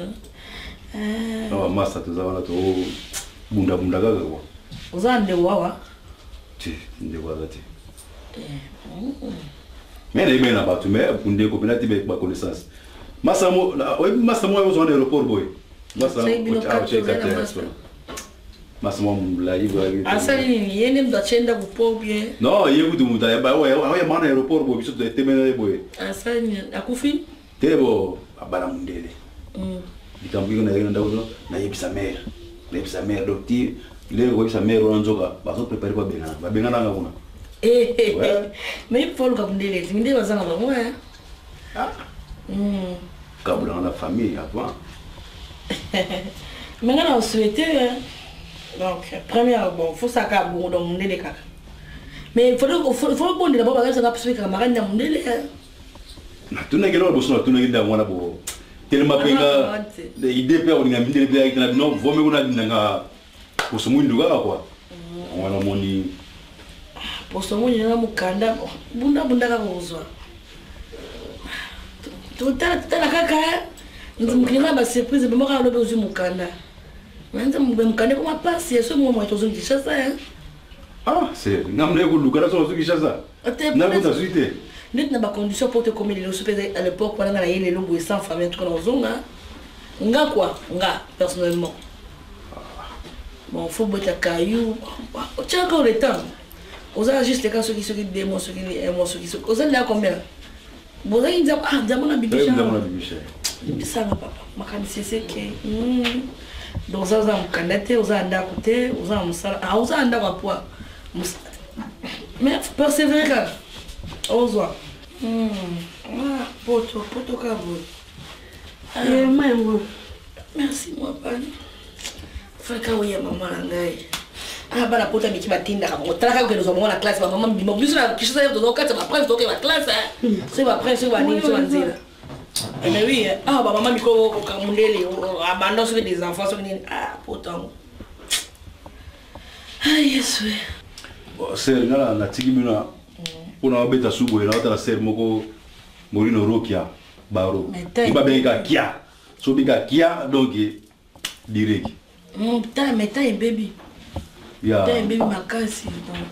Ah, massa, tu sais, tu bunda bunda gaga quoi. Vous en avez wawa? Tu, ne vois pas tu. Mais les gens là-bas, tu mets, pour des copines, tu mets pas connaissance. Massa, moi, oui, massa, moi, ils ont un aéroport, boy. Massa, moi, tu as quatre. Massa, moi, là, il va. Asa nini, yeye ndo achenda kupobye. Non, yeye kutu muta, ba wewe, wewe maana aeroport boy, biso tutemena boy. Asa nini, akufi? Tebo, abana mundele. Mm. Dikambiko na yenda ndawo na yebisa mère. Na yebisa mère docteur, leo ko yebisa mère onzoka, baso préparer kwa bengana. Ba bengana nga kuna. Eh eh. Mais il faut le kabundele, ndé bazanga ba moi. Ah. Mm. Kabula na famille avant. Maintenant on souhaitait donc première bon faut ça ka bon dans ndele kaka. Mais il faut faut faut bon d'abord baga ça ka psuka camarade na ndele. Na tuna kilo boso na tuna kinda mwana bo. Tellement penga de idée pe olinga ndele pe akina no vome kuna ndanga kusumundu kaka kwa. Wana moni posomundu na mukanda bunda bunda ka kuzwa. Tutala tutala kaka. Ndimukina ba surprise bemo ka lobe uzu mukanda. Mwanza mbemkane kwa pasi yeso mwa mwa tozo ngishasa ya. Ah, c'est ngamle ko lukara so ngishasa. Na buta suite. Nit na ba condition pour te comme le super à l'époque pendant na yele lombo sans famille tout na zonga. Nga quoi, nga personnellement. Bon, faut botter caillou. O tient encore le temps. Aux a juste les cas ceux qui ceux qui démon ceux qui aiment ceux qui aux a là combien. Bon, là il dit ah, diamant bibicha. Diamant bibicha. Ça va papa. Makani c'est que donc ça za mkanete uza anda kote uza musala ah uza anda kwa poa mais persévérer ozwa hmm ah poto poto kabo eh mango merci moi pas faka oya mama ngai ah bana pota biki batinda kabo talaka ko zo mona classe mama bimo biso na kishisa yo zo kata ba presse to ke ba classe c'est ba presse ba ni so nzela. Mais oui, ah bah maman miko kamundele abandon sur des enfants sur une ah pourtant. Ah yes oui. Bon, c'est ngala na tigimina. Kuna beta subo ina wata ser moko Morino Rokia baro. Iba benga kia. So benga kia donc direct. Mm ta meta e baby. Ya. Ta e baby makasi.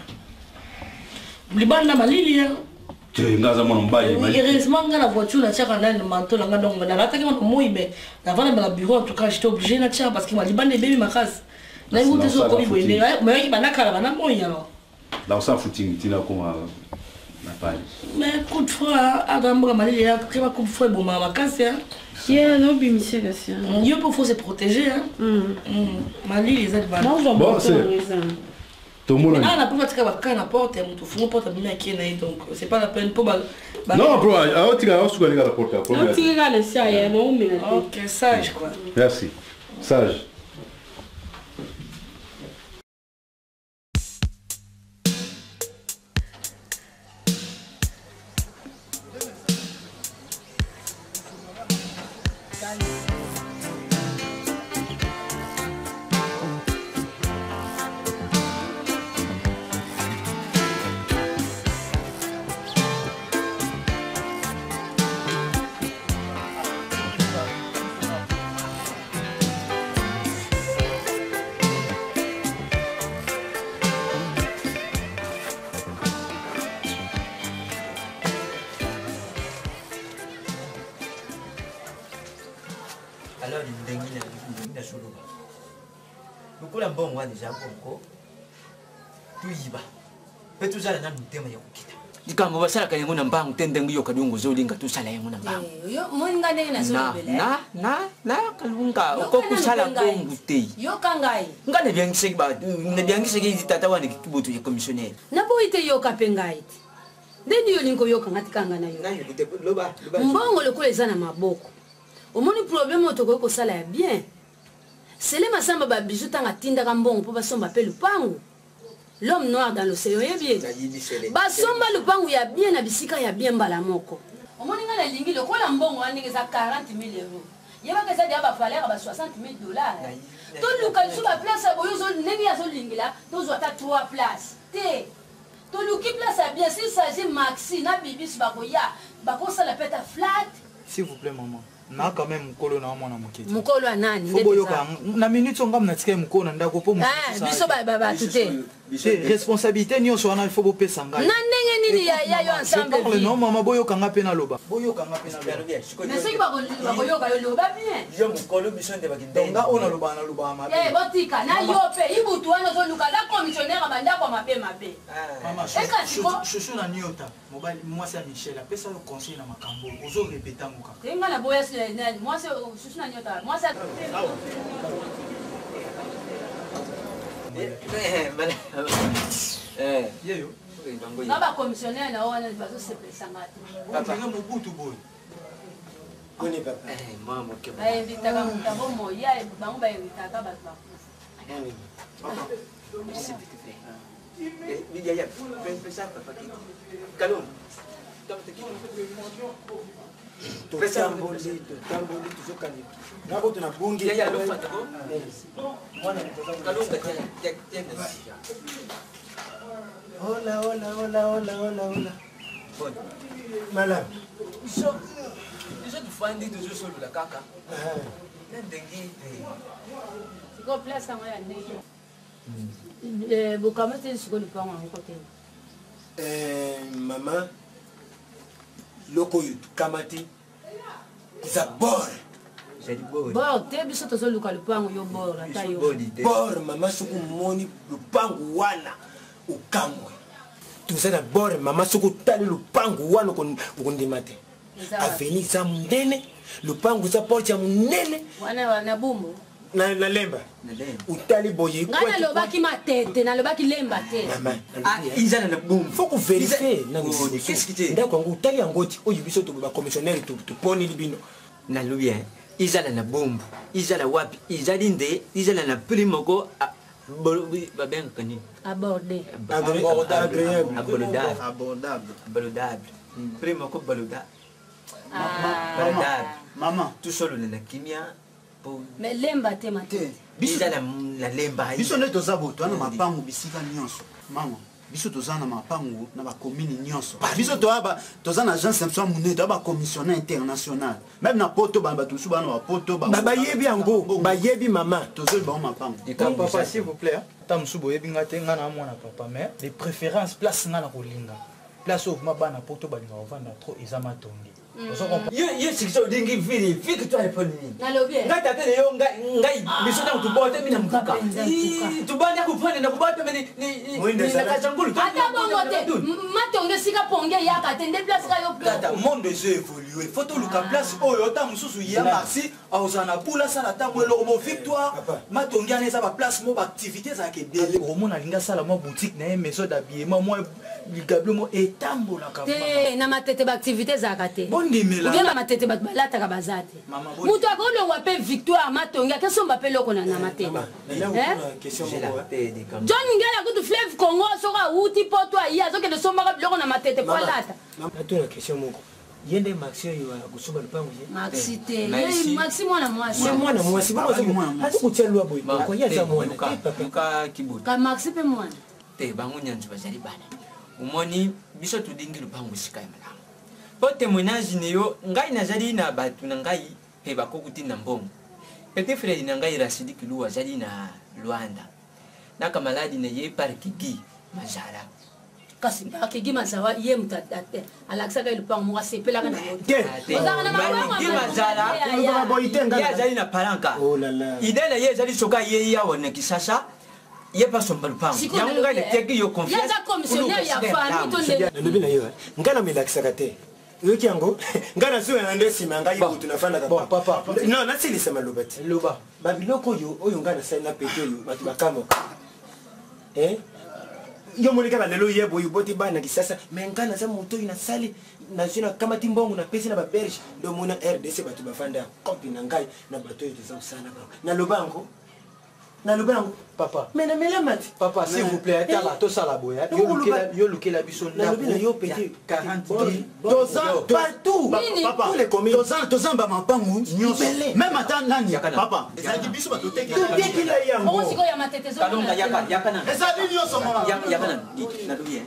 Libana malili ya. Tu ngaza mwana mbaye mali. Heureusement nga la voiture na chaka ndani manto nga donc na nataki mwana moibe. Na vana na bureau en tout cas j'étais obligé na chaka parce que mali bande baby makasi. Na hiyo tezo ko biboende. Mais ki bana kala bana moya alors. Là ça footing tina kuma na pale. Mais coup de froid agamba malili ya kima coup de froid bon makasi hein. Yeah, no bi monsieur là ça. Yo pour faut se protéger hein. Mm. Malili les autres bana. Bon c'est tout le monde. Ah, la porte va na porte, on faut porte bien qui est donc c'est pas la peine pour ba. Non, bro, ah tu vas sur la porte. Ah tu vas le ça ya non mais. OK, sage quoi. Merci. Sage. Alors ndenge na ndenge na soloba lokola mbongo wana deja bongo tuyiba pe tuzala na mutema ya kukita likambo basalaka yango na mbangu te ndenge yo kalunga ozolinga tosala yango na mbangu yo moninga ndenge na solobele na na na kalunga okokusala bongo te yo kangai nga na byangiseki ba na byangiseki tata wana kibutu ya commissionnaire na boite yo kapengai ndeni yo linko yo kangati kanga na yo na yo loba loba mbongo lokola eza na maboko omoni problème otoko ko sala ya bien sele masamba ba bijou tanga tinda ka mbongo po basomba pe lupangu l'homme noir dans l'océan ya bien basomba lupangu ya bien na bisika ya bien mbala moko omoni nga na lingi lokola mbongo aningeza quarante mille euros yeba kesa dia ba valeur ba soixante mille dollars to luka su ba place boyo zo ndenge ya zo lingila to zo ta trois places te toluki place ya bien s'il s'agit maxi na bibis bakoya bakosala peta flat. S'il vous plaît maman. Na quand même mukolo na mwana moketi. Mukolo anani? Fobo yoka na minute ngam na tika mukolo na ndako po musu. Ah, biso ba ba tute. Responsabilité ni oso wana il faut bo pesa ngai. Na ndenge nini ya ya yo ensemble. Je non maman boyo kanga pe na loba. Boyo kanga pe na loba. Mais c'est qui ba ko yoka yo loba bien. Yo mukolo biso nde bakinde. Nga ona loba na loba ma. Eh botika na yo pe ibutu wana zo luka la commissionnaire banda kwa mabe mabe. Maman, chouchou na niota. Mobile moi c'est Michel. Après ça le conseil na makambo. Ozo répéter muka. Tenga na boya moi c'est chouchou na niota. Moi c'est Eh, yeyo. Na ba commissionnaire na wana bazo se pesanga. Papa ngo butu boy. Koni papa. Eh, mama ke. Ba invitaka mutabo moya bango ba invitaka ba ba. Papa. C'est vite fait. Eh, biya ya. Fais ça papa qui. Calme. Totamboli, totamboli tuzokani. Nabo tunabungi. Ya ya lofata ko. Mwana kalunga tia tia Hola, hola, hola, hola, hola, hola. Bon. Malam. So, déjà tu fandi toujours sur la caca. Ah. Ndengi. Siko place ngwa ya ndenge. Eh, bukamate siko lipanga ngote. Eh, mama. Loko yutu kamati. Za bor. Bor, te biso tozo luka lupango yo bor ata yo. Bor mama suku moni lupango wana ukangwe. Tuzana bor mama suku tali lupango wana ukondimate. Aveni za mundene, lupango za porta ya munene. Wana wana bumbu. Na na lemba. Na lemba. Utali boye kwa. Ngana lobaki matete, na lobaki lemba te. Mama. Ah, izana na bumbu. Faut que vérifier. Na ngoni, qu'est-ce qui te? Ndako ngo utali ngoti oyo biso to ba commissionnaire to to poni libino. Na lubien. Izala na bumbu. Izala wapi? Izali nde, izala na primoko babenga kani. Abordé. Abordable. Abordable. Abordable. Abordable. Primoko baludable. Ah. Maman. Tout seul na kimia. Mais lemba te matete. Biso la la lemba. Biso ne tozabo to na mapangu bisika nyonso. Maman. Biso tozana mapangu na ba commune nyonso. Biso to aba tozana agence Simpson Mune to ba commissionnaire international. Même na poto ba batusu ba na poto ba. Ba yebi yango, ba yebi mama. Tozoli ba mapangu. Papa s'il vous plaît. Ta musubo yebi ngate ngana mwana papa mais les préférences place ngana kolinga. Place au mabana poto ba linga ovanda trop ezama tongi. Yo yo sikso dingi vili fiki to iPhone ni. Na lobie. Ngata tele yo ngai ngai biso na kubote mina mkuka. Tubanya kupone na kubote ni ni ni na kachangulu. Ata bongo te. Matonge sika ponge ya katende place ka yo. Tata monde je évolué. Faut to luka place oyo ta mususu ya maxi auzana pula sala tango lo mo victoire. Matonge ana sa ba place mo ba activité za ke dele. Romona linga sala mo boutique na maison d'habillement mo ligable mo etambola ka. Te na matete ba activité za kate. Ndimela. Ngema matete bat balata ka bazate. Mutu akolo wape victoire matonga keso mbape loko na na matete. Eh? Question moko. John ngela kutu fleuve Congo soka uti poto ya zoke de somba loko na matete kwa lata. Natuna question moko. Yende maxi yo kusuba lupango je. Maxi te. Yeye maxi mwana mwasi. Mwana mwana mwasi bako zo. Hatu kuchelwa boy. Ko yaza mwana. Ka kibuta. Ka maxi pe mwana. Te bangu nyanzu bazali bana. Umoni biso tudingi lupango sika ya mala. Po témoignage ne yo ngai nazali na batu na ngai pe bakokuti na mbongo. Petit frère na ngai Rashidi Kilu azali na Luanda. Na kamaladi ne ye par kiki majara. Kasi par kiki mazawa ye mutatate. Alaksa ka lupango mo sepela kana yo. Ozanga na kiki majara. Ngaba boitenga. Ya azali na palanka. Oh la la. Idela ye azali soka ye ya wona kisasa. Ye pas son balpang. Ya ngai ne teki yo confiance. Ya za commissionnaire ya famille to ne. Ndobi na yo. Ngana milakisa kate. Yoki yango ngana suwe na ndesi manga yibu tunafanda ka papa no na sili sema lobati loba babiloko yo oyo ngana sai na peto yo batu bakamo eh yo monika na lelo yebo yo boti bana kisasa mengana za moto ina sali na jina kama timbongo na pesi na ba berge ndo mona R D C batu bafanda kopi na ngai na bato yo tsa usana ba na lobango na lobango papa mais na melamati papa s'il vous plaît tala to sala boya yo lukela yo lukela biso na lobina yo petit quarante Tozan partout papa tozan tozan ba mapangu nyonso même ata nani papa ezaki biso ba toteki toteki la yango Mo siko ya matete zo. Kalonga yaka yaka na. ezali nyonso mama Yaka yaka na na duye.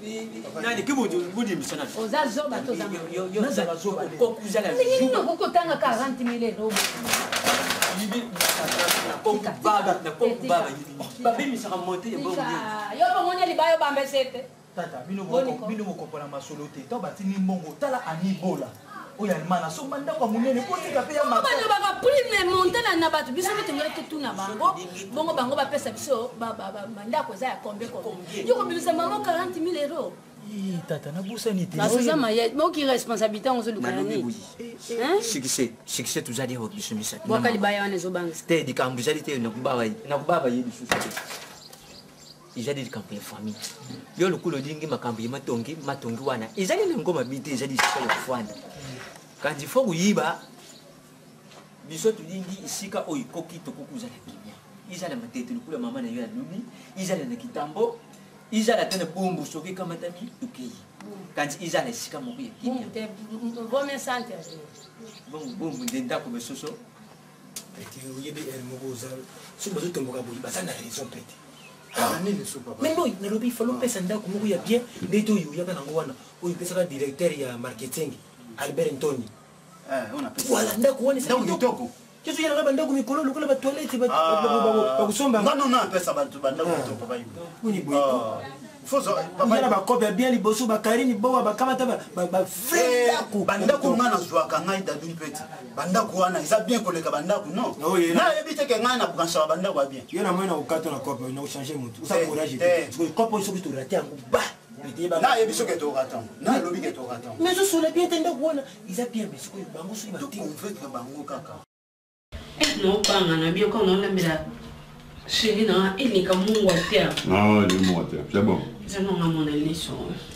nani ke bodi bodi misana oza zoba to za yo yo za zoba ko kuzala nini no ko tanga quarante mille euros bibi na ko baba na ko baba baba mi sera monter ya bongo yo ba monya libayo bambe sete tata bino ko bino ko kola masolo te to batini mbongo tala ani bola oya mana so manda kwa munene ko tika pe ya mako bana baka prime monter na bato biso bitengere te tuna bango bongo bango ba pesa biso ba ba manda ko za ya combien combien yo ko bisa mama quarante mille euros eh tata na busa ni te na ma ye mo ki responsabilité on zo lukani hein shikise shikise tuzali ho bishimisa boka libaya wane zo bangs te di kambuzali te na kubaba na kubaba ye bisu izali di kampo ya famille yo lukulo dingi makambo ya matongi matongi wana izali na ngoma biti izali sika ya fwanda kandi fo kuyiba biso tudingi isika oyi koki to kokuzala kimia izala matete lukula mama na yo ya lubi izala na kitambo izala tena bombo soki kama tami tuki kandi izala isika moko ya kimia te vome sante bon bombo ndenda ko besoso eti uyebe el mogoza so bazo tomboka boyi basana raison pete mais non nalobi falo pesa ndako moko ya bien nde to yo yaka nango wana oyo pesaka directeur ya marketing Albert Ntoni eh ona pesa wala ndako wana ndako kitoko keso yana kaba ndako mikolo lokola ba toilette ba ba kusomba ngano na pesa bantu bandako kitoko ba yibo kuni boy fozo baba ba kopia bien liboso ba karini bowa ba kamata ba ba frendako bandako ngana zwaka ngai dadu peti bandako wana isa bien koleka bandako non na yebite ke ngana bukansha bandako bien yo na mwana ukato na kopia na changer mutu usa courage parce que kopia iso kitu raté ngo ba na yebiso ke to raton na lobi ke to raton mais je suis la bien tenda kuona isa bien mais ce que bango so ba ti convaincre bango kaka no panga na bien quand on l'a chérie na il ka mungu atia non il est mort c'est bon je non à mon élection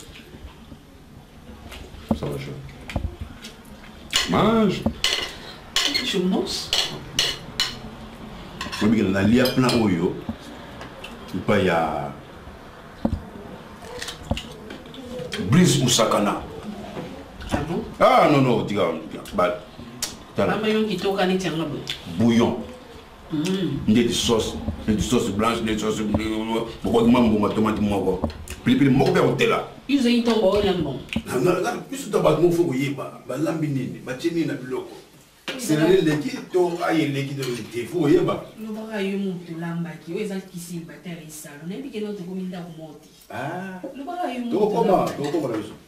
ça va chaud mange je mange moi bien na lia plan oyo il pas ya Brice Moussakana. Ah bon? Ah non, non, dis bah, bouillon qui toka ni tianga bouillon. Mm. Des sauces, des sauces blanches, des sauces beaucoup de mambo, tomate moko. Pili pili moko bien hôtel là. Ils ont tombo lambo. Na na na, plus de tabac mon fo yeba, ba lambi nini, ba chini na biloko. C'est le l'équipe to aye l'équipe de l'équipe fo yeba. No ba yo muntu lamba ki, o ezali kisi bateri salo. Na bike no to kominda ko moti. Ah. No ba yo muntu. To koma, to koma la biso.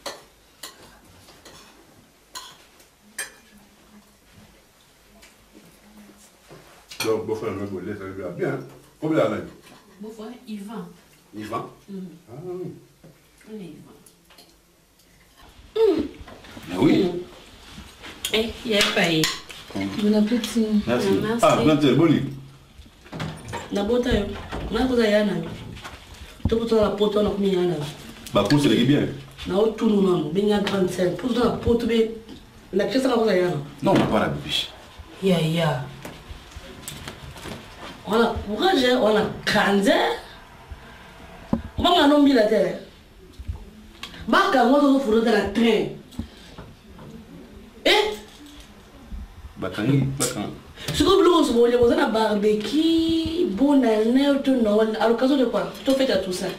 Donc, beau frère, me voler, ça va bien. Combien d'années? Beau frère, Yvan. Yvan? Mm. Ah oui. On est Yvan. Mm. Ah oui. Eh, il y a pas eu. Bon appétit. Merci. Merci. Ah, maintenant, bon lit. Na bota yo. Na ko yana. To ko la poto na kumi yana. Bah, pour c'est bien. Na o tunu na binga grande scène. Pour la poto be la pièce na ko yana. Non, on n'a pas la biche. Ya ya. On a courage, on a grandeur. On va en nommer la terre. Baka moi on faut dans la train. Eh? Bakani, bakani. Ce que vous voulez, vous avez un barbecue, bon année, tout non. À l'occasion de quoi? Tu fais tout ça.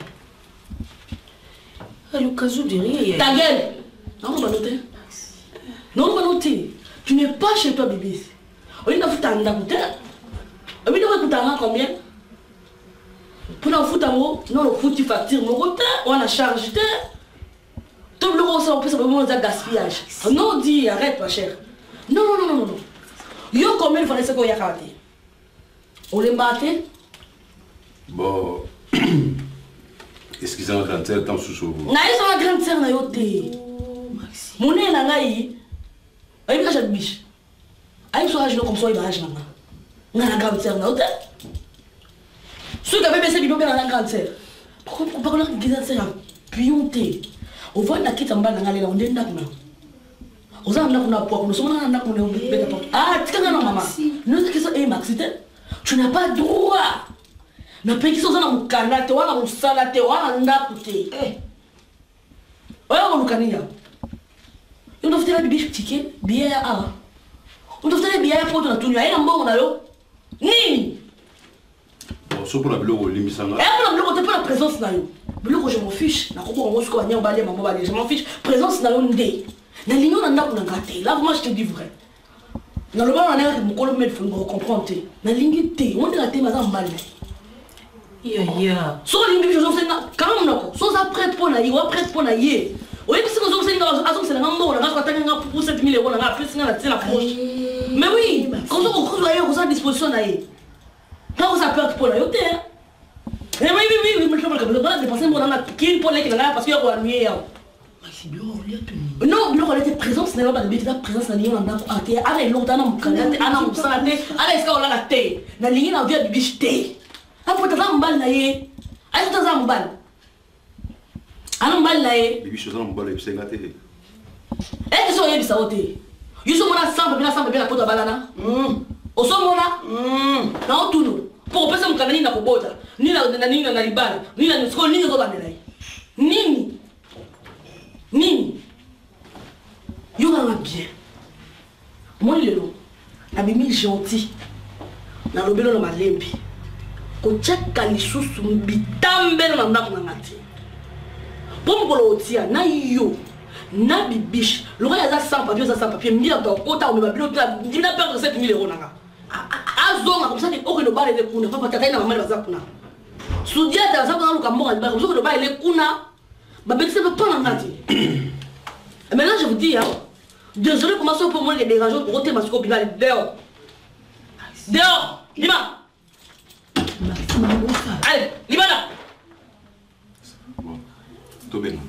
À l'occasion de rien. Ta gueule. Non, on va noter. Non, on va noter. Tu n'es pas chez toi, bébé. On est dans le temps d'écouter. On est dans le temps combien? Pour nous foutre en haut, non, on fout tu facture mon côté, on a chargé. Tout le monde, on peut simplement dire gaspillage. Non, dis, arrête, ma chère. Non, non, non, non, non. Yo, combien il fallait ce qu'on y a raté? On les battait? Bon. Excusez-moi, grande sœur, tant sous vous. Na ils sont la grande sœur na yote. Mon nez na ngai. Aïe, bien, j'ai biche. Aïe, soit je comme ça, il va agir maintenant. On a la grande sœur na yote. Ceux qui avaient baissé du bien dans la grande sœur. Pourquoi on parle de grande sœur? Pionté. On voit la quitte en bas dans la on est d'accord. On a un poids, nous sommes un acte, on est ah, tu as un maman. Notre question est maxité. Tu n'as pas droit. Na pas qui sont dans mon canal, tu vois, dans mon salade, tu vois, dans la côté. Eh. Voilà mon canilla. On doit faire des biches tickets, bien à. On doit faire des biens pour tout le monde. On a l'eau. Ni. Bon, sauf pour la bloc, l'émission. Et pour la bloc, tu peux la présence là. biloko je m'en fiche nakokoka ngo soki banyang balia mama balia je m'en fiche présence na yo nde nalingi yo na ndako na nga te là vraiment je te dis vrai naloba na nayaki mokolo mede foni bacomprendre te nalingi te ngo ndeka te maza mbali na ye yaya soki alingi biso ozosenga kama monoko so oza prête mpo na ye oa prête mpo na ye oyebi sika ozokoselinga azokoselenga mboko na nga soki atangi nga pour sept mille euro na nga apesinga na tie na poche mais oui comme ça okozwa ye okoza disposition na ye nga oza perte mpo na yo te mais oui oui oui oui je dépenser mon ana kin pour les qui parce que yo nuit ya non biloko lete présence na yo ba de présence na liyo na ndako ate ala elota na mukanda te ana musala te ala iska olala te na lingi na via bibish te apo taza mbali na ye ayo taza mbali ana mbali na ye bibish taza mbali ebisenga te e so ye bisa ote yuso mona samba bila samba bila poto balana mm oso mona mm na otuno pour pesa mukanda ni na kobota ni na nini na libala ni na sko nini zo bandela nini nini yo va bien moi lelo na bimi gentil na lobelo na malembi ko cheka lisusu bitambe na ndako na ngati pomgolo otia na yo na bibish lo ya za sans papier za sans papier mbia to kota o me babilo ta ndina perdre sept mille euros nanga azonga comme ça que okendo bale de kuna papa tata ina mama baza kuna sudia ta za kuna luka monga ba comme ça que bale kuna ba betise pas na ngati. Maintenant je vous dis hein, désolé comment ça pour moi les dérangeants pour ôter ma scope binal dehors. Dehors, Lima. Allez, Lima là. Tout bien.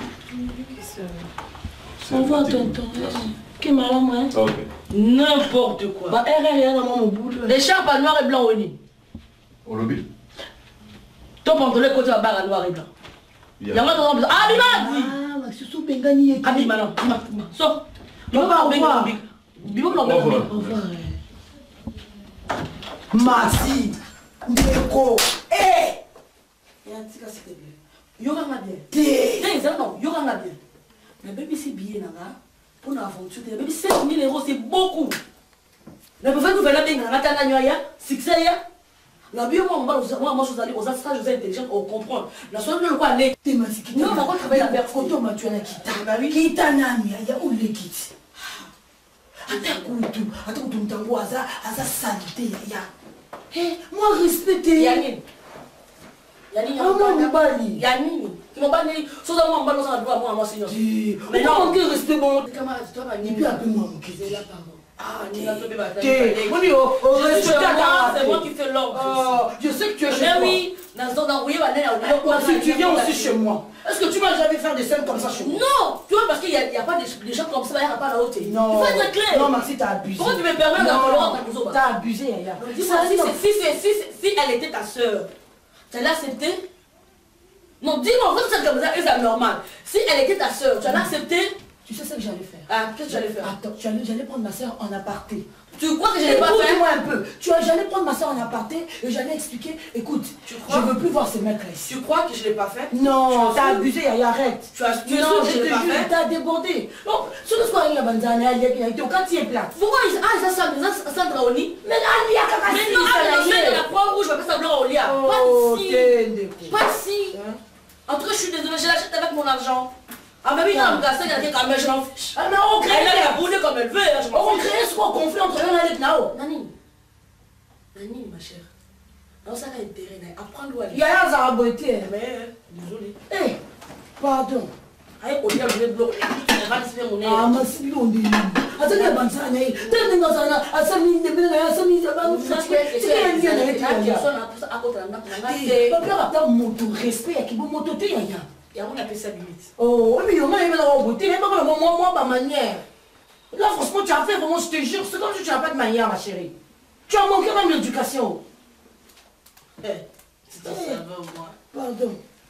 On voit tonton. Qui m'a là moi? OK. N'importe quoi. Bah R R dans mon boule. Les charpes à noir et blanc au lit. Au lobby. Ton pantalon côté à barre à noir et blanc. Il y a un autre. Ah, Bima! Ah, mais c'est sous Bengani. Ah, Bima, non. Bima, Bima. Sors. Bima, pas au Bengani. Bima, pas au Bengani. Au revoir. Merci. Ndeko. Eh! Il y a un petit cas, s'il te plaît. Yoga m'a bien. Té. Non, non, Yoga m'a bien. Mais bébé, c'est billet, nana. Pour une aventure, bébé, sept mille euros, c'est beaucoup. Mais pour faire nous faire la bien, nana, t'as un succès, ya. La bio, moi, moi, moi, je aux astrales, je suis intelligent, on comprend. La soirée, le roi, les. T'es ma sikita. Non, on va travailler la merde. Koto, ma tu as la kita. Kita nani, ya où les kits. Attends, Koutou, attends, Koutou, Mtango, Aza, Aza, salité, ya. Eh, moi, respecté. Yanine. Yanine, Yanine. Yanine. Qui m'ont banni. Sans avoir un ballon, ça va moi, moi, Seigneur. Mais non, quel respect, bon. Camarade, toi, Yanine. Et puis, appelle-moi, mon kit. Là, pardon. Ah, Nina, toi, bébé, c'est moi qui fais l'ordre. Je sais que tu es chez moi. moi. Oui, si tu viens aussi chez moi. Est-ce que tu m'as jamais fait des scènes comme ça chez moi? Non, tu vois, parce qu'il n'y a, a pas des gens comme ça, il n'y a pas la haute. Non. Il faut être clair. Non, Maxi, t'as abusé. Comment tu me permets d'avoir ta maison? T'as abusé, Yaya. Dis-moi, si, si, si, si elle était ta soeur, tu allais accepter? Non, dis-moi, en fait, c'est comme ça, c'est normal. Si elle était ta soeur, tu allais accepter? Tu sais ce que j'allais faire? Ah, qu'est-ce que j'allais faire? Attends, j'allais prendre ma soeur en aparté. Tu crois que je n'allais pas faire? Écoute-moi un peu. Tu vois, j'allais prendre ma soeur en aparté et j'allais expliquer. Écoute, tu crois? Je veux plus voir ces mecs-là ici. Tu crois que je ne l'ai pas fait? Non, t'as abusé, Yaya, arrête. Tu as tu non, que je je l'ai te pas jure, fait? t'as débordé. Non, sur le soir, il y a Banzana, il y a quand il est plat. Pourquoi ils ah, ça ça Sandra au lit? Mais là, il y a quand même. Mais non, avec le de la Croix-Rouge, je vais pas savoir au lit. Pas ici. Pas ici. En tout cas, je suis désolée, je l'achète avec mon argent. Ah, mais oui, non, il y a quelqu'un qui je m'en fiche. Ah, mais on crée. Elle a boulé comme elle veut. On crée ce conflit entre eux et les Nao. Nani. Nani, ma chère. Non, ça a intérêt. Apprends-le à lire. Il y a un araboté. Mais, désolé. Eh, pardon. Aïe, on dit à vous bloquer. Ah, mais c'est bon. Attends, il y a Banzana. T'as dit que ça a ça mis des belles, ça mis des belles. C'est qu'il y a un lien avec toi. Papa, attends, mon respect. Qui vous monte, il y a. Et on appelle ça limite. Oh, mais il y a un beauté, mais pas moi, moi, ma manière. Là, franchement, tu as fait vraiment, je te jure, c'est comme si tu n'as pas de manière, ma chérie. Tu as manqué même l'éducation. Eh, c'est ta serveur, moi. Pardon.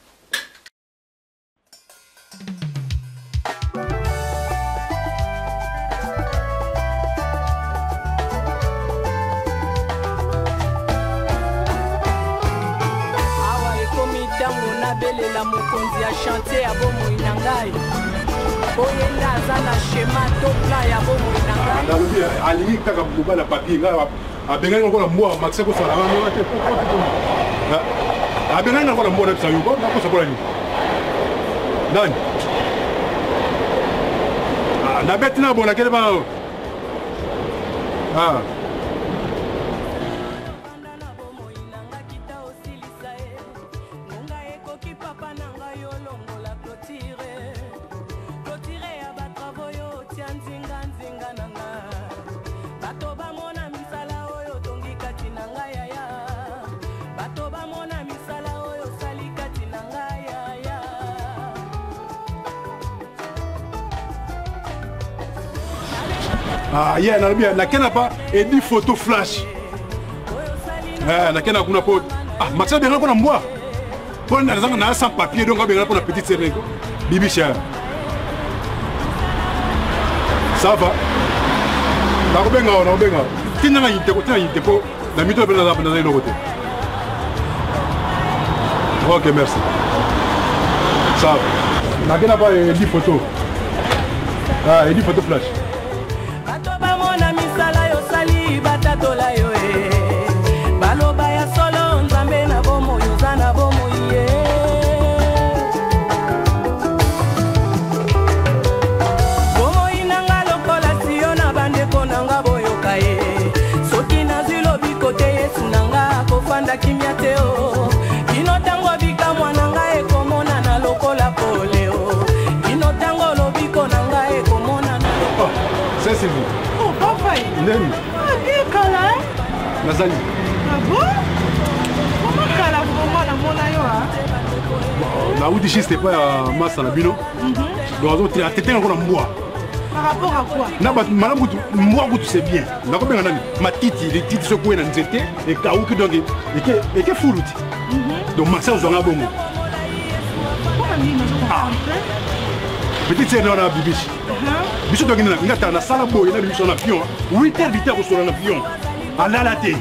nabelela mokonzi ya chantier ya bomoi na ngai oyenda aza na shema to pla ya bomoi na ngai nalobi alingi kaka mobala papier ngai abengaki lokola mbwa maxi kosala ngai te Ah, bien, on a un bon épisode. On a quoi ça pour la nuit? Nani? Ah, la bête là, bon, laquelle va? Ah. Ah, yeah, na bien, na kena pas et dit photo flash. Ah, na kena kuna po. Ah, Maxime bien qu'on a moi. Pour na zanga na sans papier donc bien pour la petite sœur. Bibi cher. Ça va. Na ko benga, na ko benga. Tina na yite ko, tina yite ko. Na mito bien na na na côté. OK, merci. Ça va. Na kena pas et dit photo. Ah, et dit photo flash. Batatola yo e baloba ya solo nzambe na bomo yo zana bomo ye bomo inanga lokola siyo na bande konanga boyoka ye soki nazilo bikote yesu nanga kofanda kimia teo kino tango bika mwananga e komona na lokola poleo kino tango lobiko nanga e komona na lokola c'est c'est vous. Oh papa Nemi. Kala Nazali. Ah bon? Comment kala vraiment la mona yo hein? Na udi c'était pas massa na bino. Donc on a tété encore moi. Par rapport à quoi? Na ba madame Boutou, moi Boutou c'est bien. Na ko benga nani? Ma titi, les titi so ko na nzete et kaouki donc et que et que fuluti. Donc massa zo nga bongo. Comment ni na zo comprendre? Petite sœur na bibichi. Biso donc na ngata na sala boy na biso na avion. huit heures huit heures sur l'avion. Ala la té.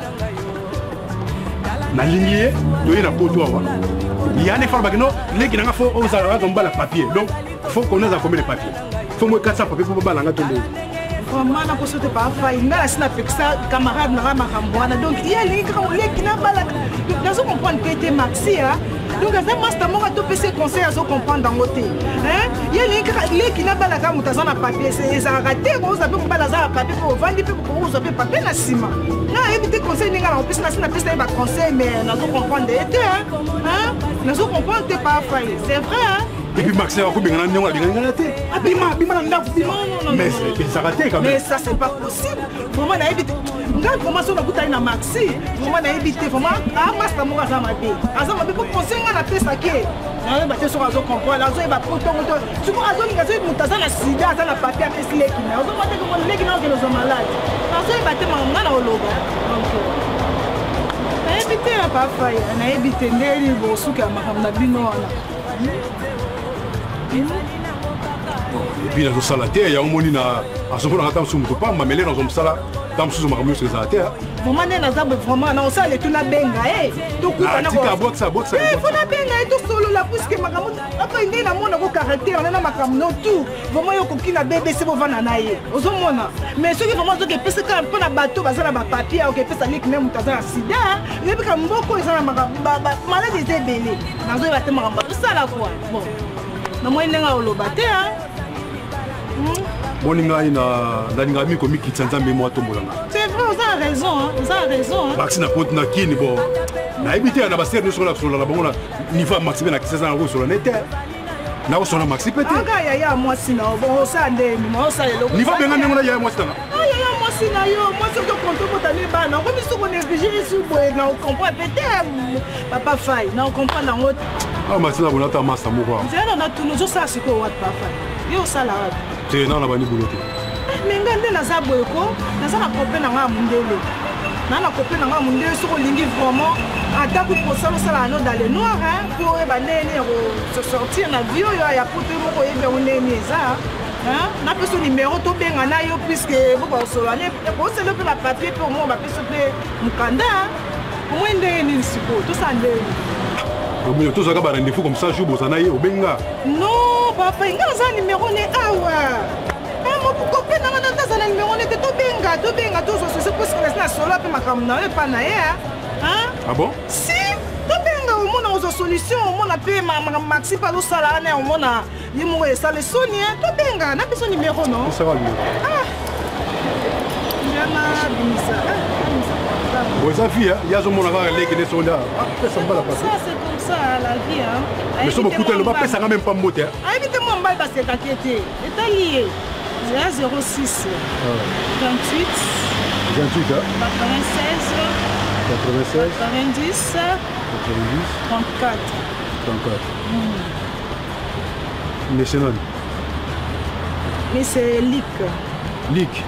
Na ligne do ina poto wa. Il y a des fois bagno les qui n'a faut aux arabes on bala papier. Donc faut qu'on ait combien de papiers. Faut moi quatre cents papiers pour bala nga tomber. Vraiment na ko sote pa fa inga sina pexa camarade na makamboana donc il y a les grands les qui n'a bala. Dans ce comprendre que était maxi hein. Donc à ce master moi tout PC conseil à comprendre dans côté hein il y a les qui n'a pas la gamme tazana papier c'est ça raté vous avez pas la za papier pour vendre pour vous avez papier na ciment na éviter conseil ninga na PC na sina PC ba conseil mais na zo comprendre été hein hein na zo comprendre t'es pas failli c'est vrai hein. Et puis Maxime a combien d'années on a bien gagné? Bima bima na ndaf bima non non. Mais ça raté quand même. Mais ça c'est pas possible. Vraiment na éviter nga commencer na kuta na maxi vraiment na éviter vraiment ah master mo za mabe. Aza mabe pour conseil nga na pesa ke. Na ba te so azo comprendre azo ba poto moto. Tu vois azo nga zo mutaza na sida aza na papier pesi leki na. Azo mate ko leki na ke zo malade. Azo ba te manga na ologa. Donc na éviter pas faille. Na éviter ndeli bo suka makamna bino wana. Et puis dans le salade, il y a un moni na aso na kata musu pas ma mêler dans un sala tam susu makamu sur la terre. Vraiment na za vraiment na osale tu na benga eh. To kuta na ko. Tika box ça box ça. Eh faut na benga to solo la puisque makamu apa inde na mona ko caractère na makamu no tout. Vraiment yo koki na bébé c'est bovana na ye. Ozo mona. Mais ceux qui vraiment zo ke pesa ka pour na bateau bazala ba papier o ke pesa lik na mutaza sida. Le bika mboko ezala makamu malade des belé. Na zo ba te makamu sala quoi. Bon. Na moi nenga olobate hein. Moninga ina ndalinga mi komi kitsanza mbe moi tombolanga. C'est vrai, vous avez raison hein, vous avez raison hein. Maxi na pot na kini bo. Na ebité na baser no sola sola la bongo niveau Maxi na kitsanza na sola nete. Na ko sola Maxi pété. Anga ya ya moi sina bon ça ndé moi ça le. Niveau benga ndenge na ya moi sina. Ah ya ya moi sina yo, moi c'est que compte pour ta bana. Ko mi so ko négliger sur boy na comprend peut-être papa faille, na comprend na ngot. Ah Maxi na bonata massa mo quoi. Nzela na tout nous ça c'est ko wat papa. Yo ça la wat. C'est non la bani bouloté. Mais ngande na za boyko, na za na kopé na nga mundelo. Na na kopé na nga mundelo so ko lingi vraiment ata ko posalo sala no dans le noir hein pour e banene se sortir na vie yo ya pote moko yebe onene za. Hein? Na peso numéro to benga na yo puisque bo ba solo ne ko se le la papier pour moi ba peso pe mukanda. Au moins ndé ni siko to sa ndé. Omo to zaka ba rendez-vous comme ça jour bosana ye obenga. Non, papa, il y a un numéro ne awa. Ah, moi pourquoi pas na na na numéro ne to benga, to benga to so c'est parce que na solo pe makamna e pa na ye. Hein? Ah bon? Si, to benga kozwa solution omona mpe maxi mpe azosala ane omona ye moko esala esoni tobenga na biso nimero no ngana bimisa Bon, ça fille, il y a ce monde qui est son là. Ça, c'est comme ça, la vie. Hein. Mais ce beaucoup de gens, ça n'a même pas monté. Invitez-moi en bas parce que c'est inquiété. C'est allié. zéro six vingt-huit vingt-huit, quatre-vingt-seize quatre-vingt-seize quatre-vingt-dix trente-quatre trente-quatre. Mais c'est non. Mais c'est Lick. Lick.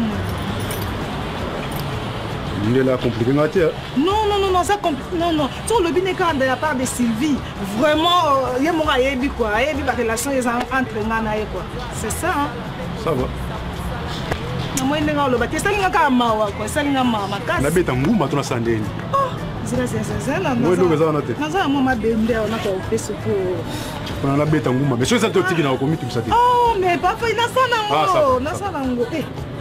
Il est là compliqué. Non, non, non, non, ça compliqué. Non, non. Sur le binet de la part de Sylvie, vraiment, il y a mon aïebi quoi. Il y a une relation entre Nana et quoi. C'est ça, hein. Ça va. Moi, il y a le bâtiment. C'est un peu mawa quoi. C'est un peu mawa. La bête en goût, maintenant, c'est un déni. Oh, c'est ça, c'est ça, c'est ça. Moi, je vais en noter. Nous avons ma bébé, on a fait ce pour. On a la bête en goût, mais je suis un peu petit qui n'a pas commis tout ça. Oh, mais parfois, il y a ça dans le monde. Ça dans le monde.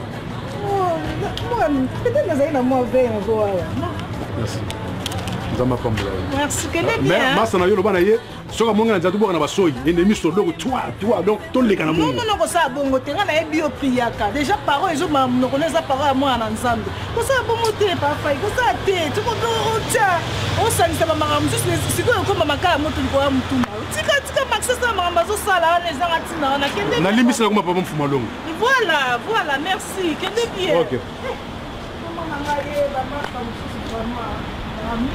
Peut-être que vous avez mauvais encore. Merci. Nous avons pas merci, que bien. Mais moi, ça n'a eu le bon aïe. Ce que moi, j'ai dit, on a soy. Il est mis sur le toi, toi, donc tous les canaux. Non, non, non, ça bon côté. On a bio priaka. Déjà, parents, ils ont nous connaissent ça parents à moi ensemble. Comme ça, bon côté, parfois, comme ça, t'es, tu comprends? On s'en dit ça, maman. Juste, c'est quoi comme maman qui a monté le poids, tout mal. Tika, tika, Max, ça, maman, ça, ça, là, les aratina, on a qu'un. On a limite, c'est comme maman fuma long. Voilà, voilà, merci. Que de bien. Ok. Maman, maman, maman, maman,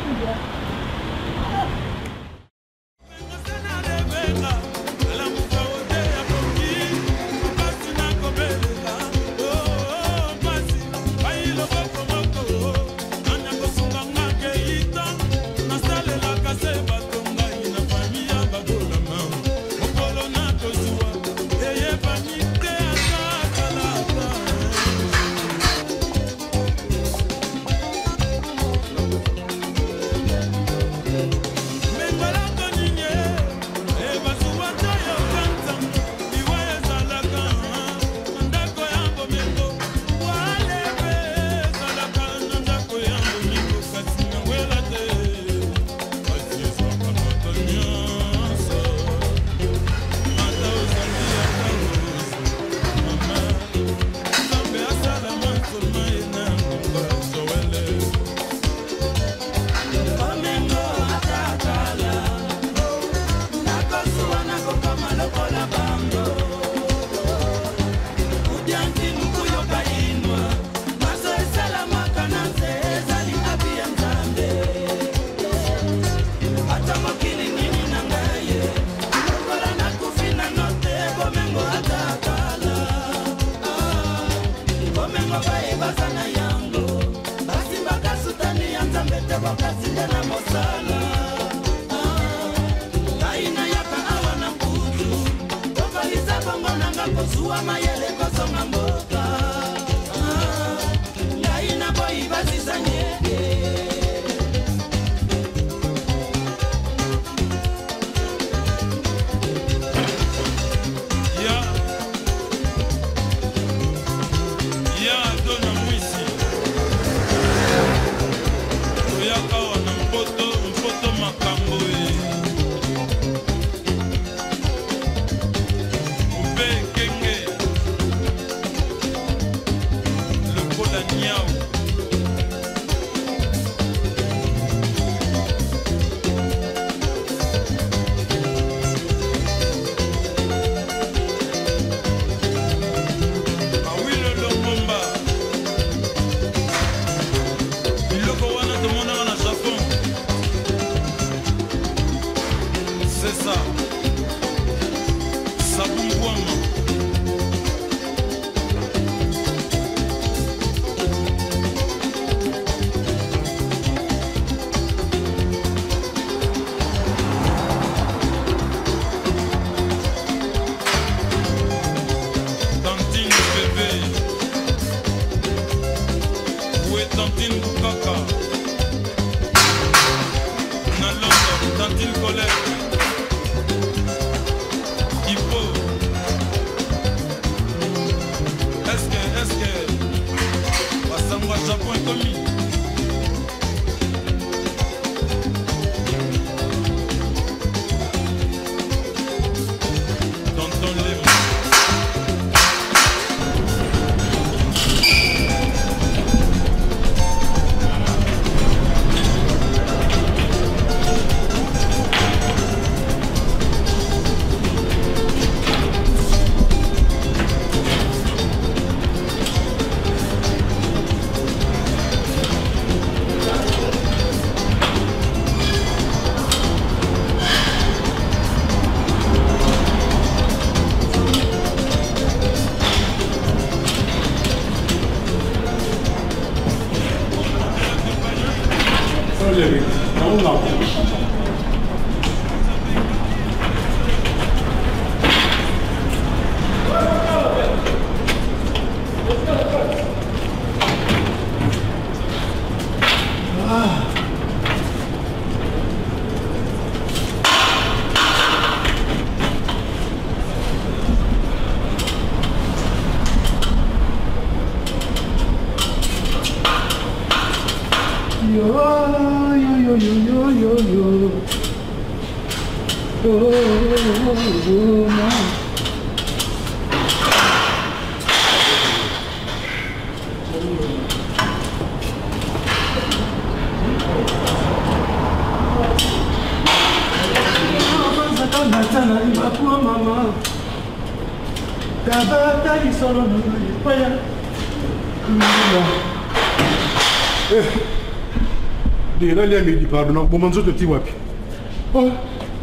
Dia nali amedi pardon, bon manzo te ti wapi. Oh.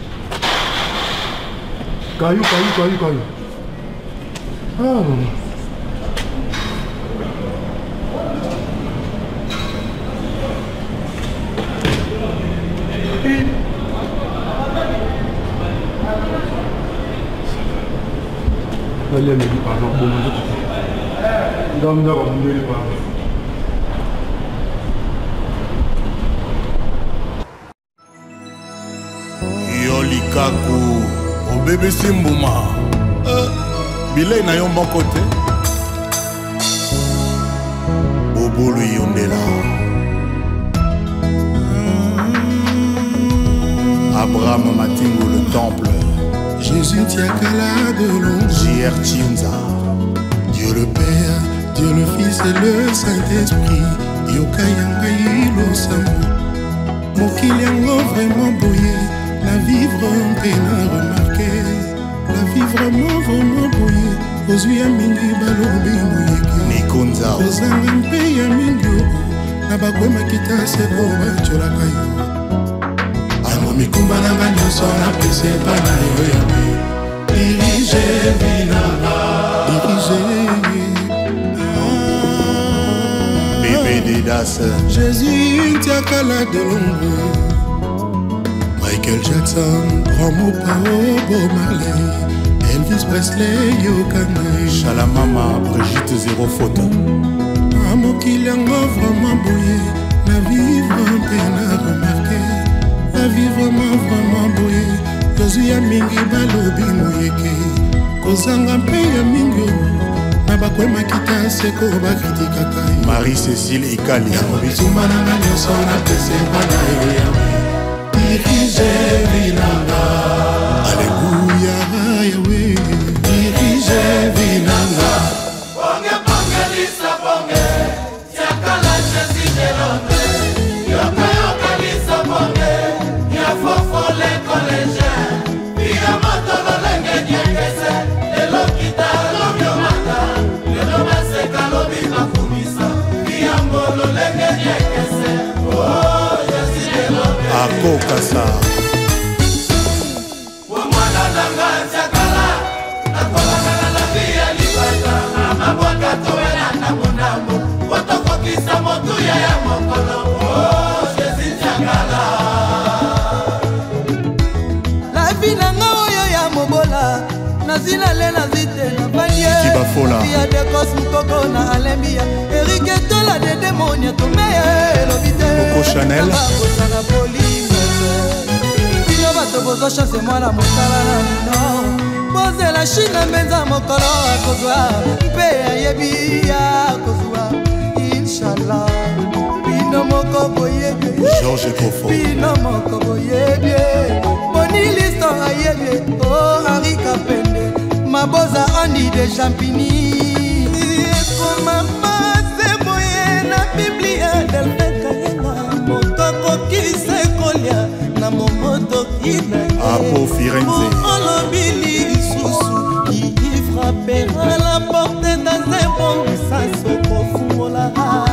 Kayu, kayu, kayu, kayu. Ah. Nali amedi pardon, bon manzo te ti. Dam da ba mbele pardon. Likaku au bébé Simbouma bilei na yo moko te Bobolu Yondela Abraham Matingo le temple Jésus Tiakala de l'ombre J R Chinza Dieu le Père, Dieu le Fils et le Saint-Esprit Yokayanga Yilo Samu Mokili yango vraiment boye la vivre un peu n'a remarqué. La vivre vraiment vraiment boye. Ozui ya mingi balobi moyeke. Nikonza. Ozanga mpe ya mingi. Na bakwe makita seko bacholaka yo. Amo mikumba na nga nyonso na pese pa na yo yabe. Dirige vinanga. Dirige. Bébé Dedas. Jésus tiakala de l'ombre. Michael Jackson, Romo Pao, Bob Marley, Elvis Presley, Yokanai, Shalamama, Brigitte Zéro Photo. Amo Kilango, vraiment bouillé, la vivre un peu n'a remarqué. La vie vraiment, vraiment bouillé, Yozuya Mingi Balobi Moyeke, Kozanga Peya Mingo, Nabakwe Makita Seko Bakritika Kai, Marie-Cécile Ekali, Yamobizuma Nanga Sona Pese Panayoya. Dirige Vinanga, Alléluia, Yahweh. Dirige Vinanga. Ponge ponge lisa ponge, tiakala Jésus de l'homme. Yoka yoka lisa ponge, ya fofo le collégien. Pia matolo lenge nyekese, lelo kita lobyo mata, lelo maseka lobi makumisa. Pia mbolo lenge nyekese, oh Jésus de l'homme. Akokasa Wamwana nanga chakala Nakolanga la via libata Amabwaka toela na munambo Watoko kisa motu ya ya mokolo Oh, Jésus chakala La vie nanga oyo ya mobola Nazina le nazite na panie Kibafola Via de Cosmukoko na Alembia Eric Etola de Demonia Tomeye Lobite Coco Chanel Nakosana poli Bino bato bozo chance mwana mosala na lino Bozela shina mbenza mokolo akozwa Mpe ayebi akozwa Inshallah Bino moko boyebe Georges Kofo Bino moko boyebe Boni listo ayebe Oh Henri Kapende Maboza Andy de Champigny Ekoma mase moye na Biblia Delphin Kayenga Mokoko kise kolia Na momoto kina Apo Firenze Olobili susu Qui frappera la porte dans un bon message Sokofungola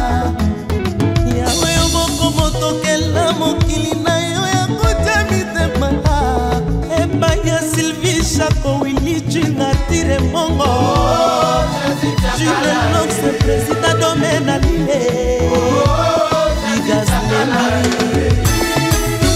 Yawe yomoko motokela mokili na yo ya kutia mitema Ebaya Sylvie Chako Willy Chinga tire mongo Jules Nox président domaine alile Ligas Lema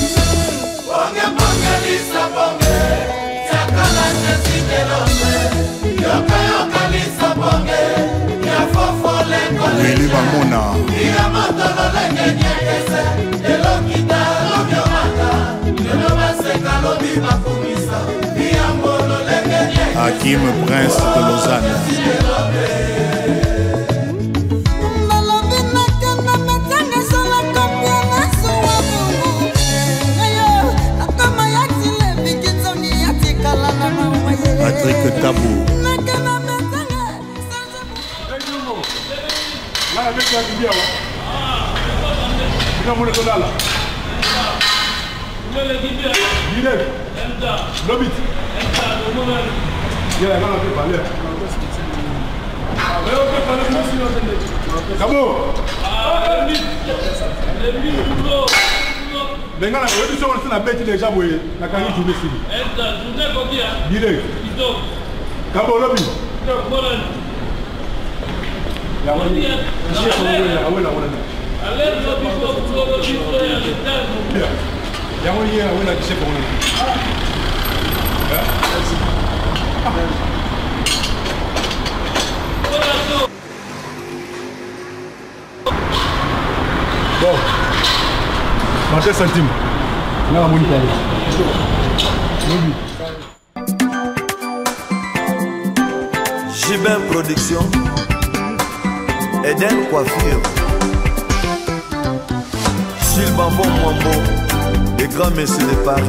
Kim Prince de Lausanne. Patrick Tabou. Benga na wetu sio na beti deja boye na kangi tu besi. Enta, journée combien? Direct. Kabo lobi. Ya wani. Nje ko wala wala wala. Ale lobi ko ko lobi ko ya tano. Ya wani ya wala kise ko wala. Bon. Marché centime. Là, on va Jibin Production, Eden Coiffure, Sylvain Von Mwambo, les grands messieurs de Paris.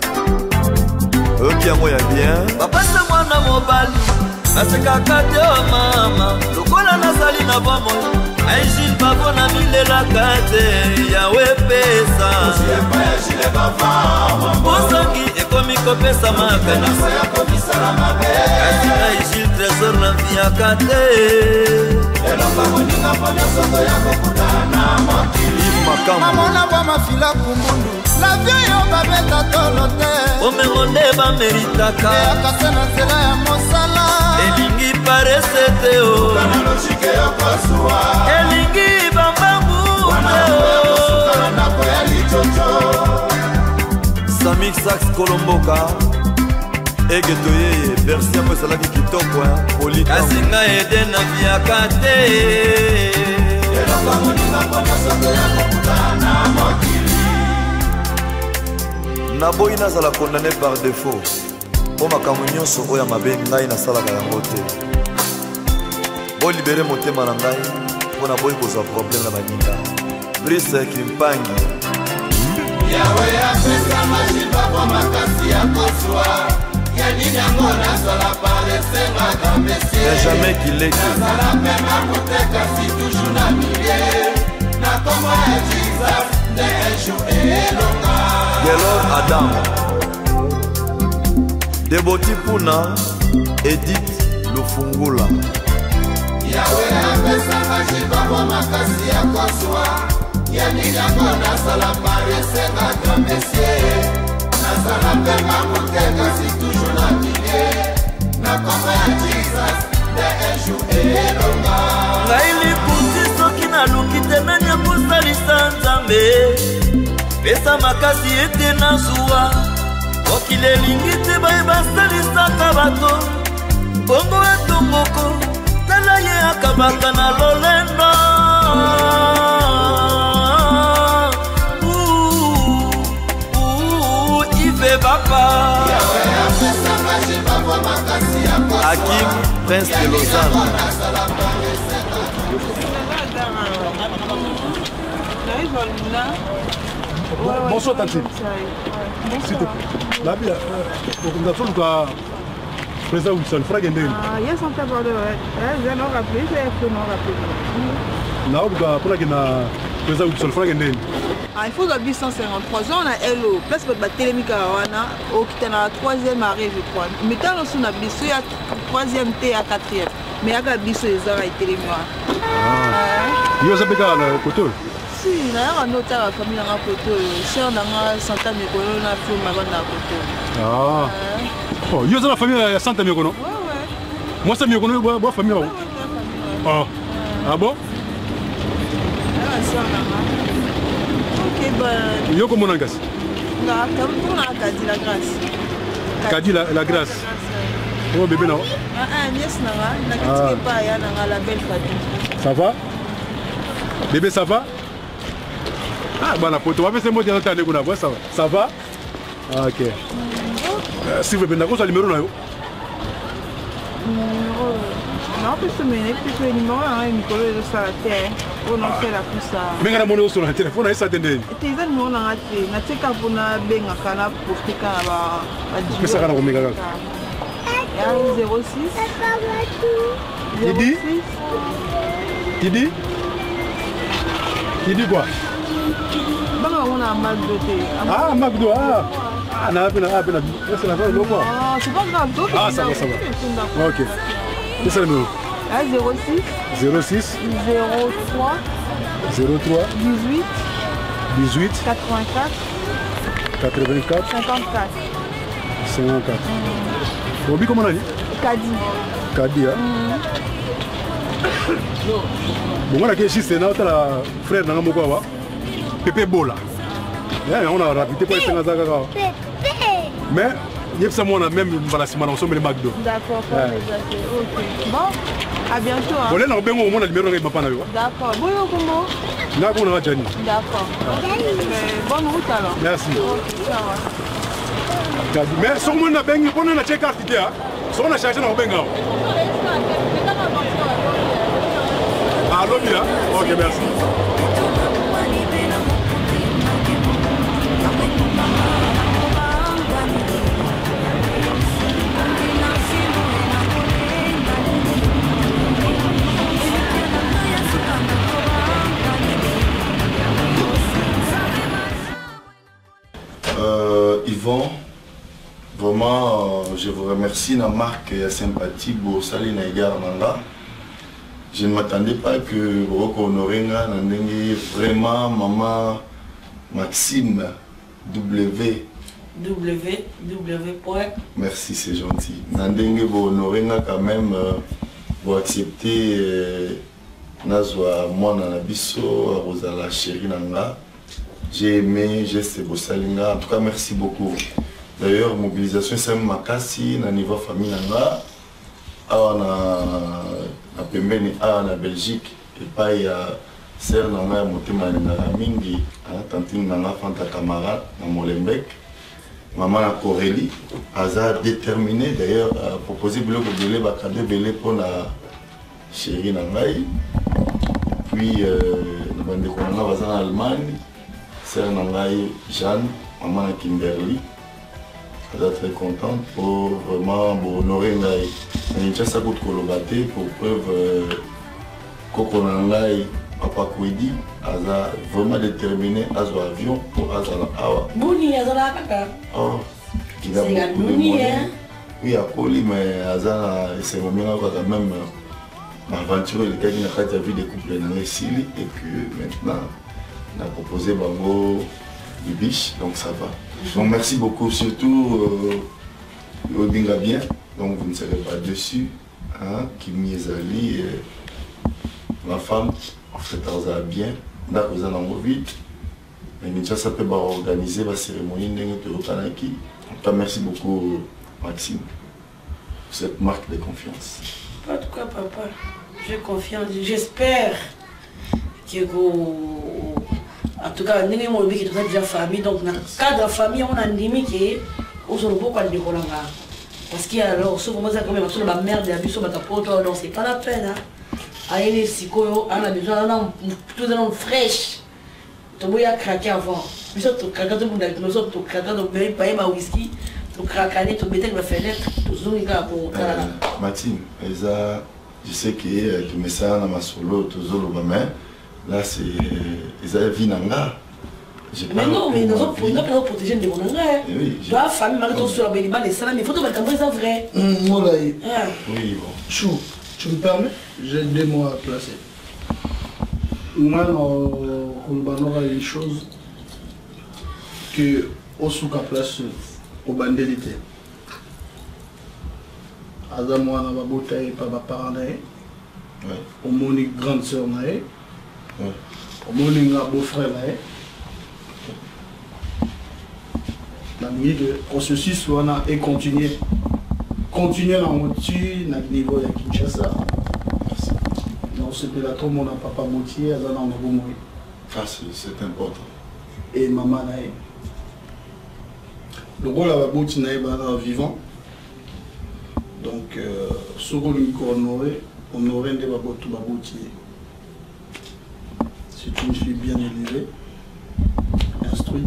Ok, moi y'a bien. Papa c'est moi na mobile, nasekaka te o mama, lokola nazali na bomo. Aïgile bavo na milela kate yawe pesa Bosangi ekomi kopesa makanisa Kasi Aïgile trésor na via kate Mamona ba mafila kumbundu La vie yo babeta tolo te Omengonde ba meritaka Eyakase na nzela ya mosala Elingi parese te o Kana logike yo kosuwa Elingi bambangu Samik Sax Kolomboka Egeto yeye Bersia mwe salaki kitoko Polita Asinga ede na viaka te Elonga moninga kona soto ya kokutana mokili Naboyi nazala condamné par défaut Po makambo nyonso oyo mabe ngai nasalaka yango te Bolibere motema na ngai Po naboyi kozwa problème na baninga Brice Kimpangi Yawe apesa mashiba kwa makasi ya koswa Yanini yango nazala paresenga kambesie Benjamin Kileki Nazala pema kuteka si toujours na milie Na komo ya Jesus de eju elonga Gelor Adam Deboti Puna Edith Lufungula Yawe apesa mashiba kwa makasi ya koswa Yanini yango nazala paresenga kambesie Nazala pema kuteka si toujours na milie Na komo ya Jesus de eju elonga Ngai likuti soki naluki te nani akosalisa Nzambe Pesa makasi ete nazuwa Mokili elingi te baye basalisaka bato Bongo etongoko Tala ye akabaka na lolendo Ive Bapa Hakim Prince de Lausanne Bonsoir Tati. S'il te plaît. La vie, on a fait le président Wilson, Frag Endel. Ah, yes, on t'a parlé, ouais. Je vais nous rappeler, je vais nous rappeler. Là, on a fait le président Wilson, Frag Endel. Ah, il faut gagner cent cinquante-trois ans, on a L O. Place pour battre les Mikawana, au qui est dans la troisième arrêt, je crois. Mais tant qu'on a blessé, il y a troisième T à quatrième. Mais il y a blessé les arrêts et les mois. Ah. Il y a un peu de côté. Si, il y a un autre famille dans la côté. Si on a un Santa Mikono, on a fait ma bande à côté. Ah. Oh, il y a une famille à Santa Mikono. Ouais, ouais. Moi, c'est Mikono, bonne famille. Ah. Ah bon? Ok, ben. Yo comment on gagne? Non, on a Kadi la grâce. Kadi la, la grâce. Oh bébé non. Ah ah, nièce nanga, na kitike pa ya nanga la belle Kadi. Ça va? Bébé ça va? Ah bah la pote, on va faire ces mots de l'entendre qu'on a vu, ça va. Ça va? Ah, ok. Euh, si vous voulez, on a le numéro là. numéro non plus semaine plus le numéro un micro de ça terre on en fait la plus ça mais ngana mono sur le téléphone et ça tende te za numéro na ngate na teka pona benga kana postika ba ba pesa kana komeka kaka zéro six Didi Didi Didi quoi banga on a McDo te ah McDo ah ah na pena ah pena c'est la fin de quoi ah c'est pas grave donc ah ça va ça va ok c'est ça le numéro zéro six zéro six zéro trois zéro trois dix-huit dix-huit quatre-vingt-quatre quatre-vingt-quatre cinquante-quatre cinquante-quatre Bobby comment on a dit Kadi Kadi hein bon on a que juste là la frère nanga moko wa Pepe Bola yeah on a rapide pour cinq ans Pepe mais il y a ça moi on a même voilà si on sommes les McDo d'accord ok bon à bientôt hein voilà on ben on a numéro ngai papa na yo d'accord boyo kombo na ko na Jani d'accord bonne route alors merci ok ça va mais si on a bengi on a check carte idée si on a chargé na benga ah lobby là ok merci Euh, Yvon, vraiment, euh, je vous remercie la marque et la sympathie pour Sali Naïgar Manga. Je ne m'attendais pas que vous honorenga vraiment maman Maxime W. W W. Merci, c'est gentil. Nandenge vous honorenga quand même, euh, vous acceptez euh, Nazwa moi Nanabiso, Rosala chérie Nanga. J'ai aimé, j'ai ce beau salinga. En tout cas, merci beaucoup. D'ailleurs, mobilisation, c'est un makasi, na niveau famille nanga. On a pembeni en Belgique et pas il y a sœur nanga motema nanga mingi, tantine nanga fanta camarade na Molenbeek. Maman na Corélie, Aza déterminé d'ailleurs à proposer bloc de belé bakade belé pour la chérie nangai. Puis euh bande ko nanga baza en Allemagne. Sœur Nangaï, Jeanne, maman Kimberly, elle est très contente pour vraiment pour honorer Nangaï. Elle a ça pour Kolobate pour preuve Koko Nangaï, Papa Kouidi, elle a vraiment déterminé à son avion pour Azala Awa. Bouni, Azala Kaka. Oh, il a beaucoup de moyens. Oui, à Koli, mais Azala, c'est le moment quand même l'aventure, le cas qui a vu des couples dans Sili et que maintenant. On a proposé Bango du biche, donc ça va. Donc merci beaucoup, surtout euh, Odinga bien, donc vous ne serez pas dessus. Hein, Kimi Ezali, euh, ma femme, en fait, ça bien, d'accord, vous en avez vite. Mais déjà, ça peut organiser la cérémonie de Kanaki. En tout cas, merci beaucoup, Maxime, pour cette marque de confiance. En tout cas, papa, j'ai confiance, j'espère que vous. En tout cas, nous avons déjà famille, donc dans le cadre de la famille, on a dit que nous avons beaucoup de décoller. Parce qu'il y a alors, sauf que comme la mère de la biso, donc c'est pas la peine. Aïe, si on a besoin d'un tout d'un fraîche, tu dois craquer avant. Mais ça, tu craques tout le monde avec nous autres, tu craques dans le payer ma whisky, tu craques, tu mets la fenêtre, tu zoomes pour. Martine, je sais que tu mets ça dans ma solo, tu zoomes ma main. Là, c'est les Vinanga. Mais non, mais nous avons protégé les Vinanga. Oui. Tu as famille, Marie, sur la Béliba, les salades, mais il faut que tu ça vrai. Moi, là, oui, bon. Chou, tu me permets? J'ai deux mots à placer. Moi, on a une chose que au souk à place au bandélité. Adam, moi, on a bouteille par ma parent, au moni grande sœur, au moni beau-frère, le processus est continué. Continuer la moitié dans le niveau de Kinshasa. Non, c'était là tout le monde n'a pas moitié, à dans le bon Ah, c'est important. Et maman, le rôle de la boutique n'est pas vivant. Donc, ce qu'on lui honoré, honoré de Babotou Babouti. C'est une fille bien élevée, instruite.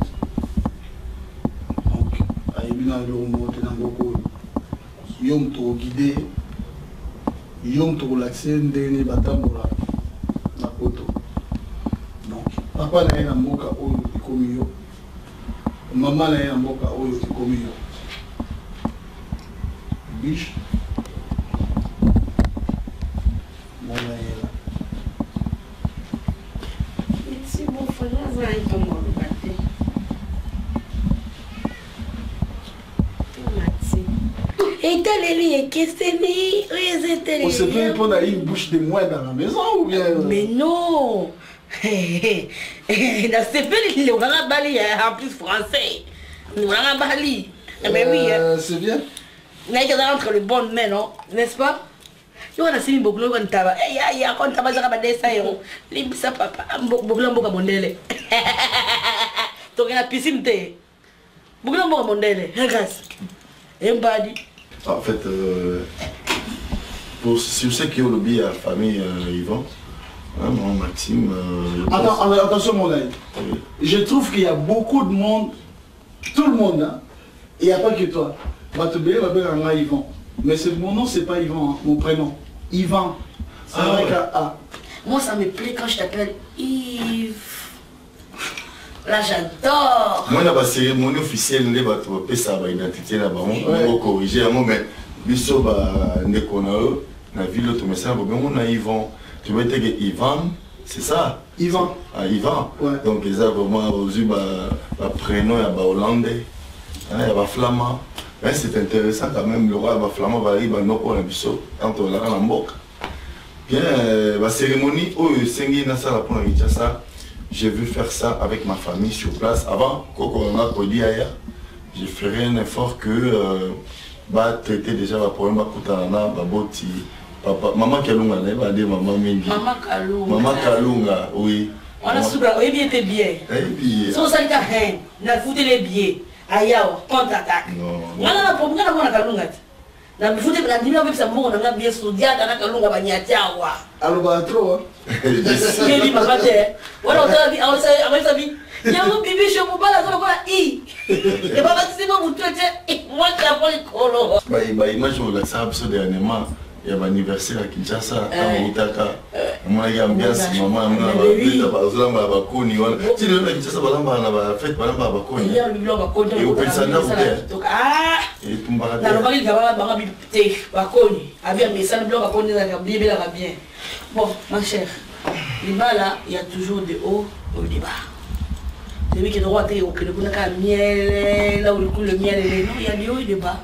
Donc, Aïbina Loromote Nangoko, Yom to guidé, Yom to relaxé, Ndene Batambola, Napoto. Donc, papa n'a rien à Moka Oyo Ikomiyo, maman n'a rien à Moka Oyo Ikomiyo. Biche. On se peut répondre à une bouche de moins dans la maison ou bien... Mais non. Dans ce pays, il y a un bali en plus français. Il y a un bali. Mais oui. C'est bien. Il y a entre les bonnes mains, non? N'est-ce pas? Il y a un beaucoup de tabac. Il y a un compte tabac à des euros. L'imsa papa, beaucoup de beaucoup de mondele. Tu as la piscine. Beaucoup de beaucoup de mondele. Regarde. Et un badi. En fait, euh, pour sur ce qui est au lobby à la famille euh, Yvan, hein, mon Maxime. Euh, Attends, pense... attention mon ami. Oui. Je trouve qu'il y a beaucoup de monde, tout le monde, hein. Et il n'y a pas que toi. Batobé va faire un Yvan. Mais mon nom, c'est pas Yvan, hein, mon prénom. Yvan. C'est ah, avec ouais. un A. Moi, ça me plaît quand je t'appelle Yves. Là, j'adore. Moi, la cérémonie officielle, on va ça va identité là-bas. On va corriger un moment, mais biso ba nekonao na ville auto message on a Yvan. Tu veux dire Yvan, c'est ça? Yvan. Ah, Yvan. Ouais. Donc ils ont vraiment aussi ba prénom ya ba hollandais. Hein, ya ba flamand. Mais c'est intéressant quand même, le roi ba flamand va arriver no pour la biso quand on l'a en mbok. Bien, la cérémonie oh sengi na sala pour na ça. J'ai vu faire ça avec ma famille sur place. Avant, quand on a produit ailleurs, je ferai un effort que euh, bah traiter déjà ma problème à baboti papa maman Kalunga va dire maman Mingi. Maman Kalunga. Maman Kalunga, oui. On a souvent oui bien tes billets. Et puis. Sans ça il a rien. Na foutu les billets. Aïa, contre-attaque. Non. Non non pour pourquoi on a Kalunga? Na foutu na dimi avec ça bon on a bien sodia na Kalunga banyatiawa. Alors bah trop. Keli papa te. Wala on a on sait avec sa vie. Il y a un bébé chez mon papa, là, I. Et papa, c'est pas pour toi, moi, je n'ai pas les colos. Bah, bah, imagine, on a ça dernièrement. Il y a un anniversaire à Kinshasa, à Moutaka. Moi, il y a ambiance, maman, maman, il y a un bakoni. Si le mec Kinshasa, il a fait un bakoni. Il y a un bakoni. Et au Pensana, vous êtes. Ah! Et tout le monde. Il y a un bakoni qui a un bakoni. Il y a un bakoni qui a un bien. Bon, ma chère, les bas là, il y a toujours des hauts ou des bas. Celui qui est droit, il y a miel, là où le coup le miel est non, il y a des hauts et des bas.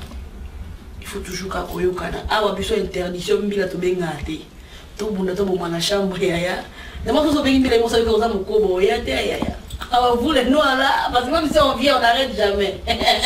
Il faut toujours qu'à Koyo Kana. Ah, on a besoin d'interdiction, mais il a tout bien gâté. Tout le monde a tout dans la chambre, il y a. D'abord, tout ce qui est bien, on sait que vous avez un cobo, il y a des aïe. Ah, vous les noirs là, parce que même si on vient, on n'arrête jamais.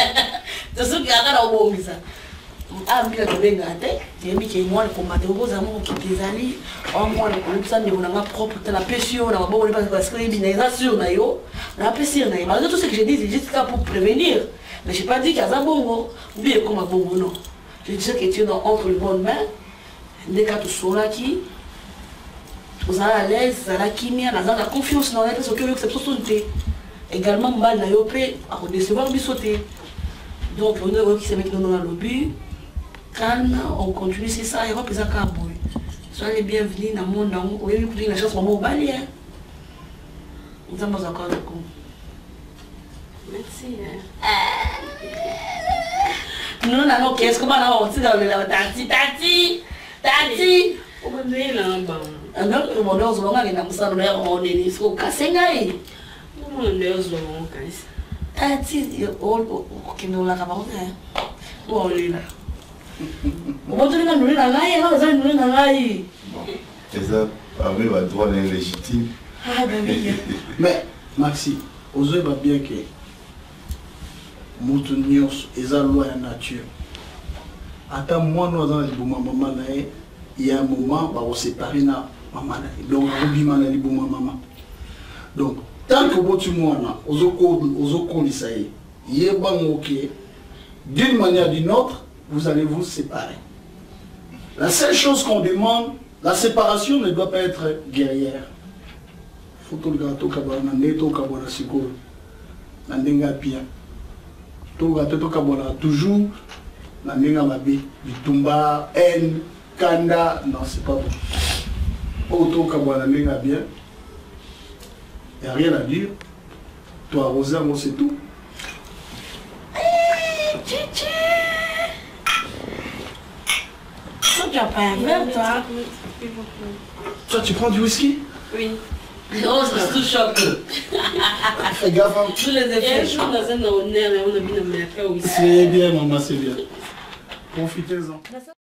C'est ce qui a un bon ça. Ah, mais il a tout bien gâté. Il y a mis qu'il y a moi, le combat de vos amours qui les alliés. Oh, moi, le colloque, ça, on a ma propre, la pression, on a ma bonne parce que les binaires sur Nayo. La pression, malgré tout ce que j'ai dit, c'est juste pour prévenir. Mais je n'ai pas dit qu'il y a un bongo, ou bien comme un bongo, non. Je disais que tu es entre les bonnes mains, dès que tu sois là, qui vous êtes à l'aise, vous avez la confiance dans l'aide, ce que vous avez également, mal n'a pas à décevoir du sauter. Donc, on a qui se met dans le lobby, calme, on continue, c'est ça, il y aura plus à Kaboui. Soyez les bienvenus dans le monde, vous avez écouté la chance pour moi au Bali. Nous avons encore le coup. Merci. Non, non, non, qu'est-ce qu'on va avoir? Tati, tati, tati. On va dire là, bon. Non, on va dire, on va dire, on va dire, on va dire, on va dire, on va dire, tati, on va dire, on va dire, on va dire, on va dire, on va dire, on va dire, et ça arrive à droit légitime. Ah, ben oui. Mais, Maxi, osez pas bien que Moutunios est la loi de la nature. Attends, moi, nous avons dit que maman, il y a un moment où on se sépare de maman. Donc, on dit que maman. Donc, tant que vous avez dit que d'une manière ou d'une autre, vous allez vous séparer. La seule chose qu'on demande, la séparation ne doit pas être guerrière. Faut que le gâteau kabana neto kabana siko. Nandenga pia. Tout gâteau kabana toujours nandenga mabi. Bitumba, haine, kanda, non c'est pas bon. Auto kabana nandenga bien. Y a rien à dire. Toi Rosa, moi c'est tout. Chichi. Toi tu as pas un verre toi? Toi tu prends du whisky? Oui. Oh, c'est tout choc. Fais gaffe. Tous les effets. Un jour dans un honneur, on a bien un affaire aussi. C'est bien maman, c'est bien. Profitez-en.